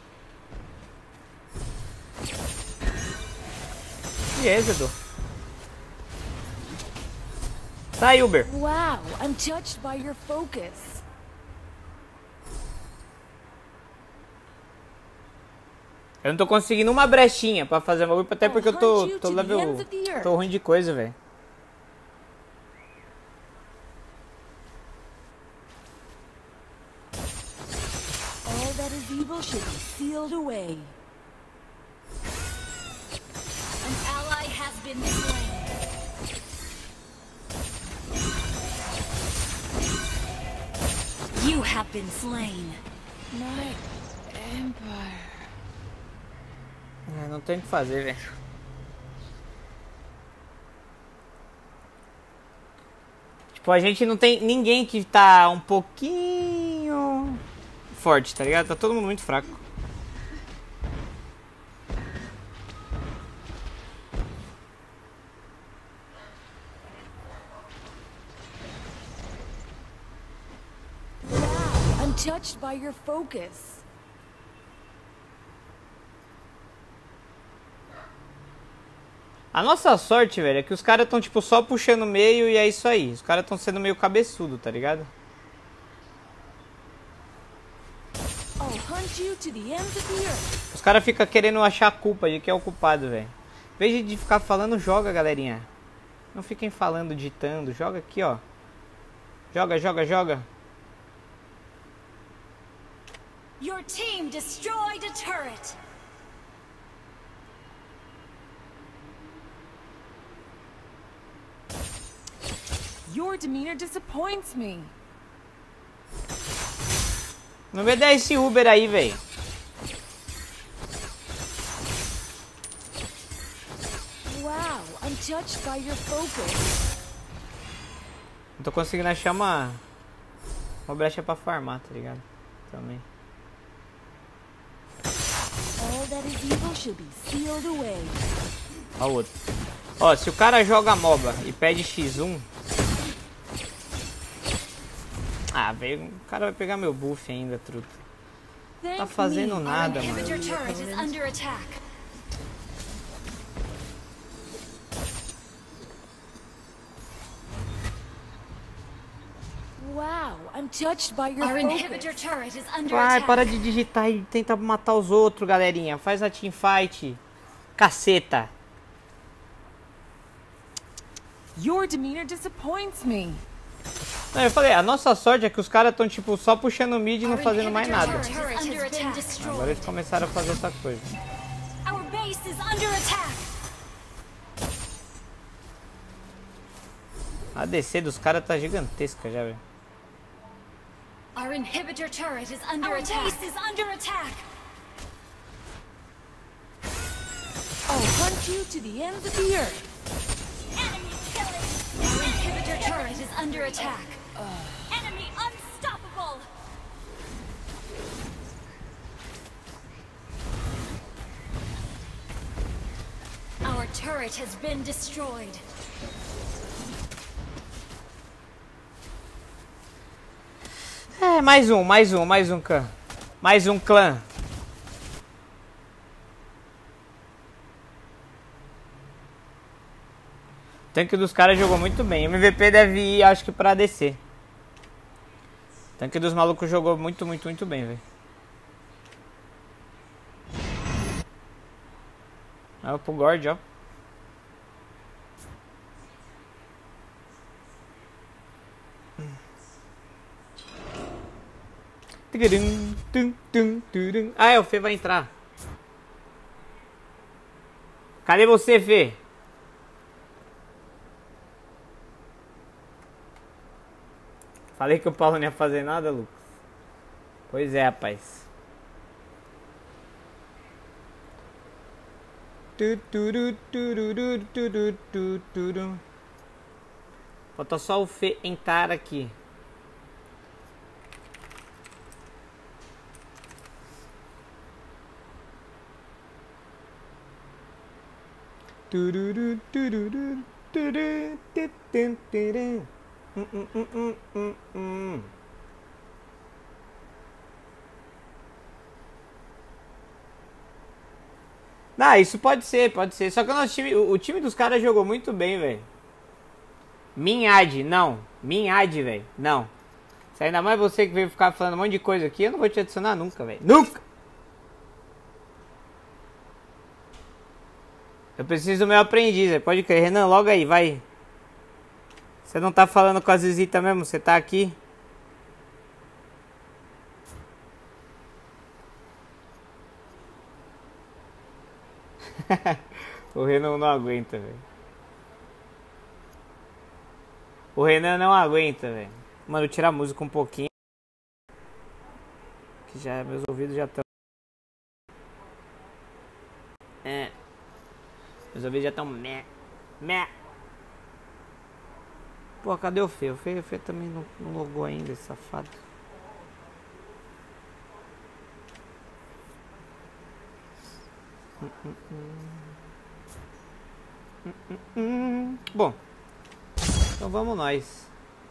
Yes, Edu. Sai, Uber. Wow, I'm touched by your focus. Eu não tô conseguindo uma brechinha pra fazer uma bagulho, até porque eu tô level... Tô ruim de coisa, velho. All that is evil should be sealed away. An ally has been slain. You have been slain. My empire. Não tem o que fazer, velho. Tipo, a gente não tem ninguém que tá um pouquinho forte, tá ligado? Tá todo mundo muito fraco. Wow, I'm touched by your focus. A nossa sorte, velho, é que os caras tão, tipo, só puxando o meio e é isso aí. Os caras tão sendo meio cabeçudo, tá ligado? I'll hunt you to the ends of the earth. Os caras ficam querendo achar a culpa de quem é o culpado, velho. Em vez de ficar falando, joga, galerinha. Não fiquem falando, ditando. Joga aqui, ó. Joga, joga, joga. Your team destroyed a turret. Your demeanor disappoints me. Não me dá esse Uber aí, velho. Wow, I'm touched by your focus. Não tô conseguindo achar uma brecha pra farmar, tá ligado? Também. All that is evil should be sealed away. Ó o outro. Ó, se o cara joga MOBA e pede X1... Ah, velho, o cara vai pegar meu buff ainda, truta. Tá fazendo nada, Our mano. inhibitor turret is under attack. Wow, I'm touched by your Our focus. inhibitor turret is under Vai, attack. para de digitar e tenta matar os outros, galerinha. Faz a teamfight. Caceta. Your demeanor disappoints me. Não, eu falei, a nossa sorte é que os caras estão, tipo, só puxando o mid e não Our fazendo mais inhibitor nada. turret has been Agora destroyed. eles começaram a fazer essa coisa. Our base is under attack. A DC dos caras tá gigantesca já, velho. Our inhibitor turret is under attack. Our base is under attack. I'll hunt you to the ends of the earth. Enemy killing. Our inhibitor turret is under attack. Enemy unstoppable. Our turret has been destroyed. É, mais um clã. Mais um clã. O tanque dos caras jogou muito bem. O MVP deve ir, acho que pra DC. O tanque dos malucos jogou muito bem, velho. Olha pro Gord, ó. Ah, é, o Fê vai entrar. Cadê você, Fê? Falei que o Paulo não ia fazer nada, Lucas. Pois é, rapaz. Falta só o Fê entrar aqui. Ah, isso pode ser, pode ser. Só que o nosso time, o time dos caras jogou muito bem, velho. Minhad, não. Minhad, velho. Não. Se ainda mais você que veio ficar falando um monte de coisa aqui, eu não vou te adicionar nunca, velho. Nunca! Eu preciso do meu aprendiz, véio. Pode crer. Renan, logo aí, vai. Você não tá falando com a Zizita mesmo? Você tá aqui? O Renan não aguenta, velho. O Renan não aguenta, velho. Mano, tirar a música um pouquinho. Que já meus ouvidos já estão. É. Meus ouvidos já estão meh. Pô, cadê o Fê? O Fê também não logou ainda, esse safado. Bom, então vamos nós.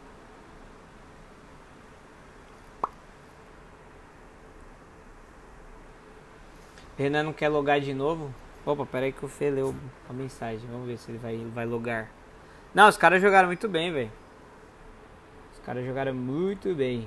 Renan não quer logar de novo? Opa, peraí que o Fê leu a mensagem. Vamos ver se ele vai logar. Não, os caras jogaram muito bem, velho. Os caras jogaram muito bem.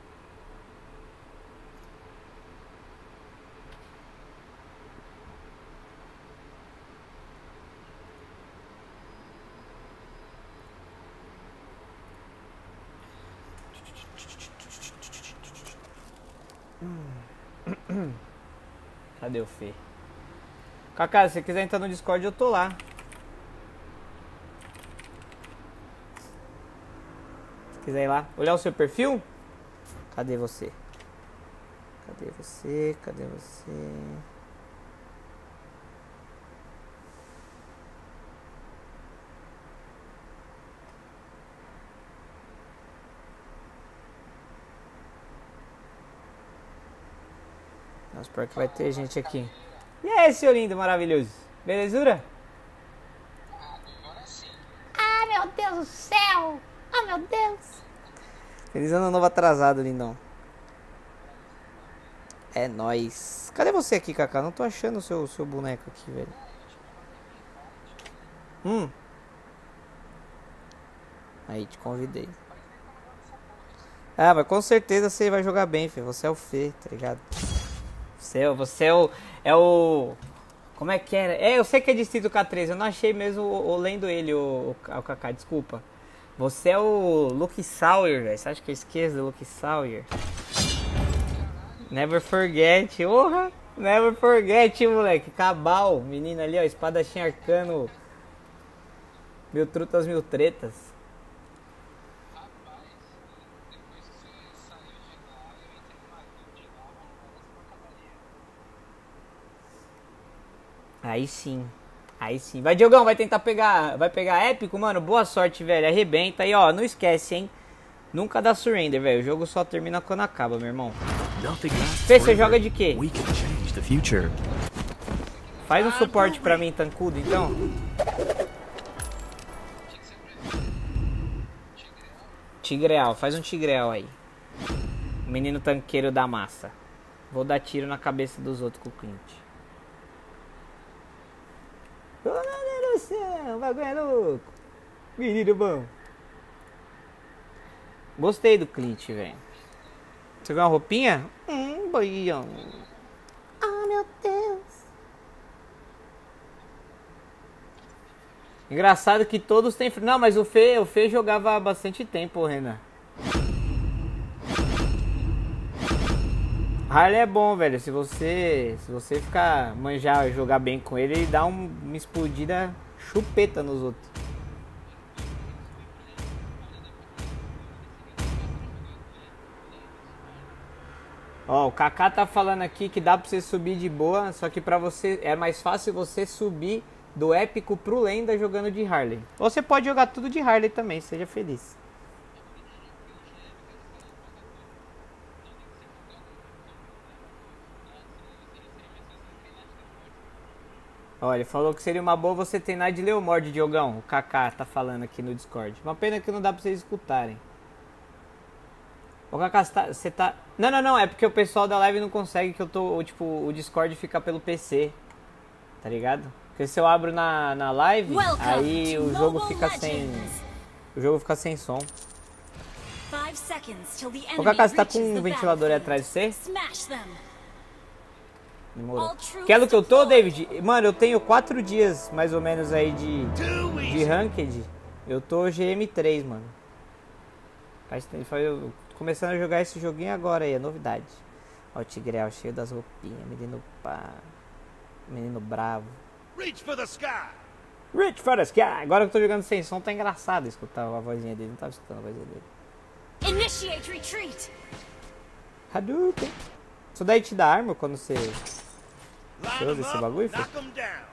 Cadê o Fê? Kaká, se você quiser entrar no Discord, eu tô lá. Se quiser ir lá, olhar o seu perfil. Cadê você? Cadê você? Cadê você? Nossa, pior que vai ter gente aqui. E aí, seu lindo, maravilhoso? Belezura? Ah, meu Deus do céu! Ah, meu Deus! Feliz ano novo atrasado, lindão. É nóis. Cadê você aqui, Kaká? Não tô achando o seu boneco aqui, velho. Aí, te convidei. Ah, mas com certeza você vai jogar bem, filho. Você é o Fê, tá ligado? Você é o... Como é que era? Eu sei que é Distrito K3. Eu não achei mesmo lendo ele, o Kaká. Desculpa. Você é o Luke Sawyer, velho. Você acha que eu esqueço do Luke Sawyer? Never forget. Porra! Never forget, moleque. Cabal. Menino ali, ó. Espadachim arcano. Mil trutas, mil tretas. Aí sim. Aí sim. Vai, Diogão, vai tentar pegar. Vai pegar épico, mano. Boa sorte, velho. Arrebenta. E ó, não esquece, hein. Nunca dá surrender, velho. O jogo só termina quando acaba, meu irmão. Fê, você joga de quê? Faz um suporte pra mim, tancudo, então. Tigreal. Faz um tigreal aí. O menino tanqueiro da massa. Vou dar tiro na cabeça dos outros com o Clint. Ô, meu Deus do céu, o bagulho é louco. Menino bom. Gostei do Clint, velho. Você viu uma roupinha? Boião. Ah, meu Deus. Engraçado que todos têm... Não, mas o Fê jogava há bastante tempo, Renan. Harley é bom, velho. Se você ficar manjar, jogar bem com ele, ele dá uma explodida chupeta nos outros. Ó, o Kaká tá falando aqui que dá pra você subir de boa, só que pra você é mais fácil você subir do épico pro lenda jogando de Harley. Ou você pode jogar tudo de Harley também, seja feliz. Olha, falou que seria uma boa você treinar de Leomord, Diogão. O Kaká tá falando aqui no Discord. Uma pena que não dá pra vocês escutarem. Ô Kaká, você tá... Não, é porque o pessoal da live não consegue que eu tô... Tipo, o Discord fica pelo PC. Tá ligado? Porque se eu abro na live, aí o jogo fica sem... O jogo fica sem som. Ô Kaká, você tá com um ventilador aí atrás de você? Demorou. Que é do que eu tô, David? Mano, eu tenho 4 dias, mais ou menos, aí de Ranked. Eu tô GM3, mano. Eu começando a jogar esse joguinho agora aí, é novidade. Ó o Tigrel cheio das roupinhas, menino pá. Menino bravo. Reach for the sky. Reach for the sky. Agora que eu tô jogando sem som, tá engraçado escutar a vozinha dele. Não tava escutando a vozinha dele. Initiate retreat. Hadouken. Isso daí te dá arma quando você usa esse bagulho, filho? Knock 'em down.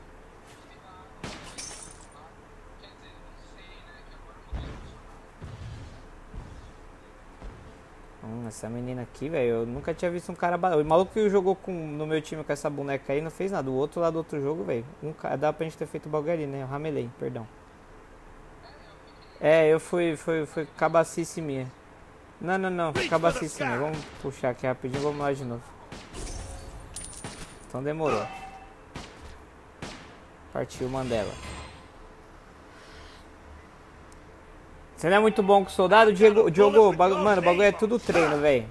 Essa menina aqui, velho, eu nunca tinha visto um cara... O maluco que jogou no meu time com essa boneca aí não fez nada. O outro lá do outro jogo, velho, dá pra gente ter feito o bagulho ali, né? Eu ramelei, perdão. É, eu fui cabacice minha. Não, foi cabacice minha. Vamos puxar aqui rapidinho, vamos lá de novo. Então demorou. Partiu Mandela. Você não é muito bom com soldado, Diogo? Mano, o bagulho é tudo treino, velho.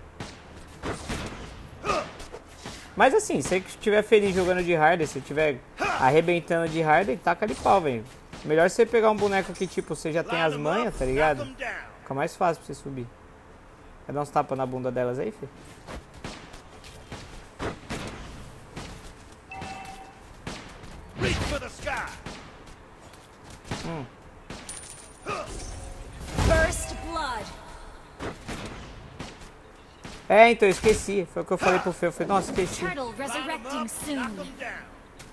Mas assim, se você estiver feliz jogando de Harley, se estiver arrebentando de Harley, taca de pau, velho. Melhor você pegar um boneco que, tipo, você já tem as manhas, tá ligado? Fica mais fácil pra você subir. Quer dar uns tapas na bunda delas aí, filho? Reach for the sky. First blood. É, então, eu esqueci. Foi o que eu falei pro Fê. Eu falei, nossa, esqueci. Turtle resurrecting soon. Knock 'em down.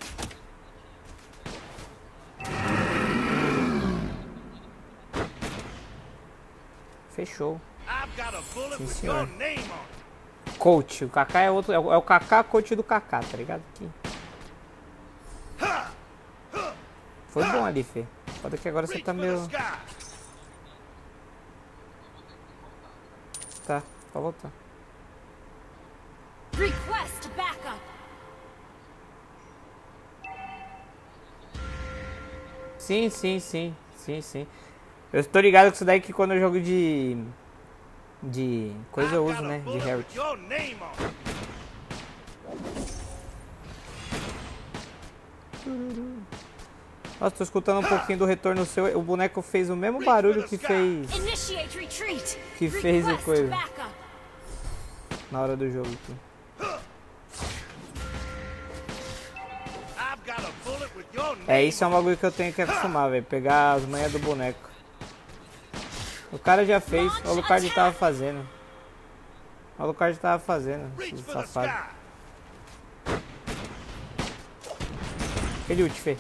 Fechou. I've got a bullet Sim, with senhor. your name on it. Coach. O Kaká é outro. É o Kaká coach do Kaká, tá ligado? Aqui. Foi bom ali, Fê. Foda que agora você Reach tá for the meio... sky. Tá, pode voltar. Request backup. Sim. Eu tô ligado com isso daí que quando eu jogo de coisa eu uso, né? De Herald. Your name on it. Nossa, tô escutando um pouquinho do retorno seu. O boneco fez o mesmo barulho que fez Initiate retreat. Que fez o Request coisa. backup. na hora do jogo aqui. I've got a bullet with your name. É, isso é um bagulho que eu tenho que acostumar, velho. Pegar as manhas do boneco. O cara já fez, o Alucard tava fazendo. O Alucard tava fazendo, Reach esse for the safado. sky. Aquele ult, Fê.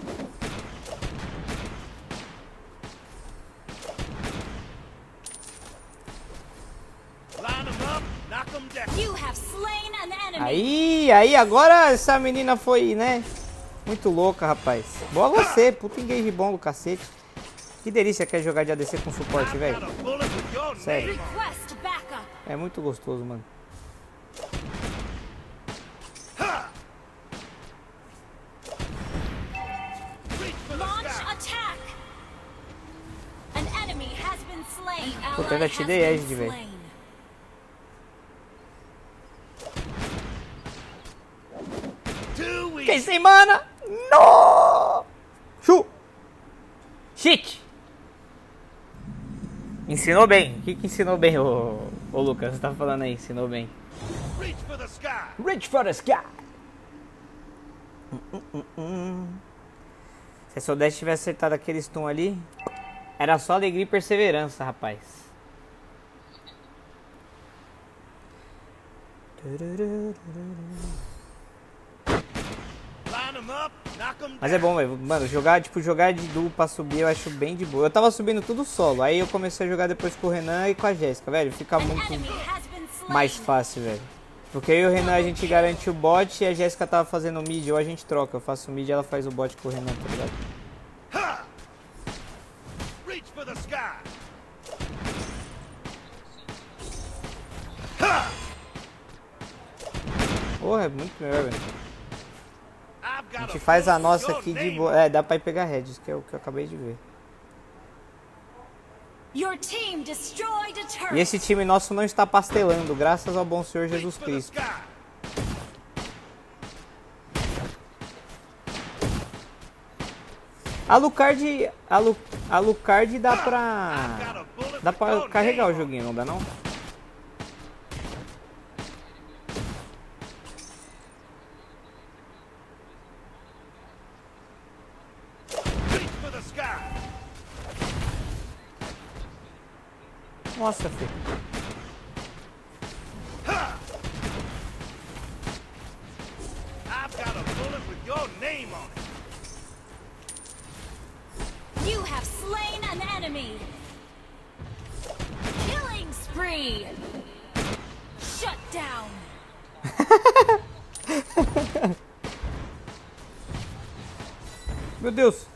Line 'em up, knock 'em down. You have slain an enemy. Aí, agora essa menina foi, né? Muito louca, rapaz. Boa você, puta engage bom do cacete. Que delícia que é jogar de ADC com suporte, I've velho. got a bullet with your Sério. name on it. Request backup. É muito gostoso, mano. Reach for the Launch sky. attack. An enemy has been slain. An Puta, ally ainda has te dei edge, been velho. slain. Too Fiquei easy. sem mana! No! Chu! Shit! Ensinou bem. O que ensinou bem, ô Lucas? Você tá falando aí, ensinou bem. Reach for the sky. Reach for the sky! Se a Sodeste tivesse acertado aquele stun ali, era só alegria e perseverança, rapaz. Mas é bom, velho. Mano, jogar de duo pra subir eu acho bem de boa. Eu tava subindo tudo solo. Aí eu comecei a jogar depois com o Renan e com a Jéssica, velho. Fica muito mais fácil, velho. Porque eu e o Renan a gente garante o bot e a Jéssica tava fazendo o mid, ou a gente troca. Eu faço o mid e ela faz o bot com o Renan, tá ligado? Porra, é muito melhor, velho. A gente faz a nossa aqui de boa. É, dá pra ir pegar heads, que é o que eu acabei de ver. E esse time nosso não está pastelando, graças ao bom Senhor Jesus Cristo. A Lucard dá pra carregar o joguinho, não dá não? Nossa, filho. I've got a bullet with your name on it. You have slain an enemy. Killing spree. Shut down. Meu Deus.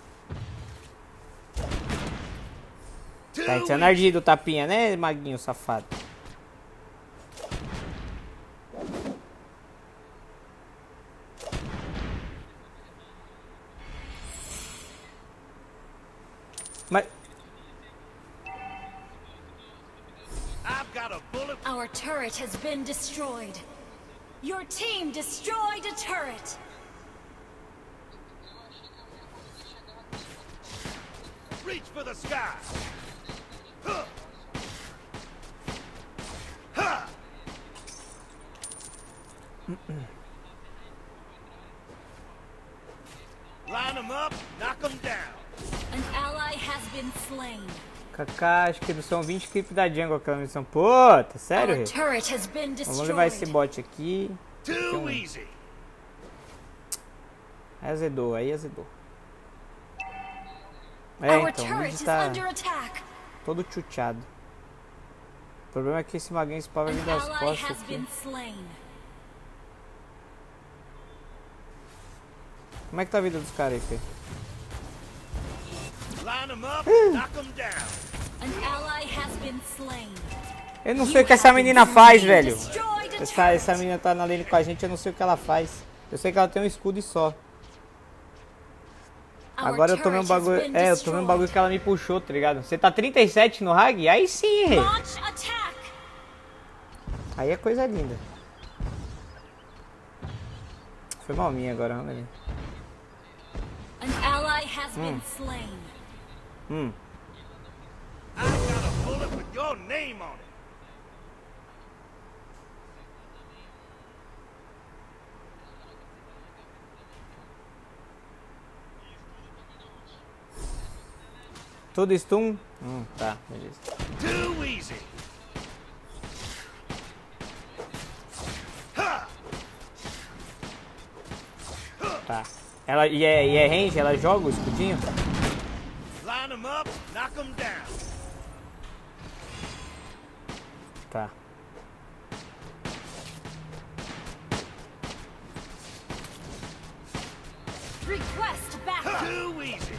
Tá sendo ardido o tapinha, né, maguinho safado? Mas... Our turret has been destroyed. Your team destroyed a turret. Reach for the sky. Line them up, knock them down. An ally has been slain. Kaká, acho que são 20 clipes da jungle aquela missão. Puta, sério, Our turret has been vamos levar esse destroyed. bot aqui. Too easy. Aí azedou, aí azedou. É, Our então, o turret mid is tá under attack. todo chuteado. O problema é que esse maguinho spawn vai An vir das ally costas has aqui. been slain. Como é que tá a vida dos caras aí, Fê? Line them up, knock them down. An ally has been slain. Eu não sei o que essa menina faz, velho. Destroyed a Essa turret. menina tá na lane com a gente, eu não sei o que ela faz. Eu sei que ela tem um escudo e só. Our Agora eu tomei um turret has bagulho. been É, eu tomei um bagulho destroyed. que ela me puxou, tá ligado? Você tá 37 no Hag? Aí sim, rei. Launch attack. Aí é coisa linda. Foi mal minha agora, vamos ali. An ally has been slain. I've got a bullet with your name on it. Todo stun? Tá, beleza. Too easy. Tá. Ela, e é range? Ela joga o escudinho? Line them up, knock them down. Tá. Request backup. Too easy.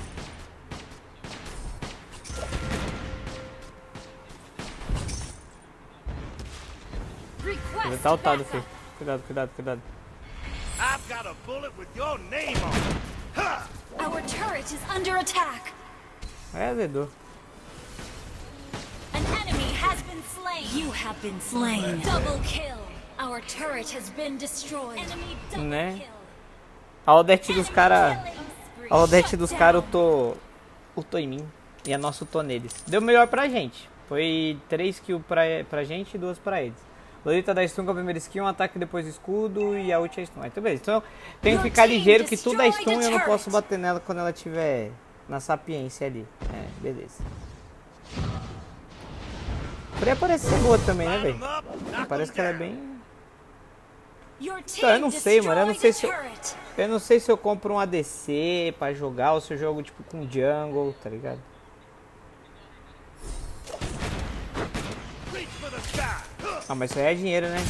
Ele Request tá altado, Fê. backup. Cuidado, cuidado, cuidado. I've got a bullet with your name on it. Ha! Our turret is under attack. É, azedou. An enemy has been slain. You have been slain. Double kill. Our turret has been destroyed. Enemy double Né? kill. A Odete dos caras. Killing spree. A Odete Shut dos down. caras ultou em mim. E a nossa ultou neles. Deu melhor pra gente. Foi 3 kills pra gente e 2 pra eles. Lolita dá stun com a primeira skill, um ataque depois escudo e a ult é stun. Então beleza. Então tem que ficar ligeiro que tudo é stun e eu não posso bater nela quando ela tiver na sapiência ali. É, beleza. Poderia parecer boa também, né, Line velho? them up, knock Parece them que ela é down. bem Your Então, eu não team sei, mano. Eu não sei destroyed se a eu, turret. eu não sei se eu compro um ADC pra jogar ou se eu jogo tipo com jungle, tá ligado? Reach for the sky. Ah, mas isso aí é dinheiro, né?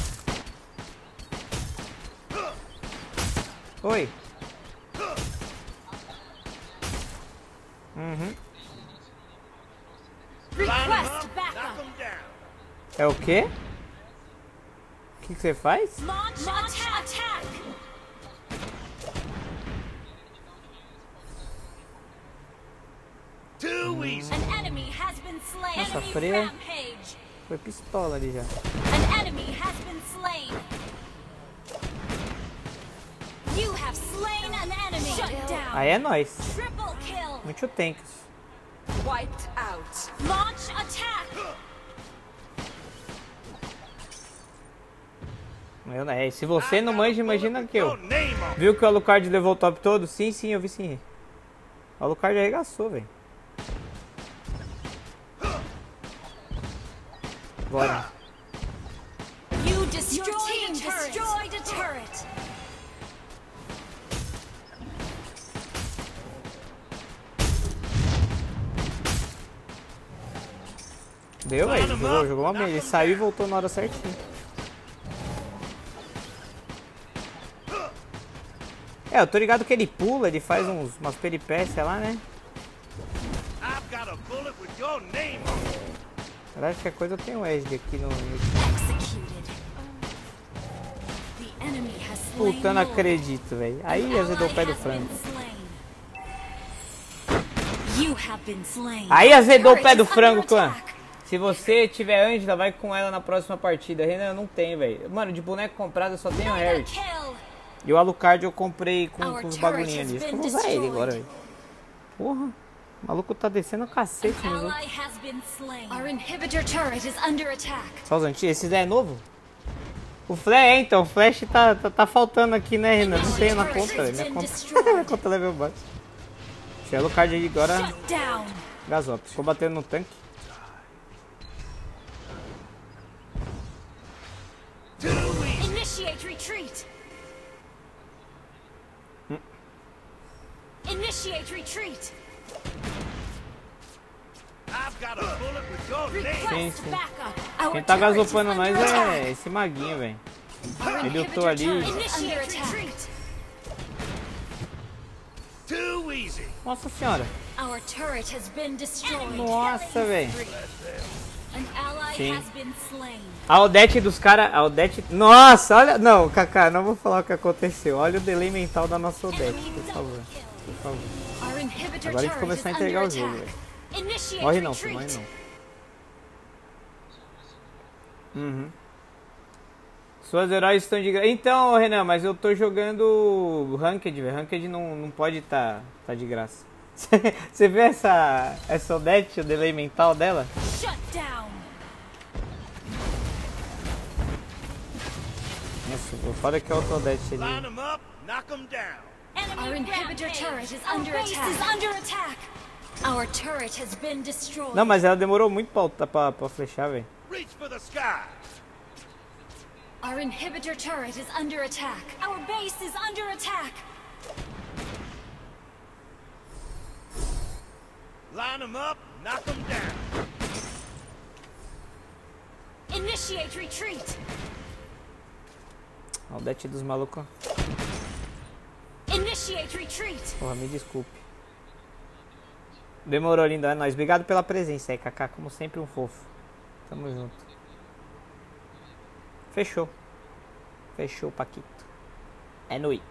Oi. Uhum. Line 'em Request up, knock backup. 'em down. É o quê? O que você faz? Launch attack. Too easy. An enemy has been slain. Nossa, Enemy freia. rampage. Foi pistola ali já. An enemy has been slain. You have slain an enemy. Shut down. Aí é nóis. Triple kill. Muito tanks. Wiped out. Launch attack. Eu, né? Se você não manja, imagina que eu. Your name on. Viu que o Alucard levou o top todo? Sim, sim, eu vi sim. O Alucard arregaçou, velho. Bora. You destroyed a turret. Deu, velho. Jogou uma meia. Ele saiu e voltou na hora certinha. É, eu tô ligado que ele pula, ele faz umas peripécias lá, né? I've got a bullet with your name on. Caralho, qualquer coisa eu tenho Edge aqui no... Executed. The enemy has slain. Puta, não acredito, velho. Aí azedou o pé do frango. You have been slain. Aí azedou o pé do Turret is frango, under clã. attack. Se você tiver Angela, vai com ela na próxima partida. Renan, eu não tenho, velho. Mano, de boneco comprado eu só tenho Mega Harry. kill. E o Alucard eu comprei com Our os turret bagulhinhos has ali. Acho que eu been vou usar ele destroyed. agora, velho. Porra. O maluco tá descendo o cacete An nos outros. ally has been slain. Our inhibitor turret is under attack. Só os antigos. Esse daí é novo? O Flash, então. O Flash tá faltando aqui, né, Renan? Não tenho na conta, velho. Minha conta level baixo. Deixa o Alucard aí agora. Shut down. Gasop. Ficou batendo no tanque. Initiate retreat. Initiate retreat. I've got a bullet with your name on. Request sim. backup. Our Quem tá turret is gasopando nós under attack. é esse maguinho, velho. Our Ele inhibitor lutou ali. turret is under attack. Too easy. Nossa senhora. Our turret has been destroyed. Nossa, velho. An ally Sim. has been slain. A Odete dos caras. A Odete. Nossa, olha. Não, Kaká, não vou falar o que aconteceu. Olha o delay mental da nossa Odete, por favor. Por favor. Our inhibitor Agora a gente turret começou a is entregar o under jogo, attack. velho. Initiate Morre não, retreat. filho, morre não. Uhum. Suas heróis estão de graça. Então, Renan, mas eu tô jogando Ranked, velho. Ranked não pode tá de graça. Você vê essa Odete, o delay mental dela? Shut down. Nossa, o foda é que é o Odete ali. Line 'em up, knock 'em down. Our inhibitor turret is under attack. Our turret has been destroyed. Não, mas ela demorou muito pra flechar, velho. Reach for the sky. Our inhibitor turret is under attack. Our base is under attack. Line 'em up, knock 'em down. Initiate retreat. A Odete dos malucos. Initiate retreat. Porra, me desculpe. Demorou, linda. É nóis. Obrigado pela presença aí, Kaká. Como sempre, um fofo. Tamo junto. Fechou. Fechou, Paquito. É nóis.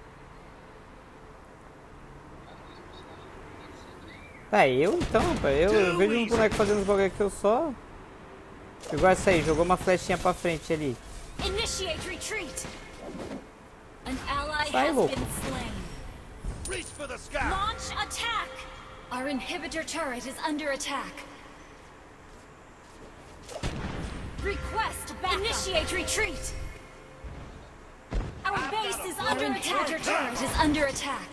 Eu então, eu vejo um boneco fazendo os bagulho aqui, eu só... Igual essa aí, jogou uma flechinha pra frente ali. Initiate retreat. An ally Sai, has louco. been slain. Reach for the sky. Launch attack. Our inhibitor turret is under attack. Request backup. Initiate retreat. Our base is under attack. Our inhibitor turret is under attack.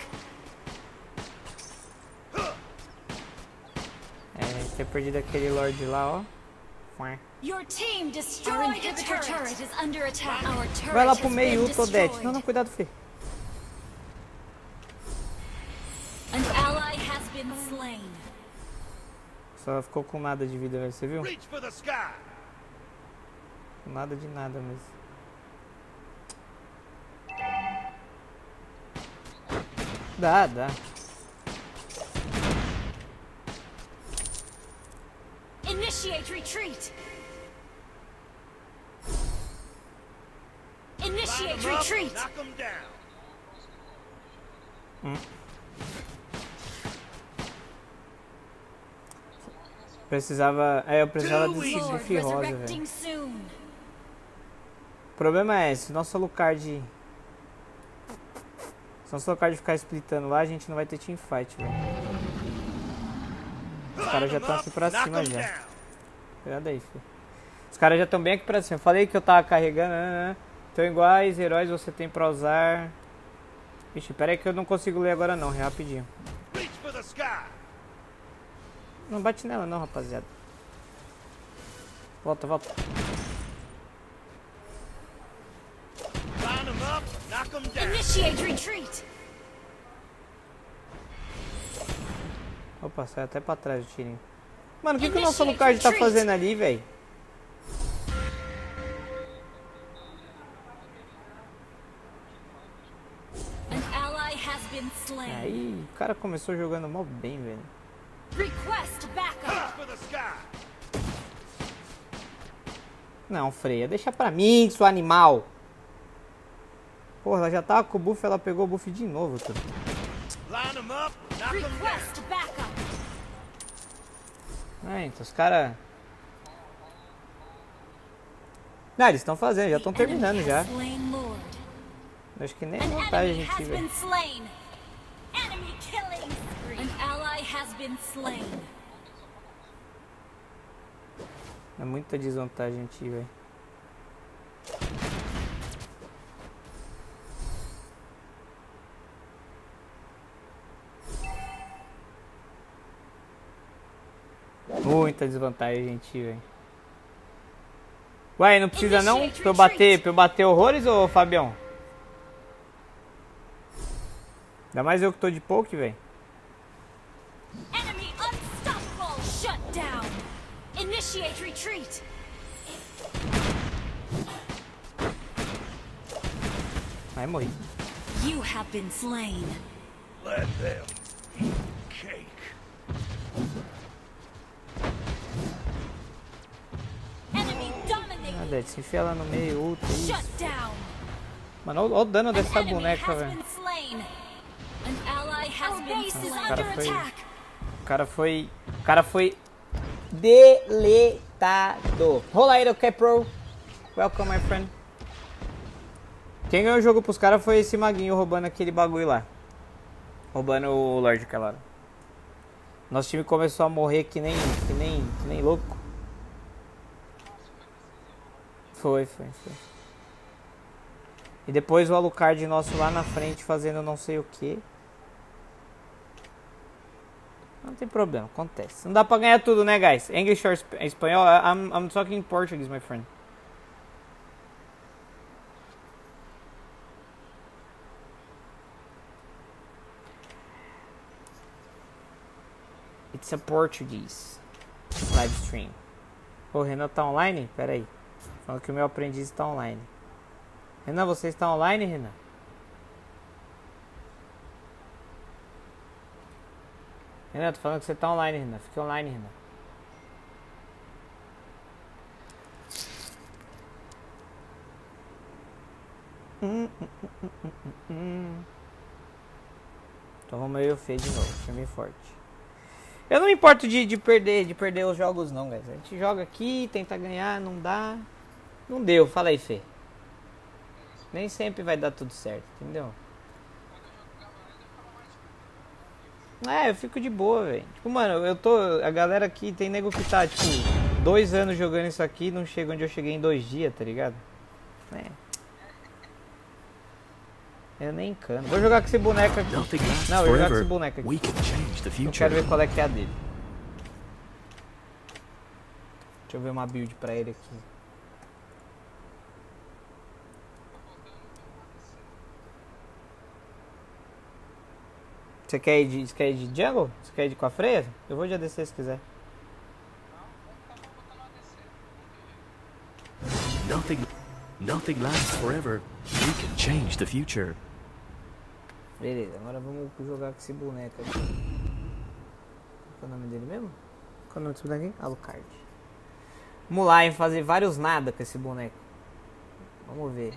Ter perdido aquele Lorde lá, ó. Your team destroyed the turret is under attack. Our turret Vai lá pro has meio, been Todete. destroyed. Não, não, cuidado, Fê. An ally has been slain. Só ficou com nada de vida, velho. Você viu? Reach for the sky. Com nada de nada mesmo. Dá. Initiate retreat. Initiate Line 'em up, retreat. knock 'em down. Precisava... eu precisava de Lord Sif rosa, velho. resurrecting soon. O problema é esse. Nosso Alucard... Se nosso Alucard ficar splitando lá, a gente não vai ter teamfight, velho. Os caras já estão aqui pra cima já. Cuidado aí, filho. Os caras já estão bem aqui pra cima. Eu falei que eu tava carregando. Estão iguais, heróis você tem pra usar. Vixe, pera aí que eu não consigo ler agora não, rapidinho. Reach for the sky. Não bate nela não, rapaziada. Volta. Line 'em up, knock 'em down. Initiate retreat. Opa, sai até pra trás o tirinho. Mano, o que o nosso Alucard tá fazendo ali, velho? An ally has been slain. Aí, o cara começou jogando mó bem, velho. Request backup. Reach for the sky. Não, Freya, deixa pra mim, seu animal. Porra, ela já tava com o buff, ela pegou o buff de novo, tudo. Line 'em up, knock 'em down. Request backup. Então os caras... Não, eles estão fazendo, já estão terminando já. Slain Lord. Eu acho que nem é An vontade a enemy gente has ver. been slain. Enemy killing spree. An ally has been slain. É muita desvantagem a gente ir, velho. Muita desvantagem a gente ir, velho. Ué, não precisa não? Pra eu bater horrores, ô Fabião? Ainda mais eu que tô de poke, velho. Enemy unstoppable. Shut down. Initiate retreat. Ai, morri. You have been slain. Let them eat cake. Enemy dominated. Nada, se enfia lá no meio, ultra, isso. Shut down. Mano, olha o dano An dessa enemy boneca, has velho. been slain. An ally has been slain. cara Under foi- attack. O cara foi deletado. Rola aí, ok, pro. Welcome, my friend. Quem ganhou o jogo pros caras foi esse maguinho roubando aquele bagulho lá. Roubando o Lorde Calara. Nosso time começou a morrer que nem louco. Foi. E depois o Alucard nosso lá na frente fazendo não sei o que. Não tem problema, acontece. Não dá pra ganhar tudo, né, guys? English or espanhol? I'm talking Portuguese, my friend. It's a Portuguese live stream. O Renan tá online? Pera aí. Falando que o meu aprendiz está online. Renan, você está online, Renan? Renan, tô falando que você tá online, Renan. Fique online, Renan. Então vamos eu e o Fê de novo. Time forte. Eu não me importo de perder os jogos não, guys. A gente joga aqui, tenta ganhar, não dá. Não deu, fala aí, Fê. Nem sempre vai dar tudo certo, entendeu? Eu fico de boa, velho. Tipo, mano, a galera aqui tem nego que tá, tipo, 2 anos jogando isso aqui e não chega onde eu cheguei em 2 dias, tá ligado? Eu nem encano. Vou jogar com esse boneco aqui. Nothing lasts Não, eu vou jogar com forever. esse boneco aqui. We can change the Eu future. quero ver qual é que é a dele. Deixa Deixa eu ver uma build pra ele aqui. Você quer ir de jungle? Você quer ir com a Freya? Eu vou de ADC se quiser. Nothing lasts forever. We can change the future. Beleza, agora vamos jogar com esse boneco aqui. Qual é o nome dele mesmo? Qual é o nome desse boneco aqui? Alucard. Vamos lá, hein, fazer vários nada com esse boneco. Vamos ver.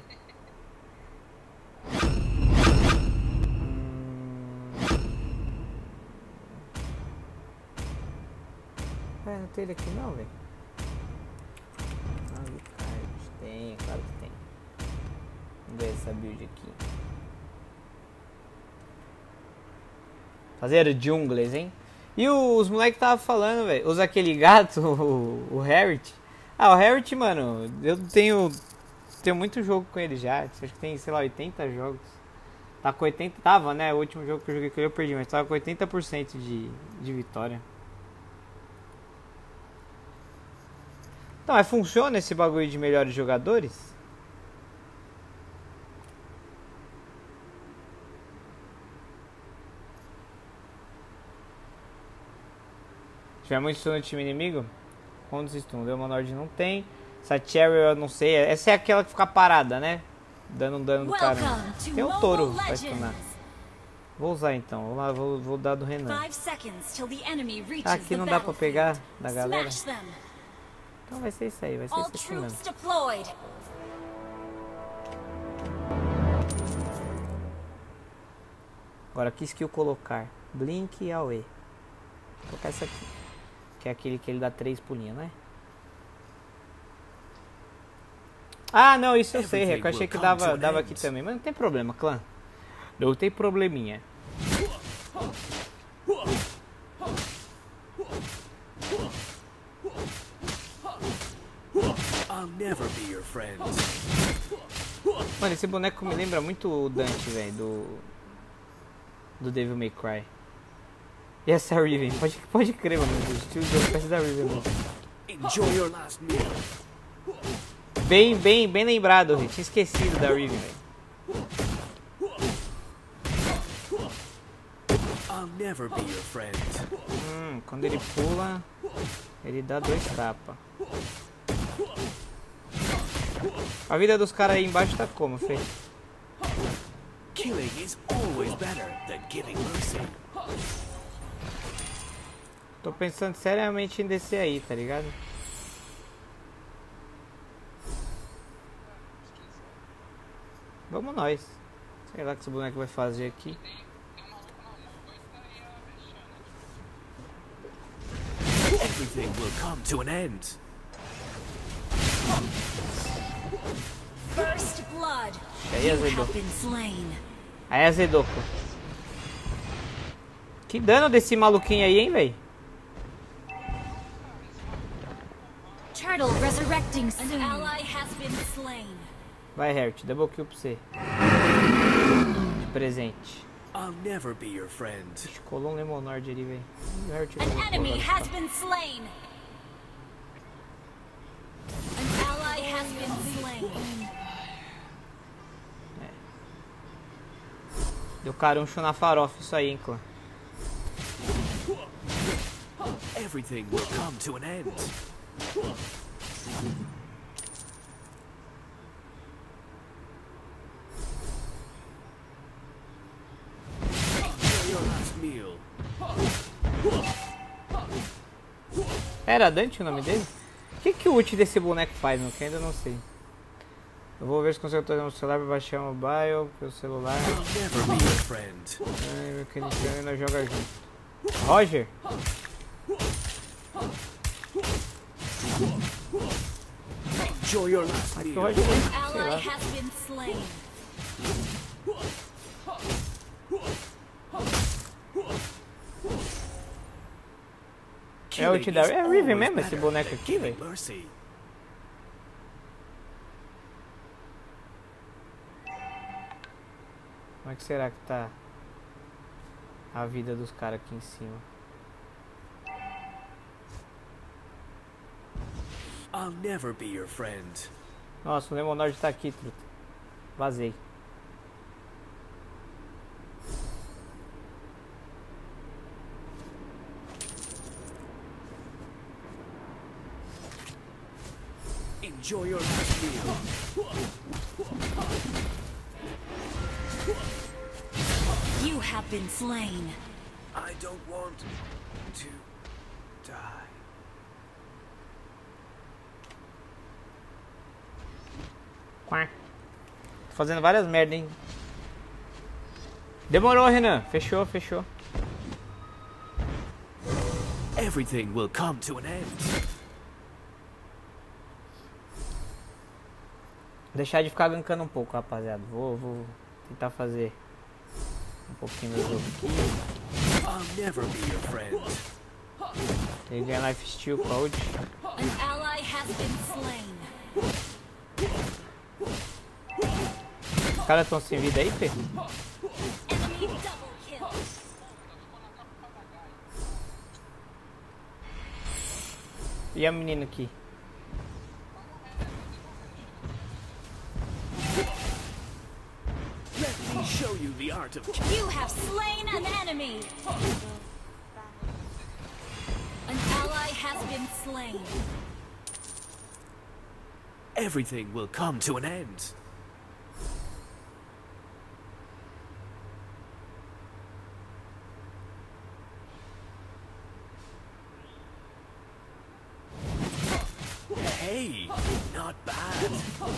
Não tem ele aqui não, velho. Alucard. Tem, claro que tem. Vamos ver essa build aqui. Fazer jungles, hein? E os moleques tava falando, velho. Usa aquele gato, o Harriet. Ah, o Harriet, mano, eu tenho muito jogo com ele já. Acho que tem, sei lá, 80 jogos. Tá com 80. Tava, né? O último jogo que eu joguei com ele eu perdi, mas tava com 80% de vitória. Então, mas funciona esse bagulho de melhores jogadores? Se tiver muito stun no time inimigo, quantos stun? Deu uma Nord não tem. Essa Cherry eu não sei. Essa é aquela que fica parada, né? Dando um dano do cara. Tem um touro pra stunar. Vou usar então. Vamos lá, vou dar do Renan. Ah, aqui não dá pra pegar da galera. Então vai ser isso aí, vai ser isso aqui mesmo. Agora que skill colocar? Blink e AOE. Vou colocar essa aqui. Que é aquele que ele dá 3 pulinhos, né? Ah, não, isso eu sei, Reco. Eu achei que dava aqui também. Mas não tem problema, clã. Não tem probleminha. Mano, esse boneco me lembra muito o Dante, velho, do Devil May Cry. E essa Riven, pode crer, mano, o estilo de jogo parece da Riven, mano. Bem lembrado, eu tinha esquecido da Riven, velho. Quando ele pula, ele dá 2 tapas. A vida dos caras aí embaixo tá como, Fê? Killing is always better than giving mercy. Tô pensando seriamente em descer aí, tá ligado? Vamos nós. Sei lá o que esse boneco vai fazer aqui. Everything will come to an end. First blood. Aí You azedou. have been slain. Aí azedou. Que dano desse maluquinho aí, hein, véi? Turtle resurrecting soon. An ally has been slain. Vai, Hert, double kill pra você. De presente. I'll never be your friend. Ixi, colou um Lemonord ali, velho. An enemy has been slain. An ally has been slain. Deu caruncho na farofa isso aí, hein, clã. Everything will come to an end. Your last meal. Era Dante o nome dele? O que o ult desse boneco faz, meu? Que ainda não sei. Eu vou ver se consigo trazer no celular pra baixar o mobile, pelo celular. I'll never be your friend. Ai, meu querido, ainda joga junto. Roger? Enjoy your last Aqui o meal. Roger, sei Ally lá. has been slain. É o ult da... É a Riven Always mesmo, esse better boneco than aqui, giving velho. mercy. Como é que será que tá a vida dos caras aqui em cima? I'll never be your friend. Nossa, o Lemonord tá aqui, truta. Vazei. Enjoy your last meal. You have been slain. I don't want to die. Tô fazendo várias merda, hein? Demorou, Renan. Fechou, fechou. Everything will come to an end. Deixar de ficar gankando um pouco, rapaziada. Vou tentar fazer um pouquinho do jogo aqui. I'll never be your friend. Ele ganha life steal com a ult. An ally has been slain. Os caras estão sem vida aí, Fê? Enemy double kill. E a menina aqui? Let me show you the art of You have slain an enemy. An ally has been slain. Everything will come to an end. Hey, not bad.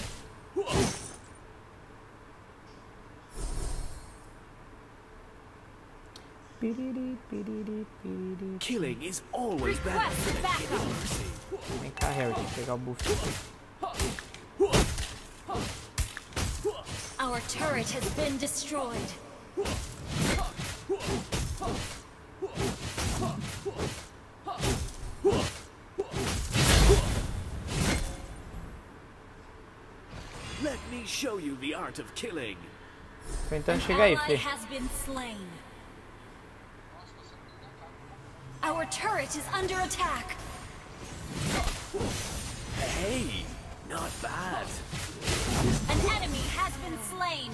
Killing is always better Request than backup. getting mercy. Vem cá, Harry, tem que pegar o buff. Our turret has been destroyed. Let me show you the art of killing. Tô tentando chegar aí, Ally Fê. has been slain. Our turret is under attack. Hey, not bad. An enemy has been slain.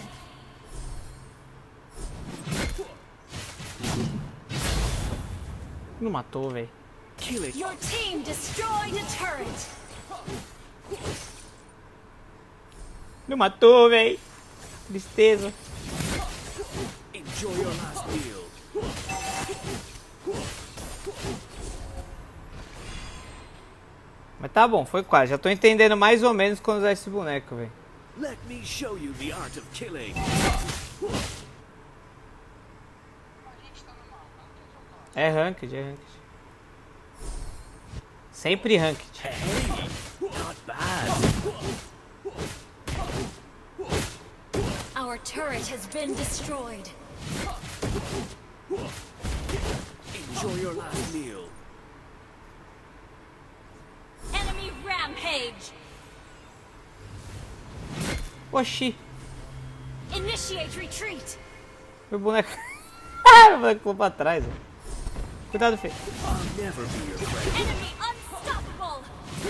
Não matou, velho. Killing. Your team destroyed a turret. Não matou, velho. Tristeza. Enjoy your last meal. Mas tá bom, foi quase. Já tô entendendo mais ou menos quando usar esse boneco, velho. Let me show you the art of killing. É ranked, é ranked. Sempre ranked. Hey, not bad. Our turret has been destroyed. Enjoy your last meal. Enemy rampage. Oxi, Initiate retreat. meu boneco. Meu boneco foi pra trás, velho. Cuidado, Fê. I'll never be your friend. Enemy unstoppable.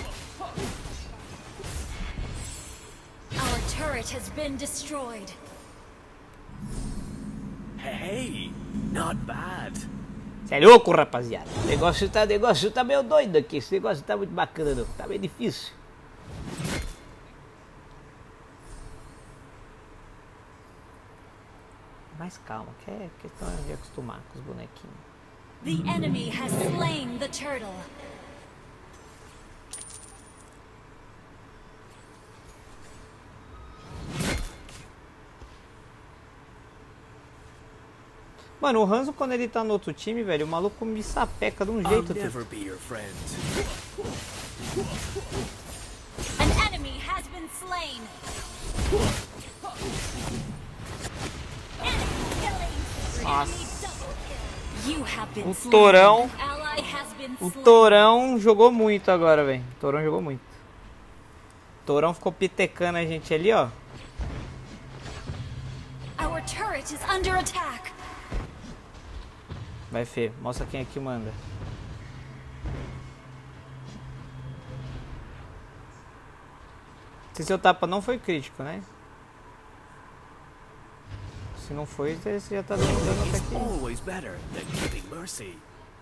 Our turret has been destroyed. Hey, not bad. Cê é louco, rapaziada. O negócio tá meio doido aqui. Esse negócio tá muito bacana, não. Tá meio difícil. Mais calma, que é questão de acostumar com os bonequinhos. The enemy has slain the turtle. Mano, o Hanzo, quando ele tá no outro time, velho, o maluco me sapeca de um I'll jeito. never be your friend. An enemy has been slain. Enemy killing. Nossa. Enemy double kill. You have been O slain. Torão, An ally has been o slain. Torão jogou muito agora, velho. O Torão jogou muito. O Torão ficou pitecando a gente ali, ó. Our turret is under attack. Vai, Fê, mostra quem aqui manda. Se seu tapa não foi crítico, né? Se não foi, você já tá dando dano até aqui. Always better than giving mercy.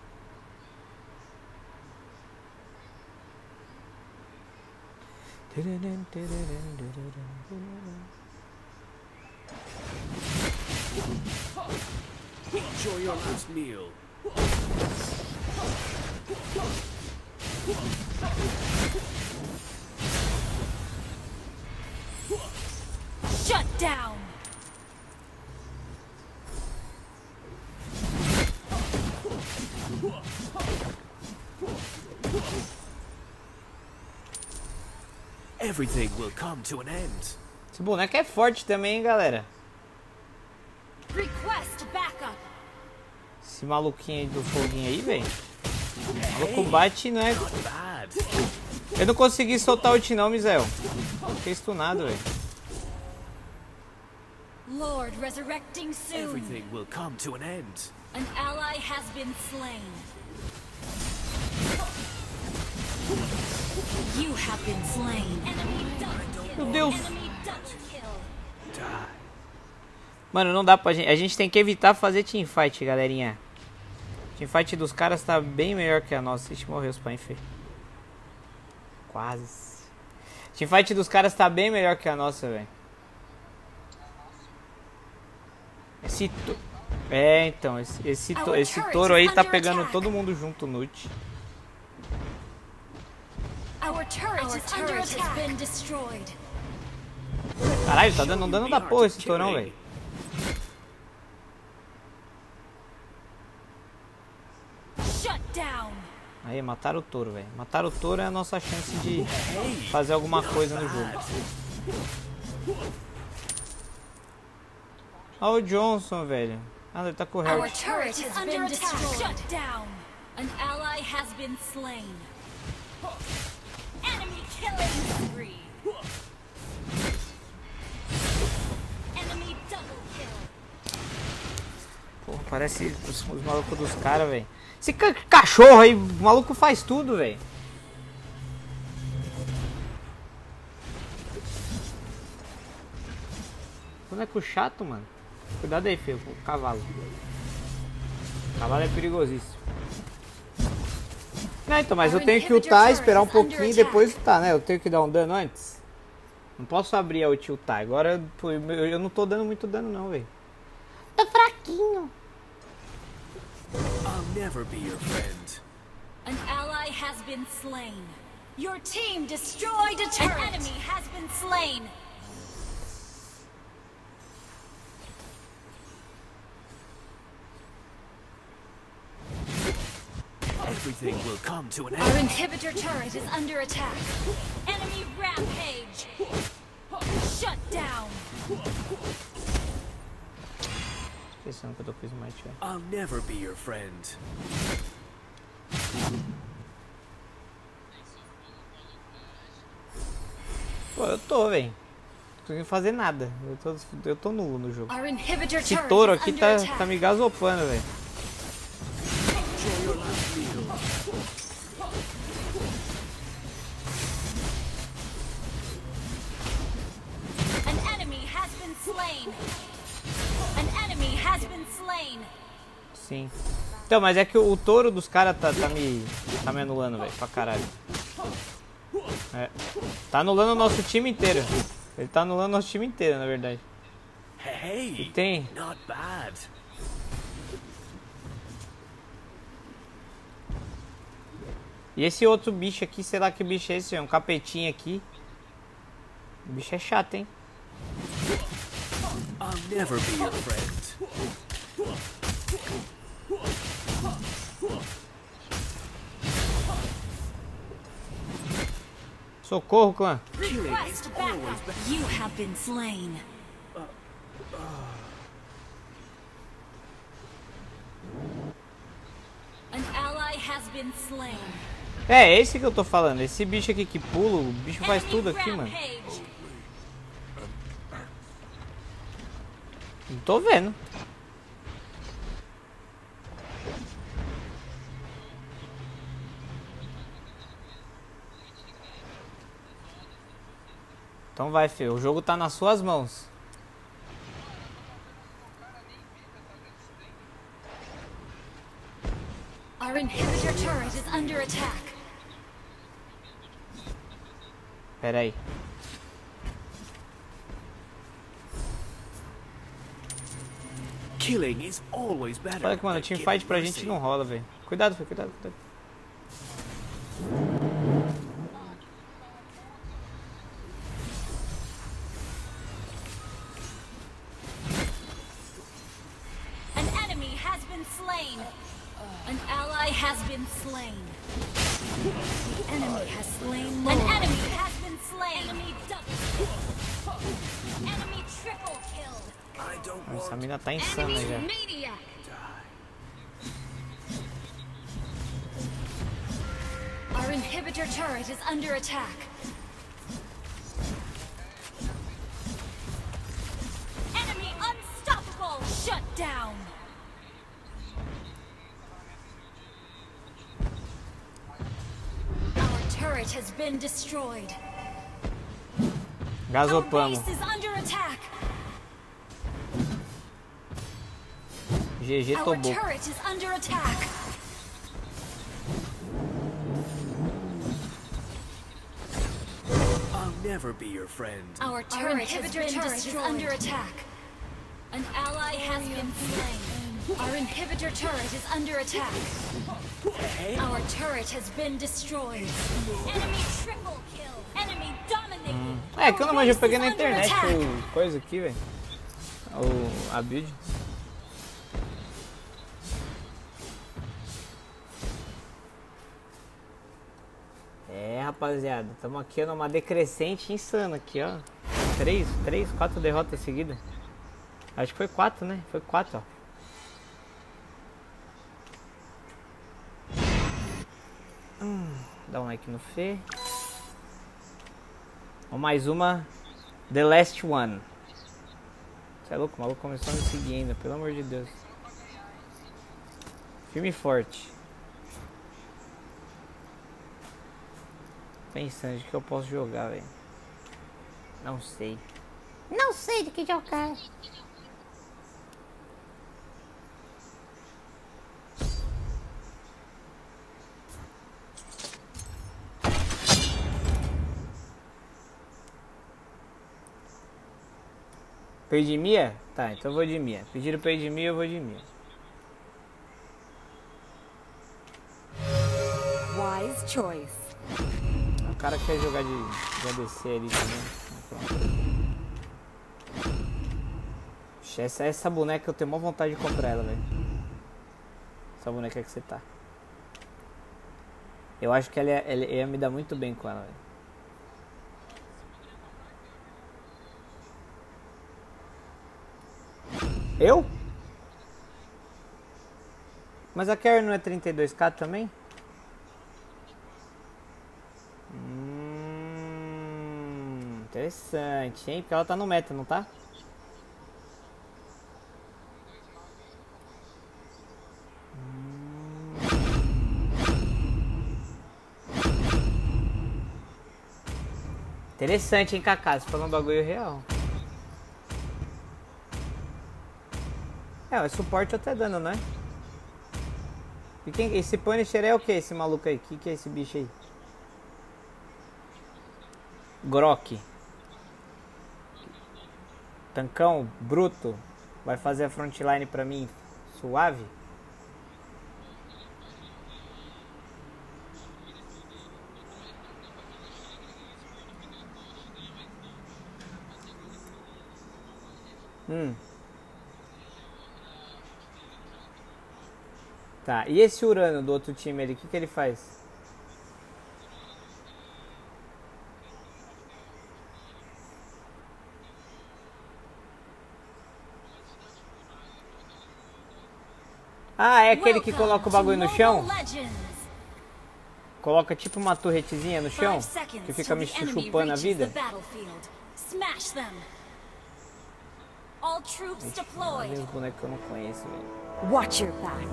Enjoy your last meal. Shut down. Everything will come to an end. Esse boneco é forte também, hein, galera. Request backup. Esse maluquinho aí do foguinho aí, velho. O maluco bate, não é? Not bad. Eu não consegui soltar o ult não, Misael. Fiquei stunado, velho. Lord resurrecting soon. Everything will come to an end. An ally has been slain. You have been slain. Enemy double kill. Meu Deus. Enemy double kill. Mano, não dá pra gente. A gente tem que evitar fazer teamfight, galerinha. Teamfight dos caras tá bem melhor que a nossa. Ixi, morreu os pães, feio. Quase. Teamfight dos caras tá bem melhor que a nossa, velho. Esse to... É, então, esse touro aí tá pegando todo mundo junto no ult. Our turret has been destroyed. Caralho, tá dando um dano da porra esse tourão, velho. Shut down. Aí, mataram o touro, velho. Matar o touro é a nossa chance de fazer alguma coisa no jogo. Olha o Johnson, velho. Ah, ele tá com o Our health. turret has been destroyed. Shut down. An ally has been slain. Enemy killing spree. Enemy double kill. Porra, parece os malucos dos caras, velho. Esse cachorro aí, o maluco faz tudo, velho. Boneco chato, mano. Cuidado aí, filho, com o cavalo. O cavalo é perigosíssimo. Não, então, mas eu tenho que ultar, esperar um pouquinho e depois ultar, né? Eu tenho que dar um dano antes. Não posso abrir a ult e ultar. Agora eu não tô dando muito dano não, velho. Tô fraquinho. I'll never be your friend. An ally has been slain. Your team destroyed a turret. An enemy has been slain. Everything will come to an Our end. inhibitor turret is under attack. Enemy rampage. Shut down. Esquecendo que eu tô com smite, velho. I'll never be your friend. Pô, eu tô, velho. Não consegui fazer nada. Eu tô nulo no jogo. Our inhibitor Esse turret touro is aqui under attack. tá me gasopando, velho. Enjoy your last meal. An enemy has been slain. An enemy has been slain. Sim. Então, mas é que o touro dos caras tá me anulando, velho, pra caralho. É. Tá anulando o nosso time inteiro. Ele tá anulando o nosso time inteiro, na verdade. Hey, E tem. not bad. E esse outro bicho aqui, sei lá que bicho é esse, é um capetinho aqui. O bicho é chato, hein? I'll never be your friend. Socorro, clã. Request backup. You have been slain. An ally has been slain. É, esse que eu tô falando. Esse bicho aqui que pula, o bicho faz Enemy tudo aqui, mano. rampage. Não tô vendo. Então vai, filho. O jogo tá nas suas mãos. Our inhibitor turret is under attack. Pera aí. Killing is always better. Olha que, mano, than teamfight giving pra mercy. gente não rola, velho. Cuidado, filho. Cuidado. An enemy has been slain. An ally has been slain. The enemy has slain Lord. An enemy has been slain. Enemy double kill. Enemy triple kill. I don't Essa want mina tá insana Enemy já. maniac. Our inhibitor turret is under attack. Enemy unstoppable. Shut down. Our turret has been destroyed. Our Gasopamos. base is under attack. GG Our Toboco. turret is under attack. I'll never be your friend. Our turret has been destroyed. Under attack. An ally has been slain. Our inhibitor turret is under attack. Our turret has been destroyed. Enemy triple kill. Enemy dominating. É que eu não manjo, eu peguei na Our base is under internet attack. o coisa aqui, velho. A build. É, rapaziada, estamos aqui numa decrescente insana aqui, ó. 4 derrotas seguidas. Acho que foi 4, né? Foi 4, ó. Dá um like no Fê. Ó, mais uma. The Last One. Você é louco? O maluco começou a me seguir ainda, pelo amor de Deus. Firme e forte. Pensando de que eu posso jogar, velho. Não sei. Não sei do que jogar. Perdi Mia? Tá, então eu vou de Mia. Pediram pra ir de Mia, eu vou de Mia. Wise choice. O cara quer jogar de ADC ali também. Pronto. Essa boneca eu tenho maior vontade de comprar ela, velho. Essa boneca que você tá. Eu acho que ela ia me dar muito bem com ela, velho. Eu? Mas a Carrie não é 32k também? Interessante, hein? Porque ela tá no meta, não tá? Interessante, hein, Kaká? Você falou um bagulho real. É, o suporte eu tô dando, né? E quem, esse Punisher é o que, esse maluco aí? Que é esse bicho aí? Grok. Tancão, bruto. Vai fazer a frontline pra mim suave? Tá, e esse Urano do outro time ali, o que ele faz? Ah, é aquele que coloca o bagulho no chão? Coloca tipo uma torretezinha no chão? Que fica me chupando a vida? Olha os bonecos que eu não conheço, velho. Watch your back.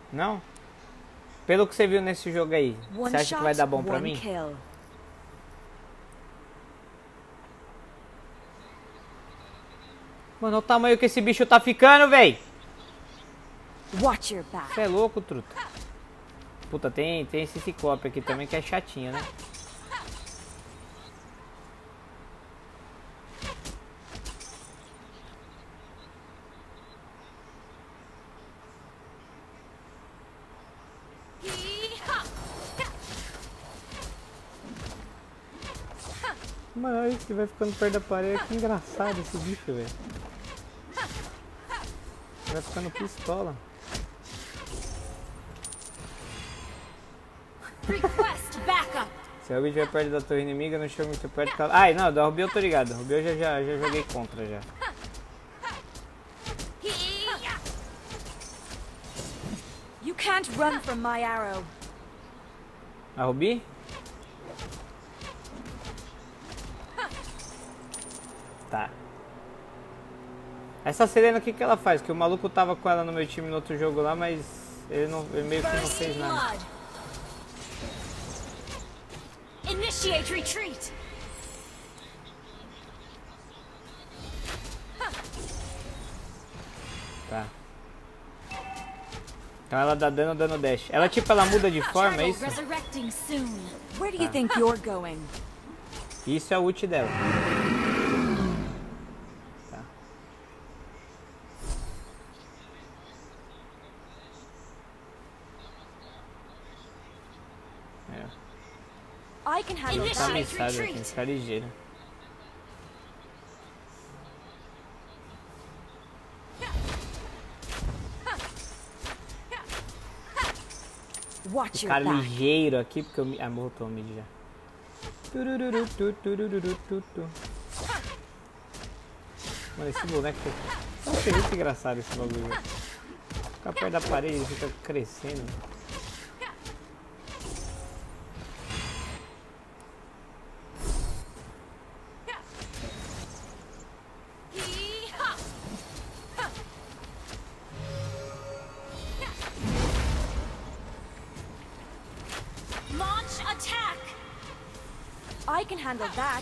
Não? Pelo que você viu nesse jogo aí, você acha que vai dar bom pra mim? Mano, olha o tamanho que esse bicho tá ficando, véi! Você é louco, truta. Puta, tem esse ciclope aqui também que é chatinho, né? Mano, esse vai ficando perto da parede. Que engraçado esse bicho, velho. Vai ficando pistola. Se alguém estiver perto da torre inimiga, não chega muito perto. Ai, não, da Rubi eu tô ligado. Rubi eu já joguei contra já. You can't run from my arrow. A Rubi? Tá. Essa Selena, o que ela faz? Que o maluco tava com ela no meu time no outro jogo lá, mas ele meio que não fez nada. Initiate retreat. Tá. Então ela dá dano dash. Ela tipo, ela muda de forma, é isso? Where do you think you're going? Isso é o ult dela. Tá. I can handle Tá that. mensagem, tem que ficar ligeiro. Watch your Ficar back. ligeiro aqui, porque eu me... Ah, voltou o mid já. Mano, esse boneco é muito engraçado esse bagulho. Fica perto da parede, fica crescendo. Launch attack. I can handle that.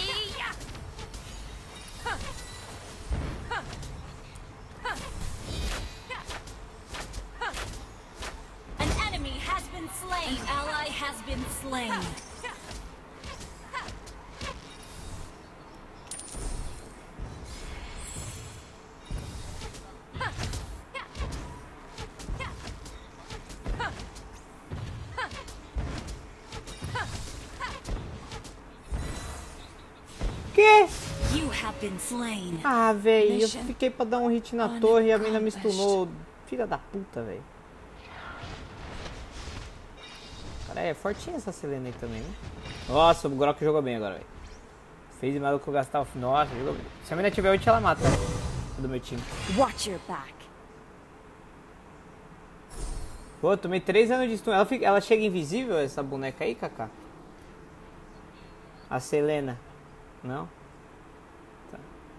An enemy has been slain. An ally has been slain. Que? You have been slain. Ah, velho, eu fiquei pra dar um hit na torre e a mina me stunou. Filha da puta, velho. Cara, é fortinha essa Selena aí também, né? Nossa, o Grok jogou bem agora, velho. Fez mais do que eu gastava. Nossa, jogou bem. Se a mina tiver ult, ela mata do meu time. Watch your back. Pô, tomei 3 anos de stun. Ela chega invisível, essa boneca aí, Kaká? A Selena. Não? Tá.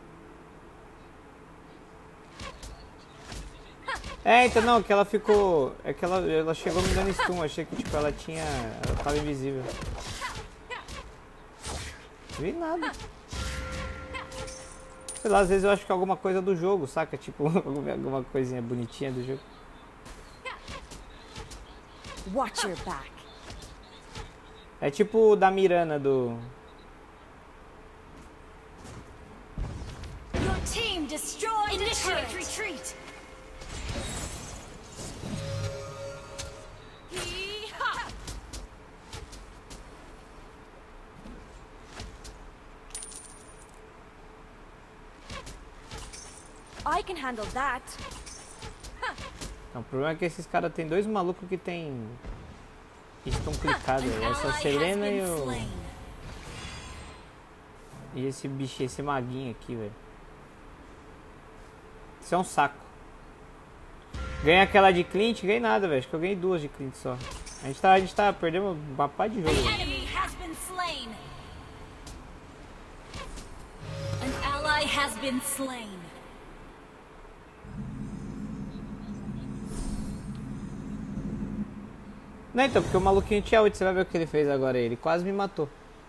É, então não, que ela ficou... É que ela chegou me dando stun. Achei que tipo, ela tava invisível. Não vi nada. Sei lá, às vezes eu acho que é alguma coisa do jogo, saca? Tipo, alguma coisinha bonitinha do jogo. Watch your back. É tipo o da Mirana do... Your team destroyed. Initiate retreat. I can handle that. Não, o problema é que esses caras tem 2 malucos que tem stun clicado. Essa Selena e esse bicho, esse maguinho aqui, velho. Isso é um saco. Ganhei aquela de Clint, ganhei nada, velho. Acho que eu ganhei 2 de Clint só. A gente tá perdendo uma pá de jogo. An enemy has been slain. An ally has been slain. Não, então, porque o maluquinho tinha ult, você vai ver o que ele fez agora. Ele quase me matou.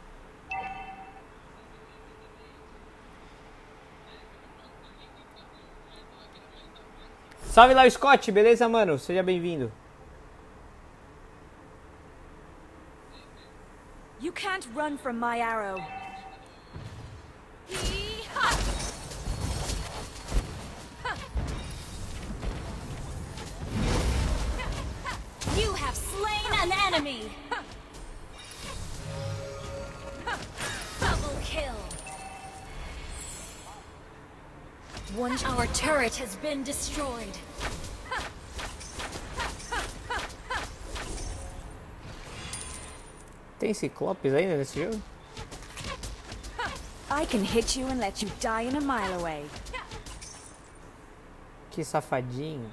Salve lá o Scott, beleza, mano? Seja bem-vindo. You can't run from my arrow. You have slain an enemy. Double kill. Our turret has been destroyed. Tem ciclopes ainda nesse jogo? I can hit you and let you die in a mile away. Que safadinho.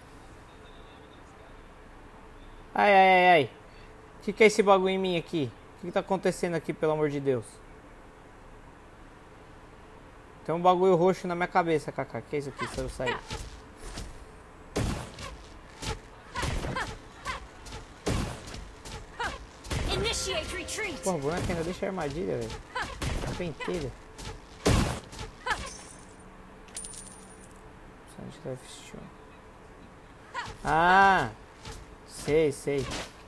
Ai, ai, ai, ai. O que é esse bagulho em mim aqui? O que tá acontecendo aqui, pelo amor de Deus? Tem um bagulho roxo na minha cabeça, Kaká. Que é isso aqui? Se eu sair. Initiate retreat. Porra, o boneco ainda deixa a armadilha, velho. A pentelha. Ah! Sei, sei.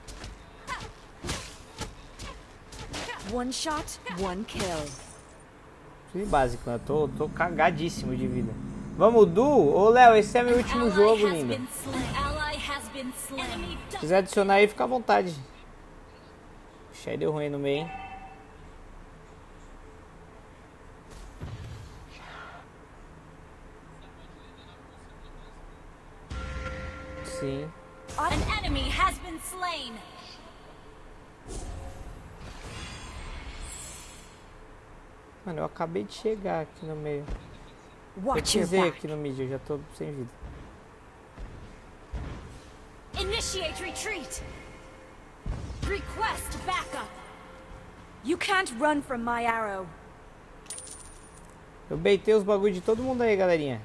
One shot, one kill. Tudo básico, né? Tô cagadíssimo de vida. Vamos, Du? Ô, Léo, esse é meu último jogo, lindo. Se quiser adicionar aí, fica à vontade. Aí deu ruim no meio, hein? Sim. An enemy has been slain. Mano, eu acabei de chegar aqui no meio. Eu Watch your pisei back. aqui no mid, eu já tô sem vida. Initiate retreat. Request backup. You can't run from my arrow. Eu beitei os bagulho de todo mundo aí, galerinha.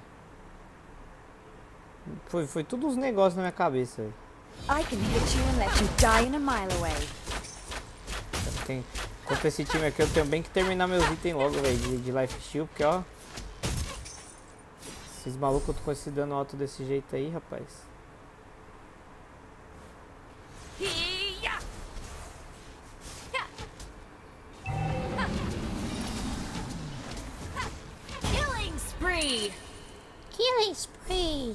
Foi tudo uns negócios na minha cabeça, velho. I can hit you and let you die in a mile away. Contra esse time aqui eu tenho bem que terminar meus itens logo, velho, de life steal, porque ó. Esses malucos com esse dano alto desse jeito aí, rapaz. Killing spree. Killing spree.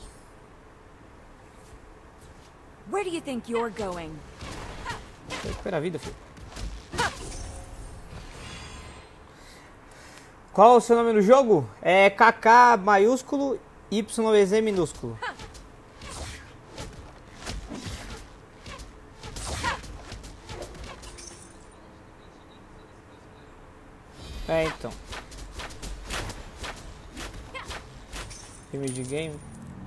Where do you think you're going? Recupera a vida, filho. Qual o seu nome no jogo? É KK maiúsculo, YZ minúsculo. É, então. Time de game.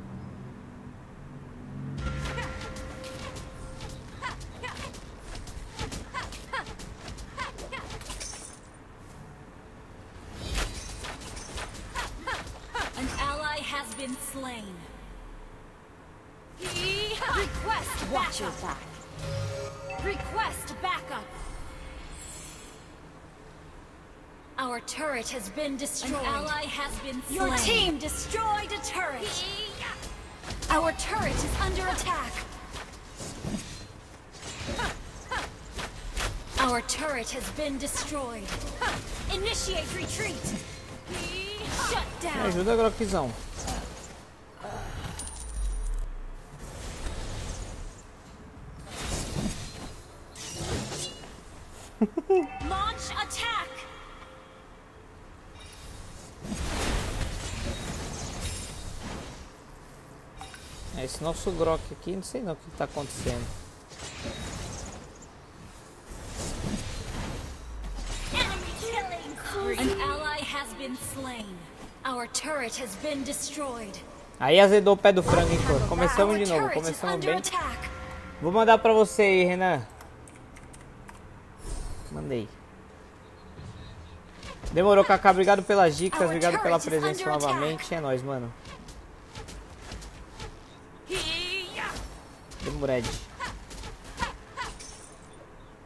An ally has been slain. Request Watch your backup. back. Request backup. Our turret has been destroyed. An ally has been slain. Your team destroyed a turret. Our turret is under attack. Our turret has been destroyed. Initiate retreat. Shut Me down. ajuda, Grockzão. Launch attack. É, esse nosso Grock aqui, não sei não o que tá acontecendo. Enemy killing. An ally has been slain. Our turret has been destroyed. Aí azedou o pé do frango, hein, cor. Começamos Our de novo, turret is começamos under bem. attack. Vou mandar pra você aí, Renan. Mandei. Demorou, Kaká. Obrigado pelas dicas, obrigado pela presença novamente. É nóis, mano.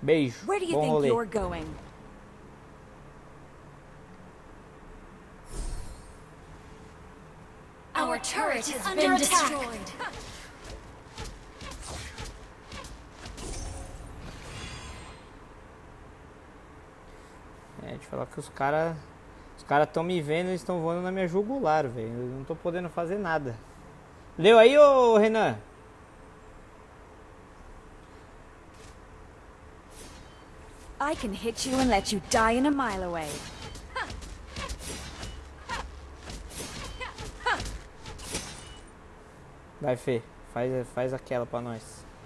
Beijo. Where do you Bom think rolê. you're going? Our turret has been destroyed. É, deixa eu falar que os caras estão me vendo e estão voando na minha jugular, velho. Eu não tô podendo fazer nada. Leu aí, ô Renan? I can hit you and let you die in a mile away. Vai, Fê. Faz aquela pra nós.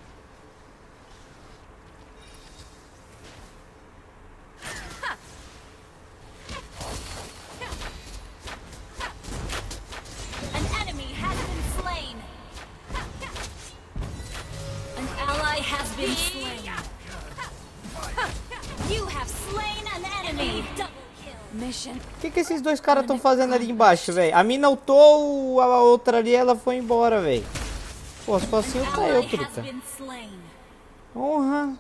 An enemy has been slain. An ally has been slain. You have slain an enemy. Double kill. Mission. O que esses dois caras estão fazendo ali embaixo, velho? A mina ultou, a outra ali, ela foi embora, velho. Pô, só assim eu caí, Ally has truta. been slain. Honra.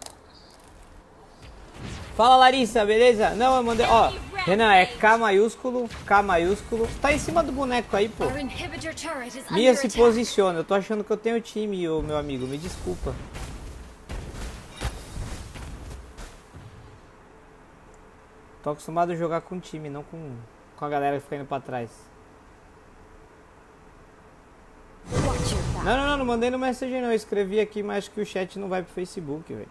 Fala, Larissa, beleza? Não, eu mandei, ó. Renan, é K maiúsculo, K maiúsculo. Tá em cima do boneco aí, pô. Our inhibitor turret is Mia under se attack. posiciona. Eu tô achando que eu tenho time, ô, meu amigo. Me desculpa. Tô acostumado a jogar com time, não com a galera que fica indo pra trás. Watch your back. Não mandei no Messenger não. Eu escrevi aqui, mas acho que o chat não vai pro Facebook, velho.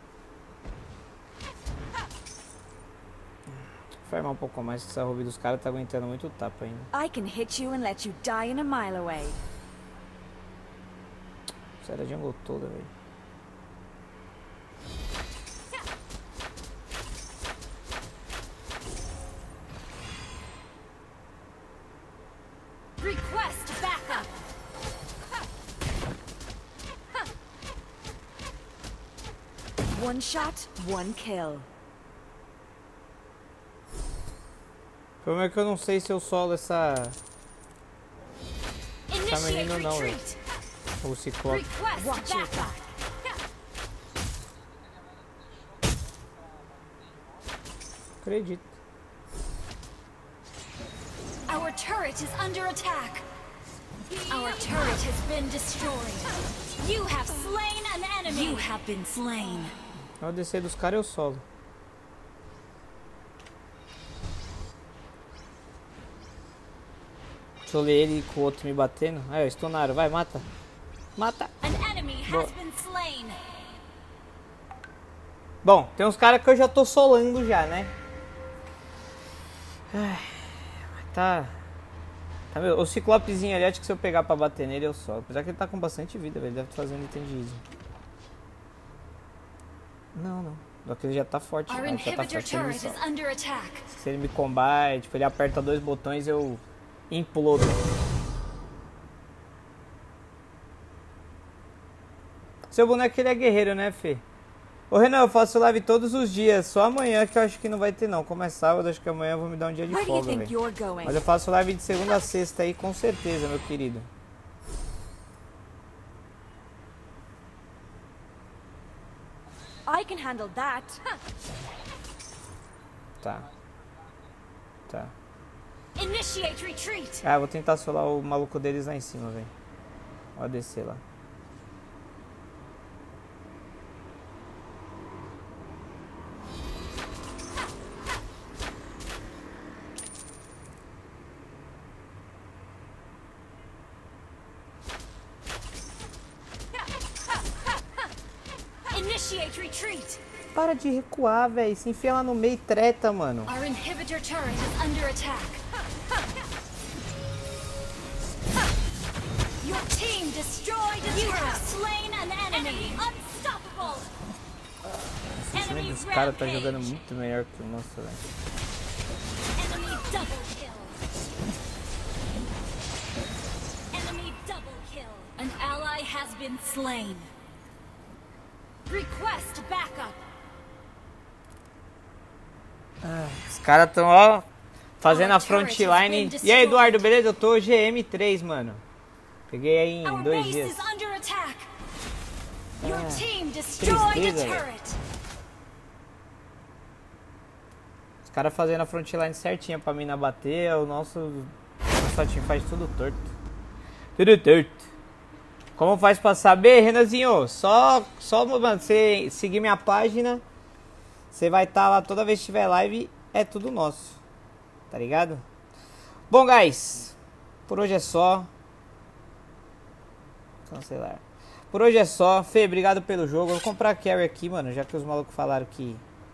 Vai um pouco mais que essa Ruby dos caras tá aguentando muito tapa ainda. I can hit you and let you die in a mile away. Isso era a jungle toda, velho. Request backup. One shot, one kill. O problema é que eu não sei se eu solo essa Initiate menina não, velho. retreat. O Ciclope. Request backup. Acredito. Our turret is under attack. Our turret has been destroyed. You have slain an enemy. You have been slain. Ao descer dos caras eu solo. Solei ele com o outro me batendo. Aí, ó, stunaram. Vai, mata. Mata. An enemy has been slain. Bom, tem uns caras que eu já tô solando já, né? Ai, tá... Meu, o Ciclopezinho ali, acho que se eu pegar pra bater nele eu solo. Apesar que ele tá com bastante vida, velho. Deve fazer um item de easy. Não. Só que ele já tá forte. Our Né? Já tá inhibitor forte, ele me turret is solta. under attack. Se ele me combate, tipo, ele aperta dois botões, eu implodo. Seu boneco, ele é guerreiro, né, Fê? Ô, Renan, eu faço live todos os dias. Só amanhã que eu acho que não vai ter, não. Como é sábado, acho que amanhã eu vou me dar um dia de Where do you folga, think velho. you're going? Mas eu faço live de segunda a sexta aí, com certeza, meu querido. I can handle that. Tá. Initiate retreat. Ah, eu vou tentar solar o maluco deles lá em cima, velho. Ó, descer lá. Initiate retreat. Para de recuar, velho. Se enfia lá no meio e treta, mano. Our inhibitor turret is under attack. Your team destroyed a turret. You have slain an enemy. Unstoppable. Esse time dos caras tá jogando muito melhor que o nosso, velho. Enemy double kill. Enemy double kill. An ally has been slain. Request backup. Os caras tão, ó, fazendo a frontline. E aí, Eduardo, beleza? Eu tô GM3, mano. Peguei aí em Our 2 base dias. is under attack. Your team destroyed a tristeza, velho. turret. caras fazendo a frontline certinha pra mina bater, o nosso teamfight tudo torto. Tudo torto. Como faz pra saber, Renanzinho? Só mano, você seguir minha página, você vai estar lá toda vez que tiver live, é tudo nosso. Tá ligado? Bom, guys, por hoje é só. Cancelar. Por hoje é só. Fê, obrigado pelo jogo. Eu vou comprar a carry aqui, mano, já que os malucos falaram que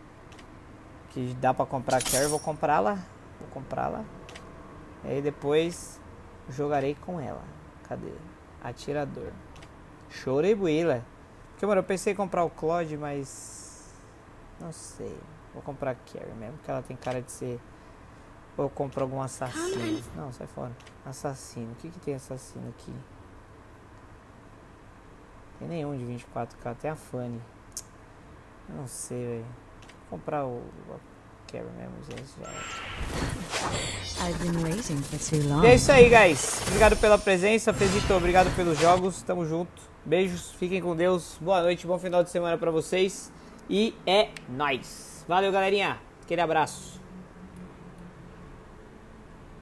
dá pra comprar a carry, eu vou comprá-la. Vou comprá-la. E aí depois jogarei com ela. Cadê? Atirador. Chorei buila. Porque, mano, eu pensei em comprar o Claude, mas não sei. Vou comprar a carry mesmo, porque ela tem cara de ser... Ou eu compro algum assassino. Não, sai fora. Assassino. O que tem assassino aqui? Tem nenhum de 24k. Até a Fanny. Eu não sei, velho. Vou comprar o carry mesmo, gente. Já é. E é isso aí, guys. Obrigado pela presença. Fezito, obrigado pelos jogos. Tamo junto. Beijos. Fiquem com Deus. Boa noite. Bom final de semana pra vocês. E é nóis. Valeu, galerinha. Aquele abraço.